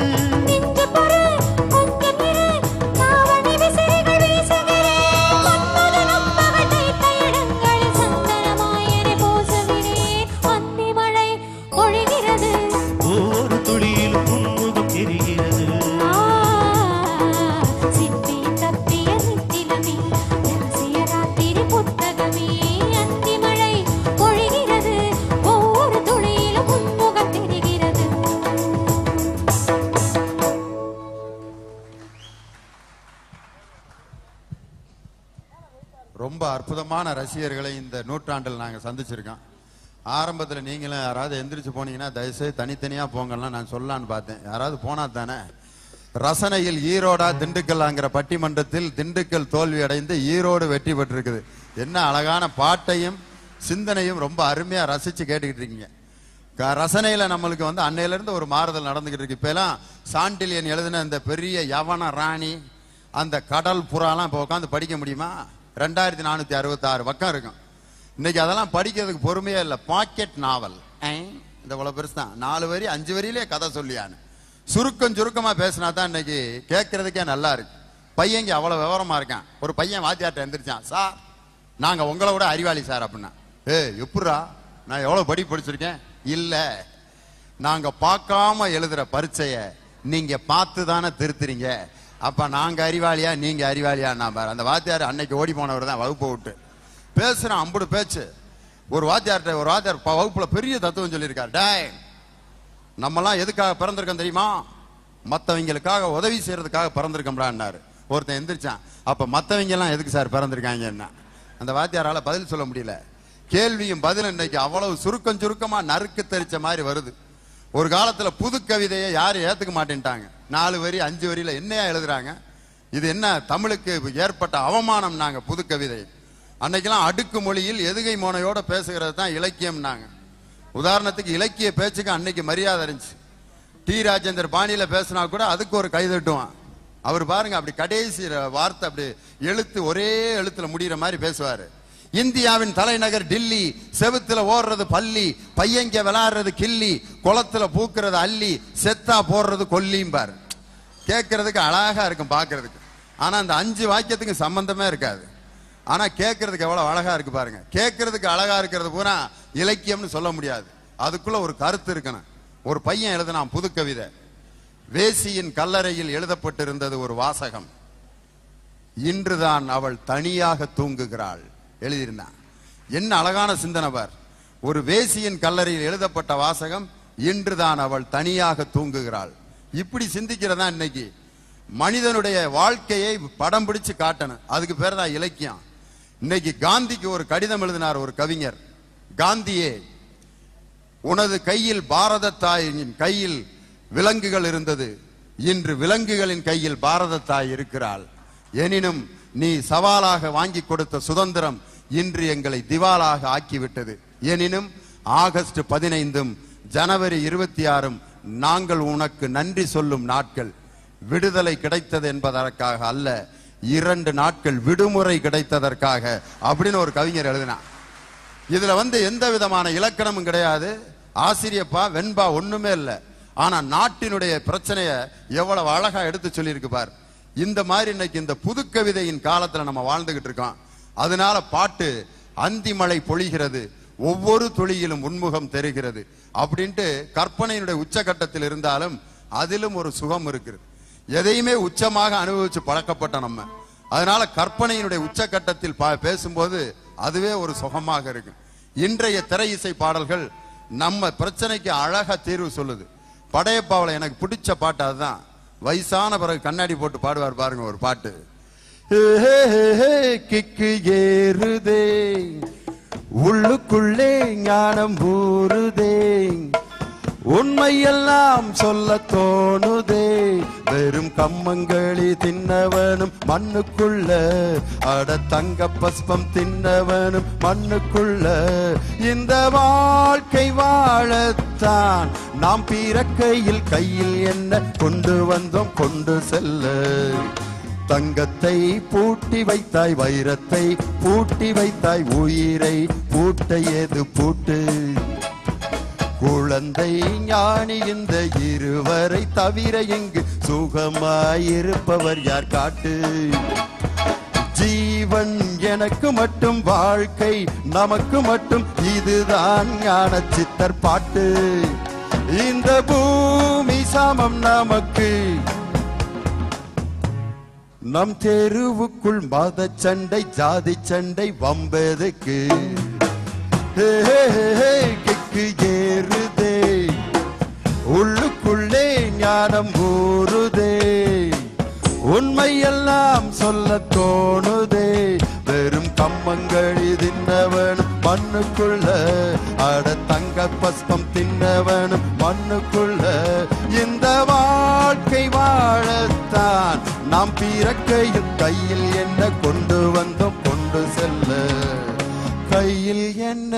ரொம்ப அற்புதமான ரசிகர்களை இந்த நூற்றாண்டில் நாங்கள் சந்திச்சிருக்கோம். ஆரம்பத்தில் நீங்களும் யாராவது எந்திரிச்சு போனீங்கன்னா தயவுசெய்து தனித்தனியாக போங்கலாம் நான் சொல்லலான்னு பார்த்தேன். யாராவது போனா தானே. ரசனையில் ஈரோடா திண்டுக்கல்லாங்கிற பட்டிமன்றத்தில் திண்டுக்கல் தோல்வி அடைந்து ஈரோடு வெற்றி பெற்றிருக்குது. என்ன அழகான பாட்டையும் சிந்தனையும் ரொம்ப அருமையாக ரசித்து கேட்டுக்கிட்டு இருக்கீங்க. ரசனையில் நம்மளுக்கு வந்து அன்னையிலேருந்து ஒரு மாறுதல் நடந்துக்கிட்டு இருக்கு. இப்போலாம் சாண்டிலியன் எழுதின இந்த பெரிய யவன ராணி அந்த கடல் புறாலாம் இப்போ உட்காந்து படிக்க முடியுமா? ரெண்டாயிரத்தி நானூற்றி அறுபத்தி ஆறு பக்கம் இருக்கும். இன்னைக்கு அதெல்லாம் படிக்கிறதுக்கு பொறுமையே இல்லை. பாக்கெட் நாவல் இந்த இவ்வளவு பெருசு தான், நாலு வரி அஞ்சு வரியிலே கதை சொல்லியான்னு சுருக்கம் சுருக்கமா பேசினா தான் இன்னைக்கு கேட்கறதுக்கே நல்லா இருக்கு. பையங்க அவ்வளவு விவரமா இருக்கான். ஒரு பையன் வாத்தியார்ட்ட எந்திரிச்சான், சார் நாங்க உங்களை விட அறிவாளி சார் அப்படின்னா. ஏ எப்படா, நான் எவ்வளவு படி படிச்சிருக்கேன்? இல்ல, நாங்க பார்க்காம எழுதுற பரீட்சைய நீங்க பார்த்து தானே திருத்துறீங்க. அப்ப நாங்க அறிவாளியா நீங்க அறிவாளியா? நான் பாரு அந்த வாத்தியார் அன்னைக்கு ஓடி போனவர் தான் வகுப்பை விட்டு பேசுறான். அம்புடு பேச்சு. ஒரு வாத்தியார்ட்ட ஒரு வாத்தியார் வகுப்புல பெரிய தத்துவம் சொல்லியிருக்காரு. டேய், நம்மலாம் எதுக்காக பிறந்திருக்கோம் தெரியுமா? மற்றவங்களுக்காக உதவி செய்யறதுக்காக பிறந்திருக்கோம்டான்னாரு. ஒருத்தன் எந்திரிச்சான், அப்ப மற்றவங்க எல்லாம் எதுக்கு சார் பிறந்திருக்காங்கன்னா அந்த வாத்தியாரால பதில் சொல்ல முடியல. கேள்வியும் பதில் இன்னைக்கு அவ்வளவு சுருக்கம் சுருக்கமா நறுக்கு தெரிச்ச மாதிரி வருது. ஒரு காலத்துல புது கவிதையை யாரும் ஏத்துக்க மாட்டேன்ட்டாங்க. நாலு வரி அஞ்சு வரியில என்னையா எழுதுறாங்க? இது என்ன தமிழுக்கு ஏற்பட்ட அவமானம். நாங்க புது கவிதை அன்னைக்கெல்லாம் அடுக்கு மொழியில் எதுகை மோனையோட பேசுகிறது தான் இலக்கியம்னாங்க. உதாரணத்துக்கு இலக்கிய பேச்சுக்கு அன்னைக்கு மரியாதை இருந்துச்சு. டி ராஜேந்தர் பாணியில பேசினா கூட அதுக்கு ஒரு கைதட்டுவான். அவர் பாருங்க அப்படி கடைசி வார்த்தை அப்படி எழுத்து ஒரே எழுத்துல முடிகிற மாதிரி பேசுவாரு. இந்தியாவின் தலைநகர் டில்லி, செவுத்துல ஓடுறது பள்ளி, பையங்க விளையாடுறது கில்லி, குளத்துல பூக்குறது அள்ளி, செத்தா போடுறது கொல்லிம்பாரு. கேட்கறதுக்கு அழகா இருக்கும் பாக்குறதுக்கு. ஆனா அந்த அஞ்சு வாக்கியத்துக்கு சம்பந்தமே இருக்காது. ஆனா கேட்கறதுக்கு எவ்வளவு அழகா இருக்கு பாருங்க. கேட்கறதுக்கு அழகா இருக்கிறது பூரா இலக்கியம்னு சொல்ல முடியாது. அதுக்குள்ள ஒரு கருத்து இருக்கணும். ஒரு பையன் எழுதினான் புது கவிதை. வேசியின் கல்லறையில் எழுதப்பட்டிருந்தது ஒரு வாசகம். இன்றுதான் அவள் தனியாக தூங்குகிறாள் எழுதியிருந்தான். என்ன அழகான சிந்தனை பார். ஒரு வேசியின் கல்லறையில் எழுதப்பட்ட வாசகம், இன்றுதான் அவள் தனியாக தூங்குகிறாள். இப்படி சிந்திக்கிறதா இன்னைக்கு மனிதனுடைய வாழ்க்கையை படம் பிடிச்சு காட்டணும். அதுக்கு பேர் தான் இலக்கியம். இன்னைக்கு காந்திக்கு ஒரு கடிதம் எழுதினார் ஒரு கவிஞர். காந்தியே, உனது கையில் பாரத தாயின் கையில் விலங்குகள் இருந்தது, இன்று விலங்குகளின் கையில் பாரத தாய் இருக்கிறாள். எனினும் நீ சவாலாக வாங்கி கொடுத்த சுதந்திரம் இன்று எங்களை திவாலாக ஆக்கிவிட்டது. எனினும் ஆகஸ்ட் பதினைந்தும் ஜனவரி இருபத்தி ஆறும் நாங்கள் உனக்கு நன்றி சொல்லும் நாட்கள். விடுதலை கிடைத்தது என்பதற்காக அல்ல, இரண்டு நாட்கள் விடுமுறை கிடைத்ததற்காக அப்படின்னு ஒரு கவிஞர் எழுதினான். இதுல வந்து எந்த விதமான இலக்கணமும் கிடையாது. ஆசிரியப்பா வெண்பா ஒண்ணுமே இல்லை. ஆனா நாட்டினுடைய பிரச்சனைய எவ்வளவு அழகா எடுத்து சொல்லியிருக்கு பார். இந்த மாதிரி இன்னைக்கு இந்த புது கவிதையின் காலத்துல நம்ம வாழ்ந்துகிட்டு இருக்கோம். அதனால பாட்டு அந்தி மழை பொழிகிறது, ஒவ்வொரு துளியிலும் உன்முகம் தெரிகிறது அப்படின்ட்டு கற்பனையினுடைய உச்சகட்டத்தில் இருந்தாலும் அதிலும் ஒரு சுகம் இருக்குது. எதையுமே உச்சமாக அனுபவிச்சு பழக்கப்பட்ட நம்ம. அதனால கற்பனையினுடைய உச்சகட்டத்தில் பேசும்போது அதுவே ஒரு சுகமாக இருக்கு. இன்றைய திரை இசை பாடல்கள் நம்ம பிரச்சனைக்கு அழகா தீர்வு சொல்லுது. படையப்பாவில் எனக்கு பிடிச்ச பாட்டு அதுதான். வயசான பிறகு கண்ணாடி போட்டு பாடுவார் பாருங்க ஒரு பாட்டு. கிக்கு ஏறுதே உள்ளுக்குள்ளே ஞானம் ஊறுதே, உண்மையெல்லாம் சொல்ல தோணுதே, வெறும் கம்மங்களி தின்னவனும் மண்ணுக்குள்ள, அட தங்க பஸ்பம் தின்னவனும் மண்ணுக்குள்ள. இந்த வாழ்க்கை வாழத்தான் நாம் பிறக்கையில் கையில் என்ன கொண்டு வந்தோம் கொண்டு செல்ல. தங்கத்தை பூட்டி வைத்தாய், வைரத்தை பூட்டி வைத்தாய், உயிரை பூட்ட ஏது பூட்டு. குழந்தை ஞானி இந்த இருவரை தவிர இங்கு சுகமாயிருப்பவர் யார் காட்டு. ஜீவன் எனக்கு மட்டும், வாழ்க்கை நமக்கு மட்டும், இதுதான் ஞான சித்தர் பாட்டு. இந்த பூமி சமம் நமக்கு, நம் தெருவுக்குள் மத சண்டை ஜாதி சண்டை வம்பெதுக்கு. கிக்கு ஏறுதே உள்ளுக்குள்ளே ஞானம் ஊறுதே, உண்மையெல்லாம் சொல்ல தோணுதே. வெறும் கம்மங்களி தின்னவனும் மண்ணுக்குள்ள, அட தங்க பஸ்பம் தின்னவனும் மண்ணுக்குள்ள. இந்த வாழ்க்கை வாழத்தான் நாம் பிறக்கையில் கையில் என்ன கொண்டு வந்தோம் கொண்டு செல்ல. கையில் என்ன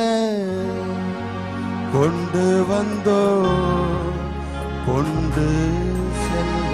கொண்டு வந்தோ கொண்டு செல்ல.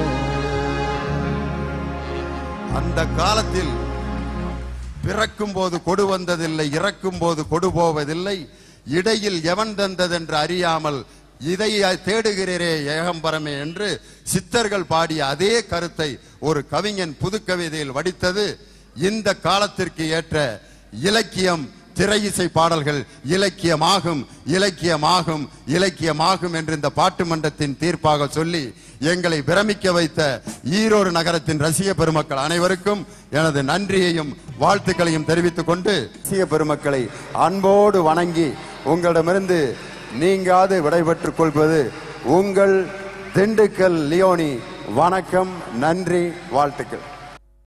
அந்த காலத்தில் பிறக்கும் போது கொடு வந்ததில்லை, இறக்கும் போது கொடு போவதில்லை, இடையில் எவன் தந்ததென்று அறியாமல் இதை தேடுகிறே ஏகம்பரமே என்று சித்தர்கள் பாடிய அதே கருத்தை ஒரு கவிஞன் புது கவிதையில் வடித்தது. இந்த காலத்திற்கு ஏற்ற இலக்கியம், திரை இசை பாடல்கள் இலக்கியமாகும், இலக்கியமாகும், இலக்கியமாகும் என்று இந்த பாட்டு மன்றத்தின் தீர்ப்பாக சொல்லி எங்களை பிரமிக்க வைத்த ஈரோடு நகரத்தின் ரசிக பெருமக்கள் அனைவருக்கும் எனது நன்றியையும் வாழ்த்துக்களையும் தெரிவித்துக் கொண்டு, ரசிக பெருமக்களை அன்போடு வணங்கி உங்களிடமிருந்து நீங்காது விடைபெற்றுக் கொள்வது உங்கள் திண்டுக்கல் லியோனி. வணக்கம், நன்றி, வாழ்த்துக்கள்.